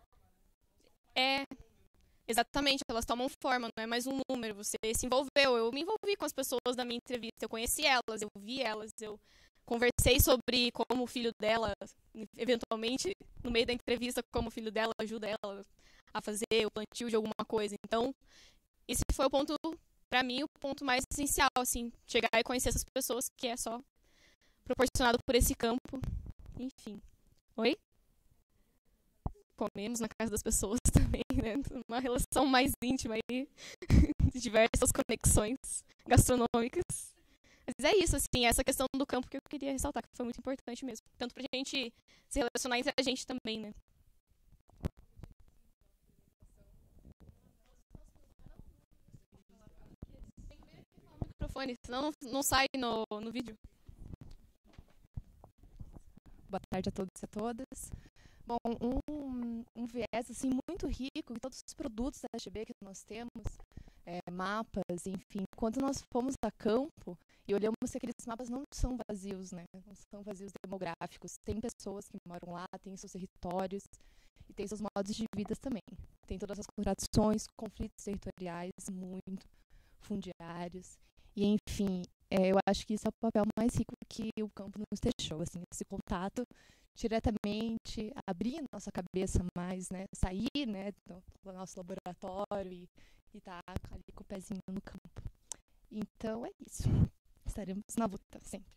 Exatamente, elas tomam forma, não é mais um número, você se envolveu. Eu me envolvi com as pessoas da minha entrevista, eu conheci elas, eu vi elas, eu conversei sobre como o filho dela, eventualmente, no meio da entrevista, como o filho dela ajuda ela a fazer o plantio de alguma coisa. Então, esse foi o ponto, pra mim, o ponto mais essencial, assim, chegar e conhecer essas pessoas, que é só proporcionado por esse campo. Enfim. Oi? Comemos na casa das pessoas também, né? Uma relação mais íntima aí, de diversas conexões gastronômicas. Mas é isso, assim, essa questão do campo que eu queria ressaltar, que foi muito importante mesmo. Tanto pra gente se relacionar entre a gente também, né? Microfone, senão não sai no vídeo. Boa tarde a todos e a todas. Bom, um viés assim, muito rico em todos os produtos da AGB que nós temos, mapas, enfim. Quando nós fomos a campo e olhamos que aqueles mapas não são vazios, né? Não são vazios demográficos. Tem pessoas que moram lá, têm seus territórios e têm seus modos de vida também. Tem todas as contradições, conflitos territoriais muito fundiários. E, enfim, eu acho que isso é o papel mais rico que o campo nos deixou, assim, esse contato diretamente, abrir nossa cabeça mais, né, sair, né, do nosso laboratório e estar ali com o pezinho no campo. Então é isso. Estaremos na luta sempre.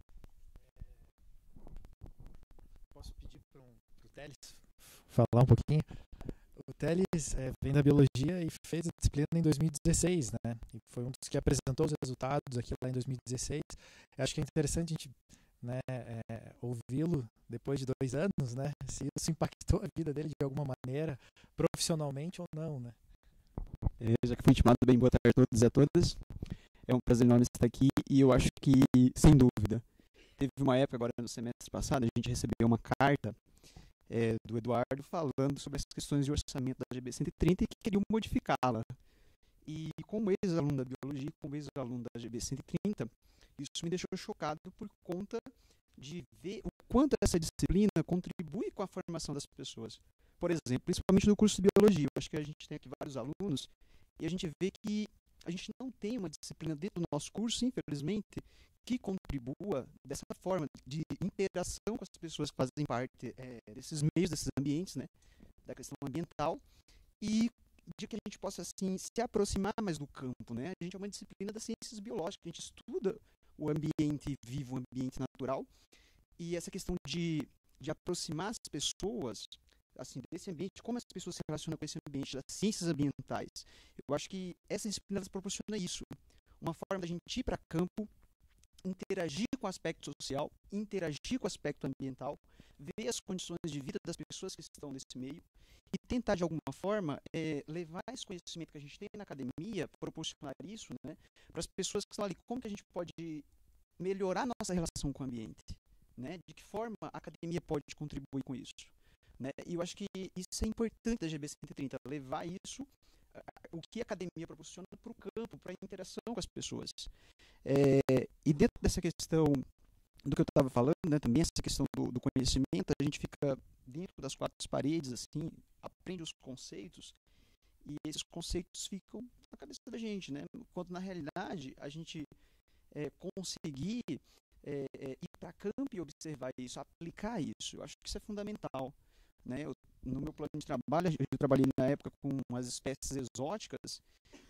Posso pedir para o Teles falar um pouquinho? O Teles vem da biologia e fez a disciplina em 2016, né? E foi um dos que apresentou os resultados aqui lá em 2016. Eu acho que é interessante a gente, né, ouvi-lo depois de 2 anos, né? Se isso impactou a vida dele de alguma maneira, profissionalmente ou não, né? Já que fui intimado, bem, boa tarde a todos e a todas. É um prazer enorme estar aqui e eu acho que, sem dúvida, teve uma época agora no semestre passado, a gente recebeu uma carta do Eduardo falando sobre as questões de orçamento da AGB 130 e que queriam modificá-la. E como ex-aluno da biologia, como ex-aluno da AGB 130, isso me deixou chocado por conta de ver o quanto essa disciplina contribui com a formação das pessoas. Por exemplo, principalmente no curso de biologia. Eu acho que a gente tem aqui vários alunos e a gente vê que a gente não tem uma disciplina dentro do nosso curso, infelizmente, que contribua dessa forma de interação com as pessoas que fazem parte desses meios, desses ambientes, né, da questão ambiental, e de que a gente possa assim se aproximar mais do campo, né? A gente é uma disciplina das ciências biológicas, a gente estuda o ambiente vivo, o ambiente natural, e essa questão de aproximar as pessoas assim desse ambiente, como as pessoas se relacionam com esse ambiente, das ciências ambientais. Eu acho que essa disciplina proporciona isso, uma forma da gente ir para campo, interagir com o aspecto social, interagir com o aspecto ambiental, ver as condições de vida das pessoas que estão nesse meio e tentar, de alguma forma, levar esse conhecimento que a gente tem na academia, proporcionar isso, né, para as pessoas que estão ali. Como que a gente pode melhorar a nossa relação com o ambiente? Né? De que forma a academia pode contribuir com isso? Né? E eu acho que isso é importante da GB 130, levar isso, o que a academia proporciona, para o campo, para a interação com as pessoas. E dentro dessa questão do que eu estava falando, né, também essa questão do conhecimento, a gente fica dentro das quatro paredes, assim, aprende os conceitos, e esses conceitos ficam na cabeça da gente, né? Quando na realidade a gente conseguir ir para campo e observar isso, aplicar isso, eu acho que isso é fundamental. Né? No meu plano de trabalho, eu trabalhei na época com as espécies exóticas,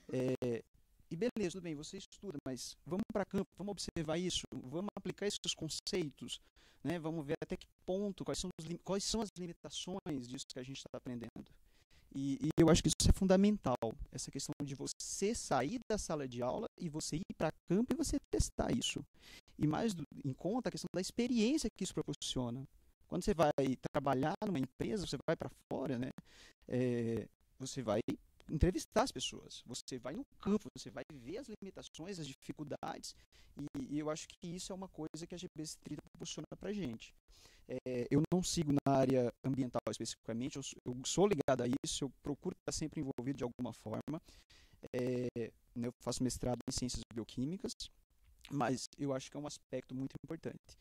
e beleza, tudo bem, você estuda, mas vamos para campo, vamos observar isso, vamos aplicar esses conceitos, né? Vamos ver até que ponto, quais são as limitações disso que a gente está aprendendo. E eu acho que isso é fundamental, essa questão de você sair da sala de aula e você ir para campo e você testar isso. E mais em conta a questão da experiência que isso proporciona. Quando você vai trabalhar numa empresa, você vai para fora, né? Você vai entrevistar as pessoas, você vai no campo, você vai ver as limitações, as dificuldades, e eu acho que isso é uma coisa que a GB 130 proporciona para a gente. Eu não sigo na área ambiental especificamente, eu sou ligado a isso, eu procuro estar sempre envolvido de alguma forma. Eu faço mestrado em ciências bioquímicas, mas eu acho que é um aspecto muito importante.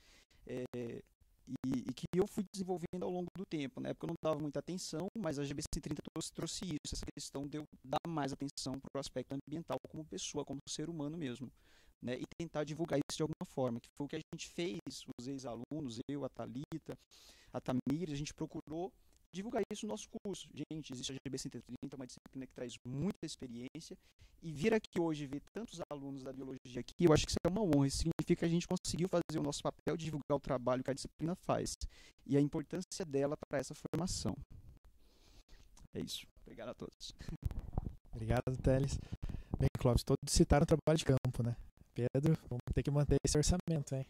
E que eu fui desenvolvendo ao longo do tempo. Na época eu não dava muita atenção, mas a GB 130 trouxe isso, essa questão de eu dar mais atenção para o aspecto ambiental como pessoa, como ser humano mesmo. Né? E tentar divulgar isso de alguma forma, que foi o que a gente fez, os ex-alunos, eu, a Thalita, a Tamir, a gente procurou divulgar isso no nosso curso. Gente, existe a GB 130, uma disciplina que traz muita experiência, e vir aqui hoje ver tantos alunos da biologia aqui, eu acho que isso é uma honra. Isso significa que a gente conseguiu fazer o nosso papel de divulgar o trabalho que a disciplina faz e a importância dela para essa formação. É isso. Obrigado a todos. Obrigado, Teles. Bem, Clóvis, todos citaram o trabalho de campo, né? Pedro, vamos ter que manter esse orçamento, hein?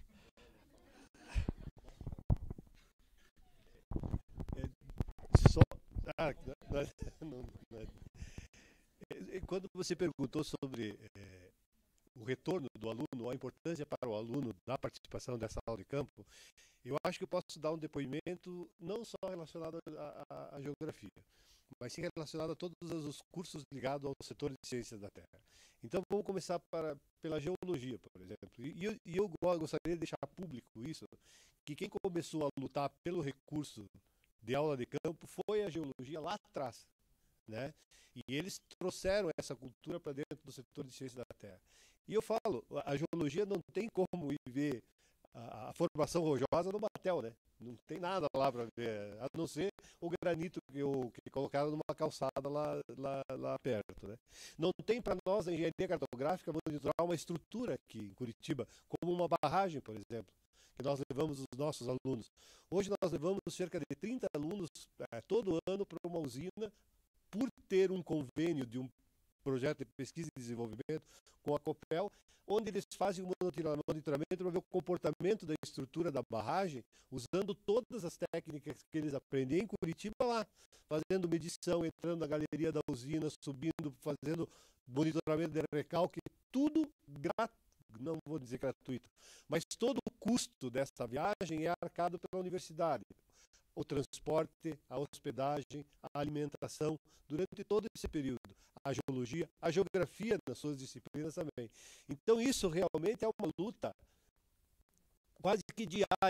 Quando você perguntou sobre o retorno do aluno, a importância para o aluno da participação dessa aula de campo, eu acho que eu posso dar um depoimento não só relacionado à geografia, mas sim relacionado a todos os cursos ligados ao setor de ciências da Terra. Então vamos começar pela geologia, por exemplo. E eu gostaria de deixar público isso, que quem começou a lutar pelo recurso de aula de campo foi a geologia lá atrás, né? E eles trouxeram essa cultura para dentro do setor de ciência da Terra. E eu falo, a geologia não tem como ir ver a formação rochosa no Batel, né? Não tem nada lá para ver, a não ser o granito que colocaram numa calçada lá perto, né? Não tem para nós, a engenharia cartográfica, monitorar uma estrutura aqui em Curitiba, como uma barragem, por exemplo, que nós levamos os nossos alunos. Hoje nós levamos cerca de 30 alunos todo ano para uma usina, por ter um convênio de um projeto de pesquisa e desenvolvimento com a Copel, onde eles fazem um monitoramento para ver o comportamento da estrutura da barragem, usando todas as técnicas que eles aprendem em Curitiba lá, fazendo medição, entrando na galeria da usina, subindo, fazendo monitoramento de recalque, tudo não vou dizer gratuito, mas todo o custo dessa viagem é arcado pela universidade. O transporte, a hospedagem, a alimentação, durante todo esse período. A geologia, a geografia nas suas disciplinas também. Então isso realmente é uma luta quase que diária,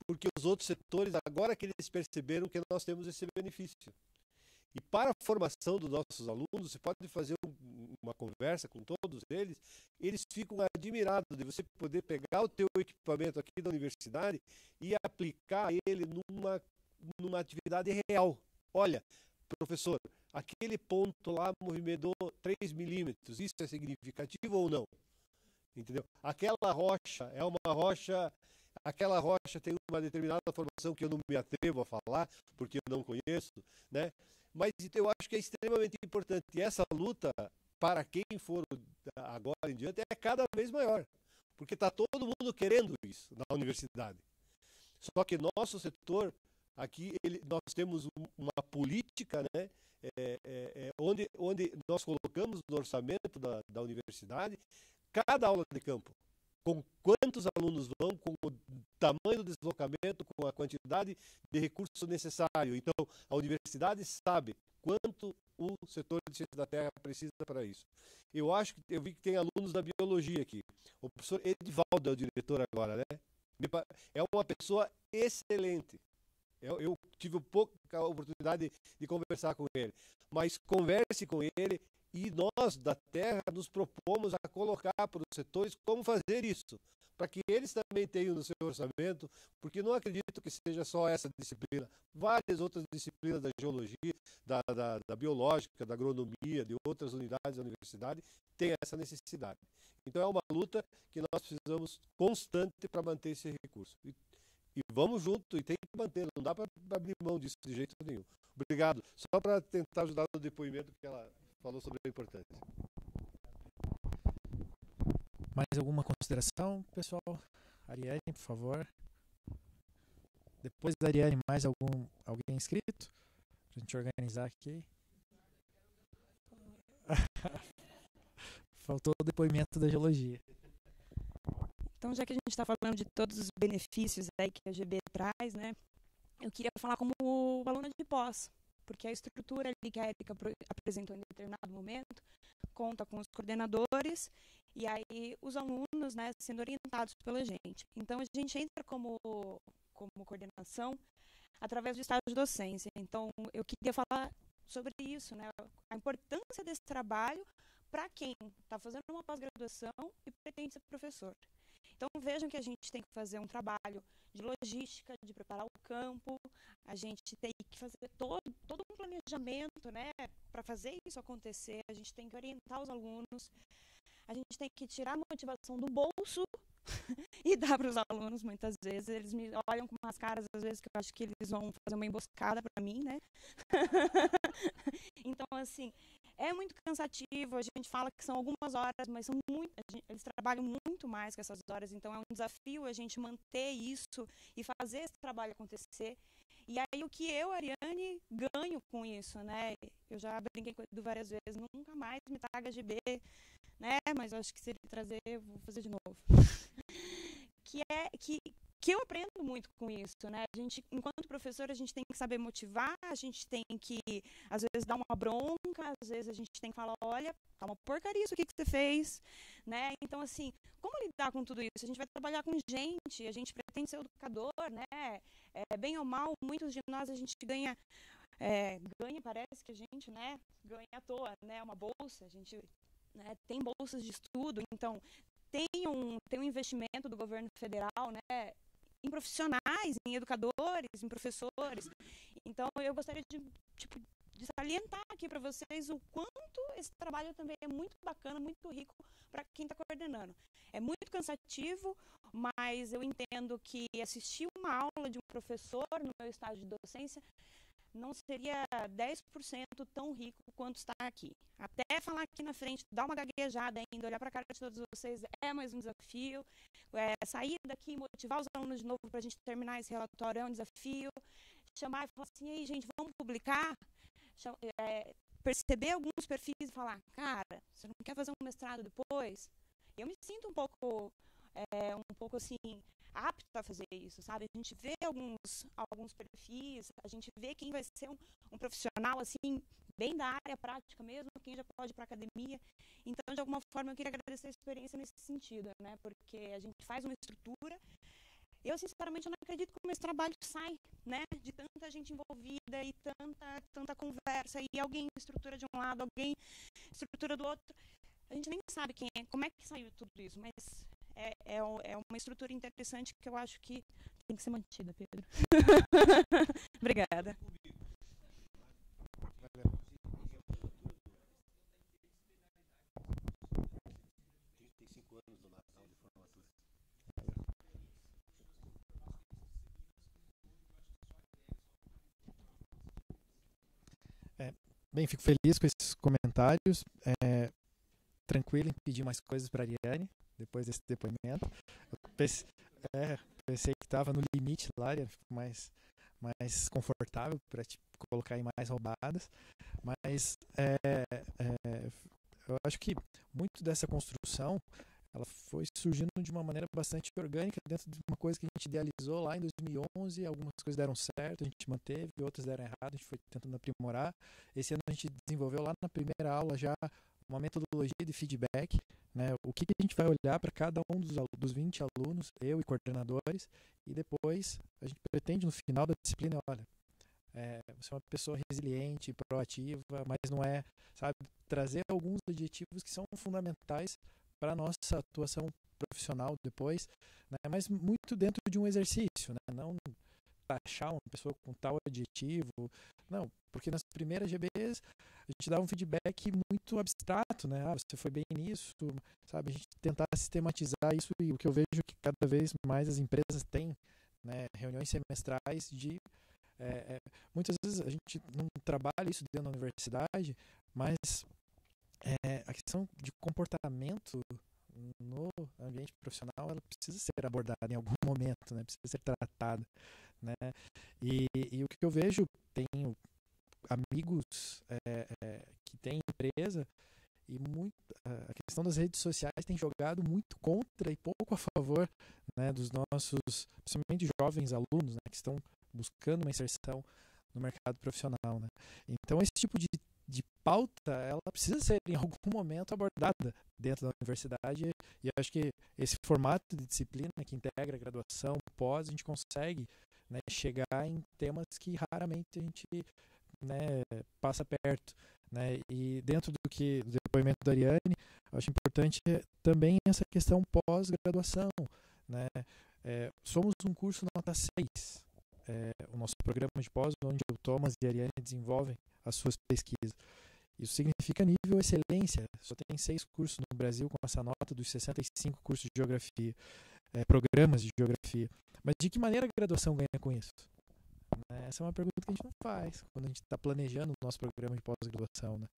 porque os outros setores, agora que eles perceberam que nós temos esse benefício. E para a formação dos nossos alunos, você pode fazer uma conversa com todos eles, eles ficam admirados de você poder pegar o teu equipamento aqui da universidade e aplicar ele numa atividade real. Olha, professor, aquele ponto lá movimentou 3 milímetros, isso é significativo ou não? Entendeu? Aquela rocha é uma rocha, aquela rocha tem uma determinada formação que eu não me atrevo a falar, porque eu não conheço, né? Mas eu acho que é extremamente importante. E essa luta, para quem for agora em diante, é cada vez maior. Porque está todo mundo querendo isso na universidade. Só que nosso setor, aqui, nós temos uma política, né, onde nós colocamos no orçamento da universidade cada aula de campo. Com quantos alunos vão, com o tamanho do deslocamento, com a quantidade de recurso necessário. Então, a universidade sabe quanto o setor de ciência da terra precisa para isso. Eu vi que tem alunos da biologia aqui. O professor Edivaldo é o diretor agora, né? É uma pessoa excelente. Eu tive pouca oportunidade de conversar com ele. Mas converse com ele. E nós, da Terra, nos propomos a colocar para os setores como fazer isso, para que eles também tenham no seu orçamento, porque não acredito que seja só essa disciplina. Várias outras disciplinas da geologia, da biológica, da agronomia, de outras unidades da universidade, têm essa necessidade. Então é uma luta que nós precisamos constante para manter esse recurso. E vamos junto, e tem que manter, não dá para abrir mão disso de jeito nenhum. Obrigado. Só para tentar ajudar no depoimento que ela falou sobre a importância. Mais alguma consideração, pessoal? Ariane, por favor. Depois da Ariane, mais alguém inscrito? Pra gente organizar aqui. Faltou o depoimento da geologia. Então, já que a gente está falando de todos os benefícios aí que a GB traz, né? Eu queria falar como aluna de pós, porque a estrutura ali que a Érica apresentou em determinado momento conta com os coordenadores e aí os alunos, né, sendo orientados pela gente. Então, a gente entra como coordenação através do estágio de docência. Então, eu queria falar sobre isso, né, a importância desse trabalho para quem está fazendo uma pós-graduação e pretende ser professor. Então, vejam que a gente tem que fazer um trabalho de logística, de preparar o campo, a gente tem que fazer todo um planejamento, né, para fazer isso acontecer, a gente tem que orientar os alunos, a gente tem que tirar a motivação do bolso e dar para os alunos, muitas vezes. Eles me olham com umas caras, às vezes, que eu acho que eles vão fazer uma emboscada para mim, né? Então, assim, é muito cansativo, a gente fala que são algumas horas, mas são eles trabalham muito mais que essas horas, então é um desafio a gente manter isso e fazer esse trabalho acontecer. E aí o que eu, Ariane, ganho com isso, né? Eu já brinquei com ele várias vezes, nunca mais me traga GB, né? Mas eu acho que se ele trazer, eu vou fazer de novo. Que eu aprendo muito com isso, né? A gente, enquanto professor, a gente tem que saber motivar, a gente tem que, às vezes, dar uma bronca, às vezes a gente tem que falar, olha, tá uma porcaria isso aqui que você fez, né? Então, assim, como lidar com tudo isso? A gente vai trabalhar com gente, a gente pretende ser educador, né? Bem ou mal, muitos de nós a gente ganha, parece que a gente, né, ganha à toa, né? Uma bolsa, a gente, né, tem bolsas de estudo, então tem um investimento do governo federal, né, em profissionais, em educadores, em professores. Então, eu gostaria de salientar aqui para vocês o quanto esse trabalho também é muito bacana, muito rico para quem está coordenando. É muito cansativo, mas eu entendo que assistir uma aula de um professor no meu estágio de docência não seria 10% tão rico quanto está aqui. Até falar aqui na frente, dar uma gaguejada ainda, olhar para a cara de todos vocês é mais um desafio. Sair daqui e motivar os alunos de novo para a gente terminar esse relatório é um desafio. Chamar e falar assim, aí gente, vamos publicar? Perceber alguns perfis e falar, cara, você não quer fazer um mestrado depois? Eu me sinto um pouco assim, apto a fazer isso, sabe? A gente vê alguns perfis, a gente vê quem vai ser um profissional, assim, bem da área prática mesmo, quem já pode ir para a academia. Então, de alguma forma, eu queria agradecer a experiência nesse sentido, né? Porque a gente faz uma estrutura, Eu, sinceramente, eu não acredito como esse trabalho sai, né? De tanta gente envolvida e tanta conversa, e alguém estrutura de um lado, alguém estrutura do outro. A gente nem sabe quem é, como é que saiu tudo isso, mas é uma estrutura interessante que eu acho que tem que ser mantida, Pedro. Obrigada. Bem, fico feliz com esses comentários. Tranquilo em pedir mais coisas para a Ariane, depois desse depoimento. Eu pensei que estava no limite lá, Ariane, fico mais confortável para te colocar em mais roubadas. Mas eu acho que muito dessa construção ela foi surgindo de uma maneira bastante orgânica dentro de uma coisa que a gente idealizou lá em 2011. Algumas coisas deram certo, a gente manteve, outras deram errado, a gente foi tentando aprimorar. Esse ano a gente desenvolveu lá na primeira aula já uma metodologia de feedback, né? O que a gente vai olhar para cada um dos 20 alunos, eu e coordenadores, e depois a gente pretende no final da disciplina, olha, você é uma pessoa resiliente, proativa, mas não é, sabe, trazer alguns adjetivos que são fundamentais para a nossa atuação profissional depois, né? Mas muito dentro de um exercício, né? Não taxar uma pessoa com tal adjetivo, não, porque nas primeiras GBs a gente dava um feedback muito abstrato, né? Você foi bem nisso, sabe? A gente tentar sistematizar isso, e o que eu vejo que cada vez mais as empresas têm, né? Reuniões semestrais de muitas vezes a gente não trabalha isso dentro da universidade, mas a questão de comportamento no ambiente profissional, ela precisa ser abordada em algum momento, né? Precisa ser tratada, né? E o que eu vejo, tenho amigos que têm empresa, e a questão das redes sociais tem jogado muito contra e pouco a favor, né, dos nossos, principalmente jovens alunos, né, que estão buscando uma inserção no mercado profissional, né? Então esse tipo de pauta, ela precisa ser em algum momento abordada dentro da universidade, e acho que esse formato de disciplina que integra a graduação, pós, a gente consegue, né, chegar em temas que raramente a gente, né, passa perto, né? E dentro do depoimento da Ariane, acho importante também essa questão pós-graduação, né? Somos um curso nota 6, o nosso programa de pós, onde o Thomas e a Ariane desenvolvem as suas pesquisas. Isso significa nível excelência. Só tem 6 cursos no Brasil com essa nota dos 65 cursos de geografia, programas de geografia. Mas de que maneira a graduação ganha com isso? Essa é uma pergunta que a gente não faz quando a gente está planejando o nosso programa de pós-graduação, né?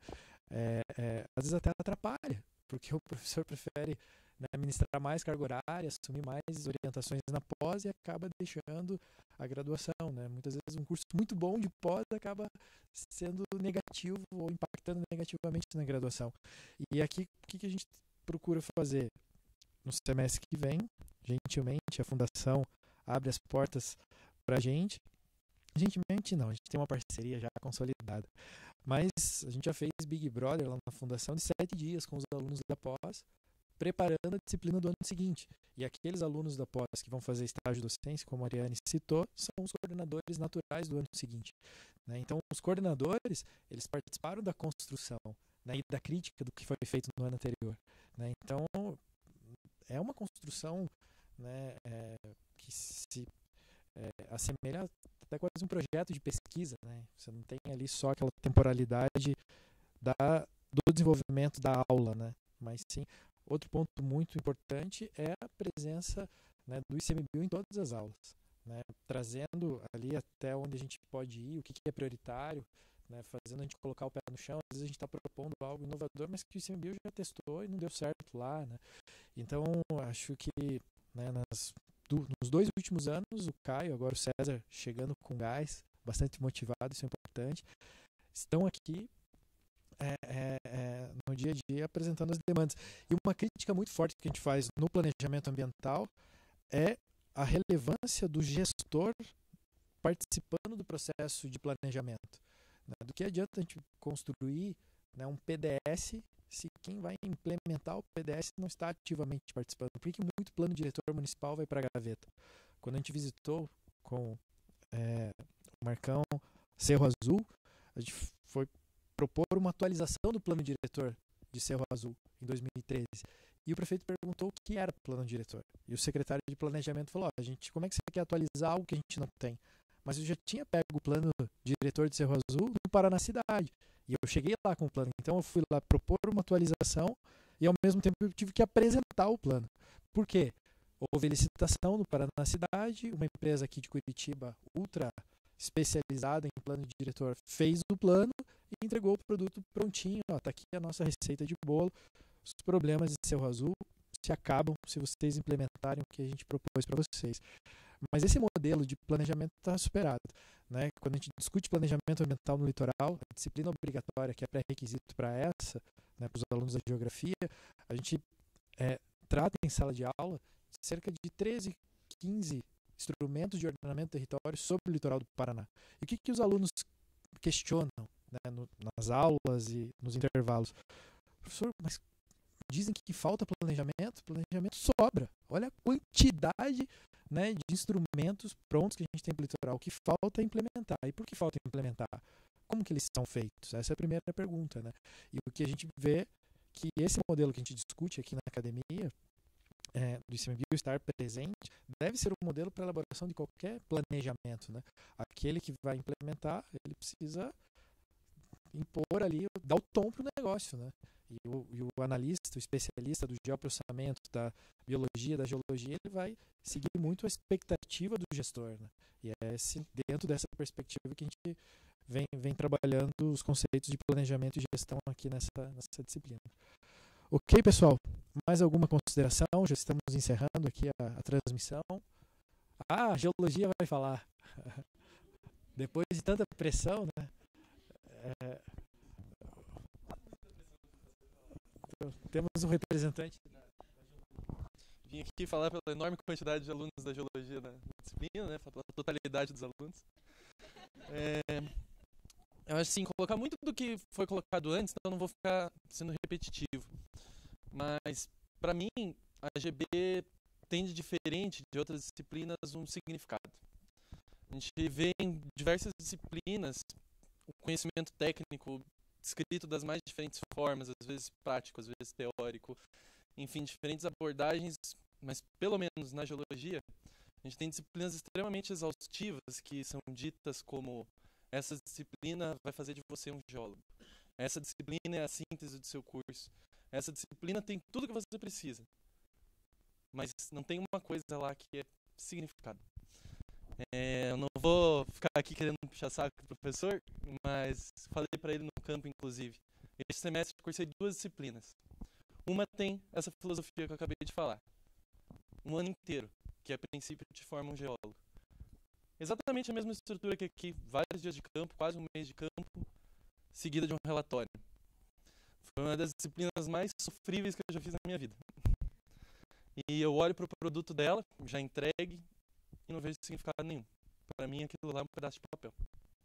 Às vezes até atrapalha, porque o professor prefere, né, ministrar mais carga horária, assumir mais orientações na pós e acaba deixando a graduação, né? Muitas vezes um curso muito bom de pós acaba sendo negativo ou impactando negativamente na graduação. E aqui, o que a gente procura fazer? No semestre que vem, gentilmente, a Fundação abre as portas para a gente. Gentilmente não, a gente tem uma parceria já consolidada. Mas a gente já fez Big Brother lá na Fundação de 7 dias com os alunos da pós, preparando a disciplina do ano seguinte. E aqueles alunos da pós que vão fazer estágio docência, como a Ariane citou, são os coordenadores naturais do ano seguinte, né? Então, os coordenadores, eles participaram da construção, né, e da crítica do que foi feito no ano anterior, né? Então, é uma construção, né, que se assemelha até quase um projeto de pesquisa, né? Você não tem ali só aquela temporalidade do desenvolvimento da aula, né? Mas sim, outro ponto muito importante é a presença, né, do ICMBio em todas as aulas, né? Trazendo ali até onde a gente pode ir, o que é prioritário, né? Fazendo a gente colocar o pé no chão. Às vezes a gente está propondo algo inovador, mas que o ICMBio já testou e não deu certo lá, né? Então, acho que, né, nos 2 últimos anos, o Caio, agora o César, chegando com gás, bastante motivado, isso é importante, estão aqui no dia a dia apresentando as demandas. E uma crítica muito forte que a gente faz no planejamento ambiental é a relevância do gestor participando do processo de planejamento, né? Do que adianta a gente construir, né, um PDS se quem vai implementar o PDS não está ativamente participando? Por que muito plano diretor municipal vai para a gaveta? quando a gente visitou com o Marcão Cerro Azul, a gente foi propor uma atualização do plano diretor de Cerro Azul em 2013. E o prefeito perguntou o que era plano diretor. E o secretário de planejamento falou: gente, como é que você quer atualizar algo que a gente não tem? Mas eu já tinha pego o plano diretor de Cerro Azul no Paraná Cidade. E eu cheguei lá com o plano. Então eu fui lá propor uma atualização e ao mesmo tempo eu tive que apresentar o plano. Por quê? Houve licitação no Paraná Cidade, uma empresa aqui de Curitiba, ultra especializada em plano diretor, fez o plano e entregou o produto prontinho. Está aqui a nossa receita de bolo. Os problemas de Cerro Azul se acabam se vocês implementarem o que a gente propôs para vocês. Mas esse modelo de planejamento está superado, né? Quando a gente discute planejamento ambiental no litoral, a disciplina obrigatória, que é pré-requisito para essa, né, para os alunos da geografia, a gente trata em sala de aula cerca de 13, 15 instrumentos de ordenamento do território sobre o litoral do Paraná. E o que os alunos questionam, né, nas aulas e nos intervalos? Professor, mas dizem que falta planejamento sobra. Olha a quantidade, né, de instrumentos prontos que a gente tem para o litoral. O que falta é implementar. E por que falta implementar? Como que eles são feitos? Essa é a primeira pergunta, né? E o que a gente vê que esse modelo que a gente discute aqui na academia, do ICMBio estar presente, deve ser um modelo para elaboração de qualquer planejamento, né? Aquele que vai implementar, ele precisa impor ali, dar o tom para o negócio, né? E o analista, o especialista do geoprocessamento, da biologia, da geologia, ele vai seguir muito a expectativa do gestor, né? E é dentro dessa perspectiva que a gente vem trabalhando os conceitos de planejamento e gestão aqui nessa disciplina. Ok, pessoal? Mais alguma consideração? Já estamos encerrando aqui a transmissão. A geologia vai falar. Depois de tanta pressão, né? Temos um representante. Vim aqui falar pela enorme quantidade de alunos da geologia da disciplina, né? Pela totalidade dos alunos. Eu acho assim, colocar muito do que foi colocado antes, então eu não vou ficar sendo repetitivo. Mas, para mim, a GB tem de diferente de outras disciplinas um significado. A gente vê em diversas disciplinas o conhecimento técnico descrito das mais diferentes formas, às vezes prático, às vezes teórico, enfim, diferentes abordagens, mas pelo menos na geologia, a gente tem disciplinas extremamente exaustivas que são ditas como: essa disciplina vai fazer de você um geólogo, essa disciplina é a síntese do seu curso, essa disciplina tem tudo que você precisa, mas não tem uma coisa lá que é significado. Eu não vou ficar aqui querendo puxar saco do professor, mas falei para ele no campo, inclusive. Este semestre eu cursei 2 disciplinas. Uma tem essa filosofia que eu acabei de falar. Um ano inteiro, que a princípio te forma um geólogo. Exatamente a mesma estrutura que aqui, vários dias de campo, quase um mês de campo, seguida de um relatório. Foi uma das disciplinas mais sofríveis que eu já fiz na minha vida. E eu olho para o produto dela, já entregue, e não vejo significado nenhum. Para mim, aquilo lá é um pedaço de papel.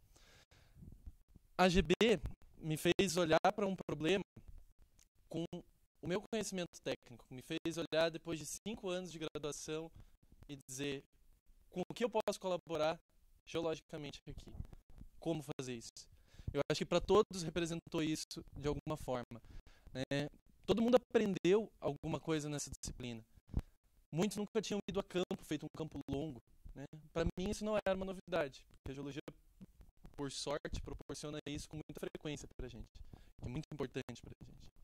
A GB me fez olhar para um problema com o meu conhecimento técnico. Me fez olhar depois de 5 anos de graduação e dizer com o que eu posso colaborar geologicamente aqui. Como fazer isso? Eu acho que para todos representou isso de alguma forma, né? Todo mundo aprendeu alguma coisa nessa disciplina. Muitos nunca tinham ido a campo, feito um campo longo, né? Para mim isso não era uma novidade, porque a geologia, por sorte, proporciona isso com muita frequência para a gente. É muito importante para a gente.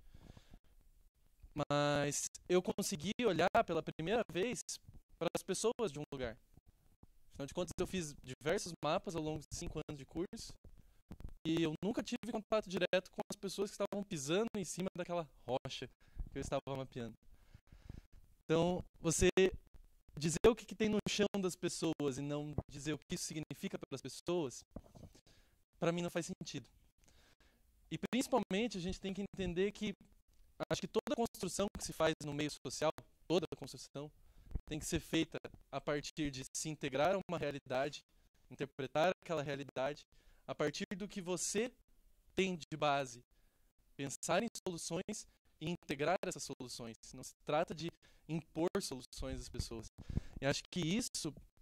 Mas eu consegui olhar pela primeira vez para as pessoas de um lugar. Afinal de contas, eu fiz diversos mapas ao longo de 5 anos de curso e eu nunca tive contato direto com as pessoas que estavam pisando em cima daquela rocha que eu estava mapeando. Então, você dizer o que tem no chão das pessoas e não dizer o que isso significa para as pessoas, para mim não faz sentido. E principalmente a gente tem que entender que acho que toda construção que se faz no meio social, toda construção, tem que ser feita a partir de se integrar a uma realidade, interpretar aquela realidade, a partir do que você tem de base, pensar em soluções e integrar essas soluções. Não se trata de impor soluções às pessoas. E acho que isso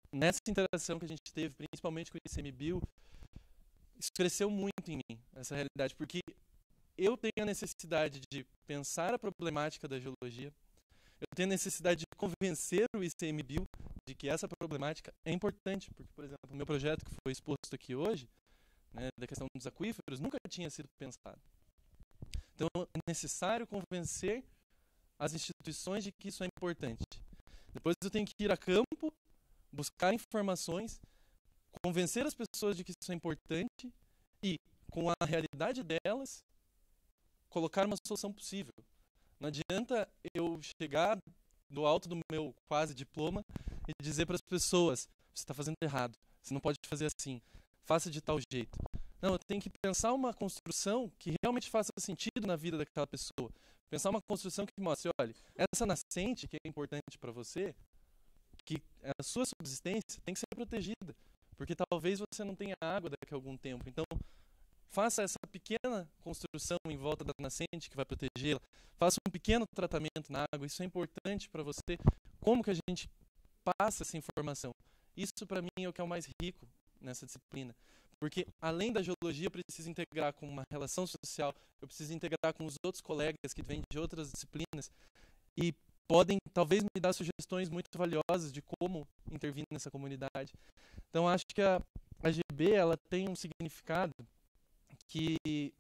nessa interação que a gente teve, principalmente com o ICMBio, isso cresceu muito em mim, essa realidade, porque eu tenho a necessidade de pensar a problemática da geologia, eu tenho a necessidade de convencer o ICMBio de que essa problemática é importante, porque, por exemplo, o meu projeto que foi exposto aqui hoje, né, da questão dos aquíferos, nunca tinha sido pensado. Então, é necessário convencer as instituições de que isso é importante. Depois eu tenho que ir a campo, buscar informações, convencer as pessoas de que isso é importante e, com a realidade delas, colocar uma solução possível. Não adianta eu chegar do alto do meu quase diploma e dizer para as pessoas: você está fazendo errado, você não pode fazer assim, faça de tal jeito. Não, eu tenho que pensar uma construção que realmente faça sentido na vida daquela pessoa. Pensar uma construção que mostre: olha, essa nascente que é importante para você, que a sua subsistência tem que ser protegida, porque talvez você não tenha água daqui a algum tempo. Então, faça essa pequena construção em volta da nascente que vai protegê-la. Faça um pequeno tratamento na água. Isso é importante para você. Como que a gente passa essa informação? Isso, para mim, é o que é o mais rico nessa disciplina. Porque, além da geologia, eu preciso integrar com uma relação social, eu preciso integrar com os outros colegas que vêm de outras disciplinas e podem, talvez, me dar sugestões muito valiosas de como intervir nessa comunidade. Então, acho que a GB, ela tem um significado que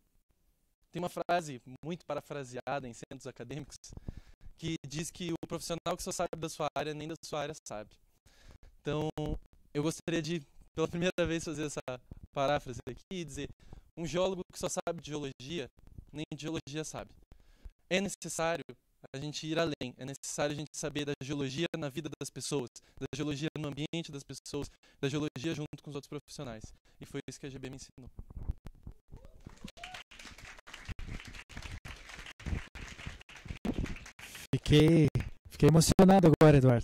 tem uma frase muito parafraseada em centros acadêmicos que diz que o profissional que só sabe da sua área, nem da sua área sabe. Então, eu gostaria de, pela primeira vez, fazer essa paráfrase aqui e dizer: um geólogo que só sabe de geologia, nem de geologia sabe. É necessário a gente ir além, é necessário a gente saber da geologia na vida das pessoas, da geologia no ambiente das pessoas, da geologia junto com os outros profissionais. E foi isso que a GB me ensinou. Fiquei emocionado agora, Eduardo.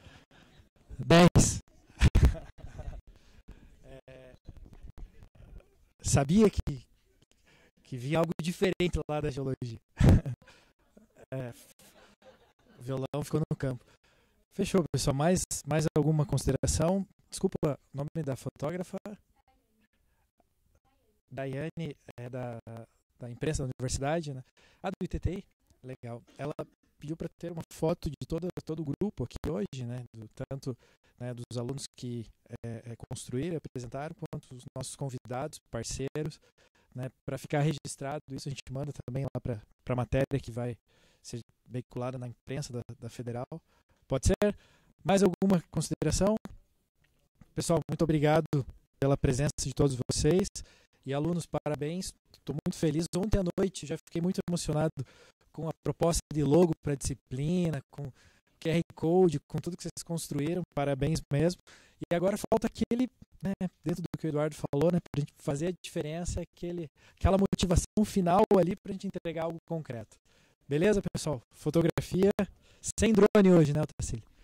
10. Sabia que vinha algo diferente lá da geologia. O violão ficou no campo. Fechou, pessoal. Mais alguma consideração? Desculpa, o nome da fotógrafa? Daiane, é da imprensa da universidade, né? Do ITTI? Legal. Ela pediu para ter uma foto de todo o grupo aqui hoje, né? Tanto, né, dos alunos que construíram, apresentaram, quanto os nossos convidados, parceiros, né? Para ficar registrado isso, a gente manda também lá para a matéria que vai ser veiculada na imprensa da Federal. Pode ser? Mais alguma consideração? Pessoal, muito obrigado pela presença de todos vocês. E alunos, parabéns. Estou muito feliz. Ontem à noite já fiquei muito emocionado com a proposta de logo para a disciplina, com QR Code, com tudo que vocês construíram. Parabéns mesmo. E agora falta aquele, né, dentro do que o Eduardo falou, né, para a gente fazer a diferença, aquela motivação final ali para a gente entregar algo concreto. Beleza, pessoal? Fotografia sem drone hoje, né, Otacílio?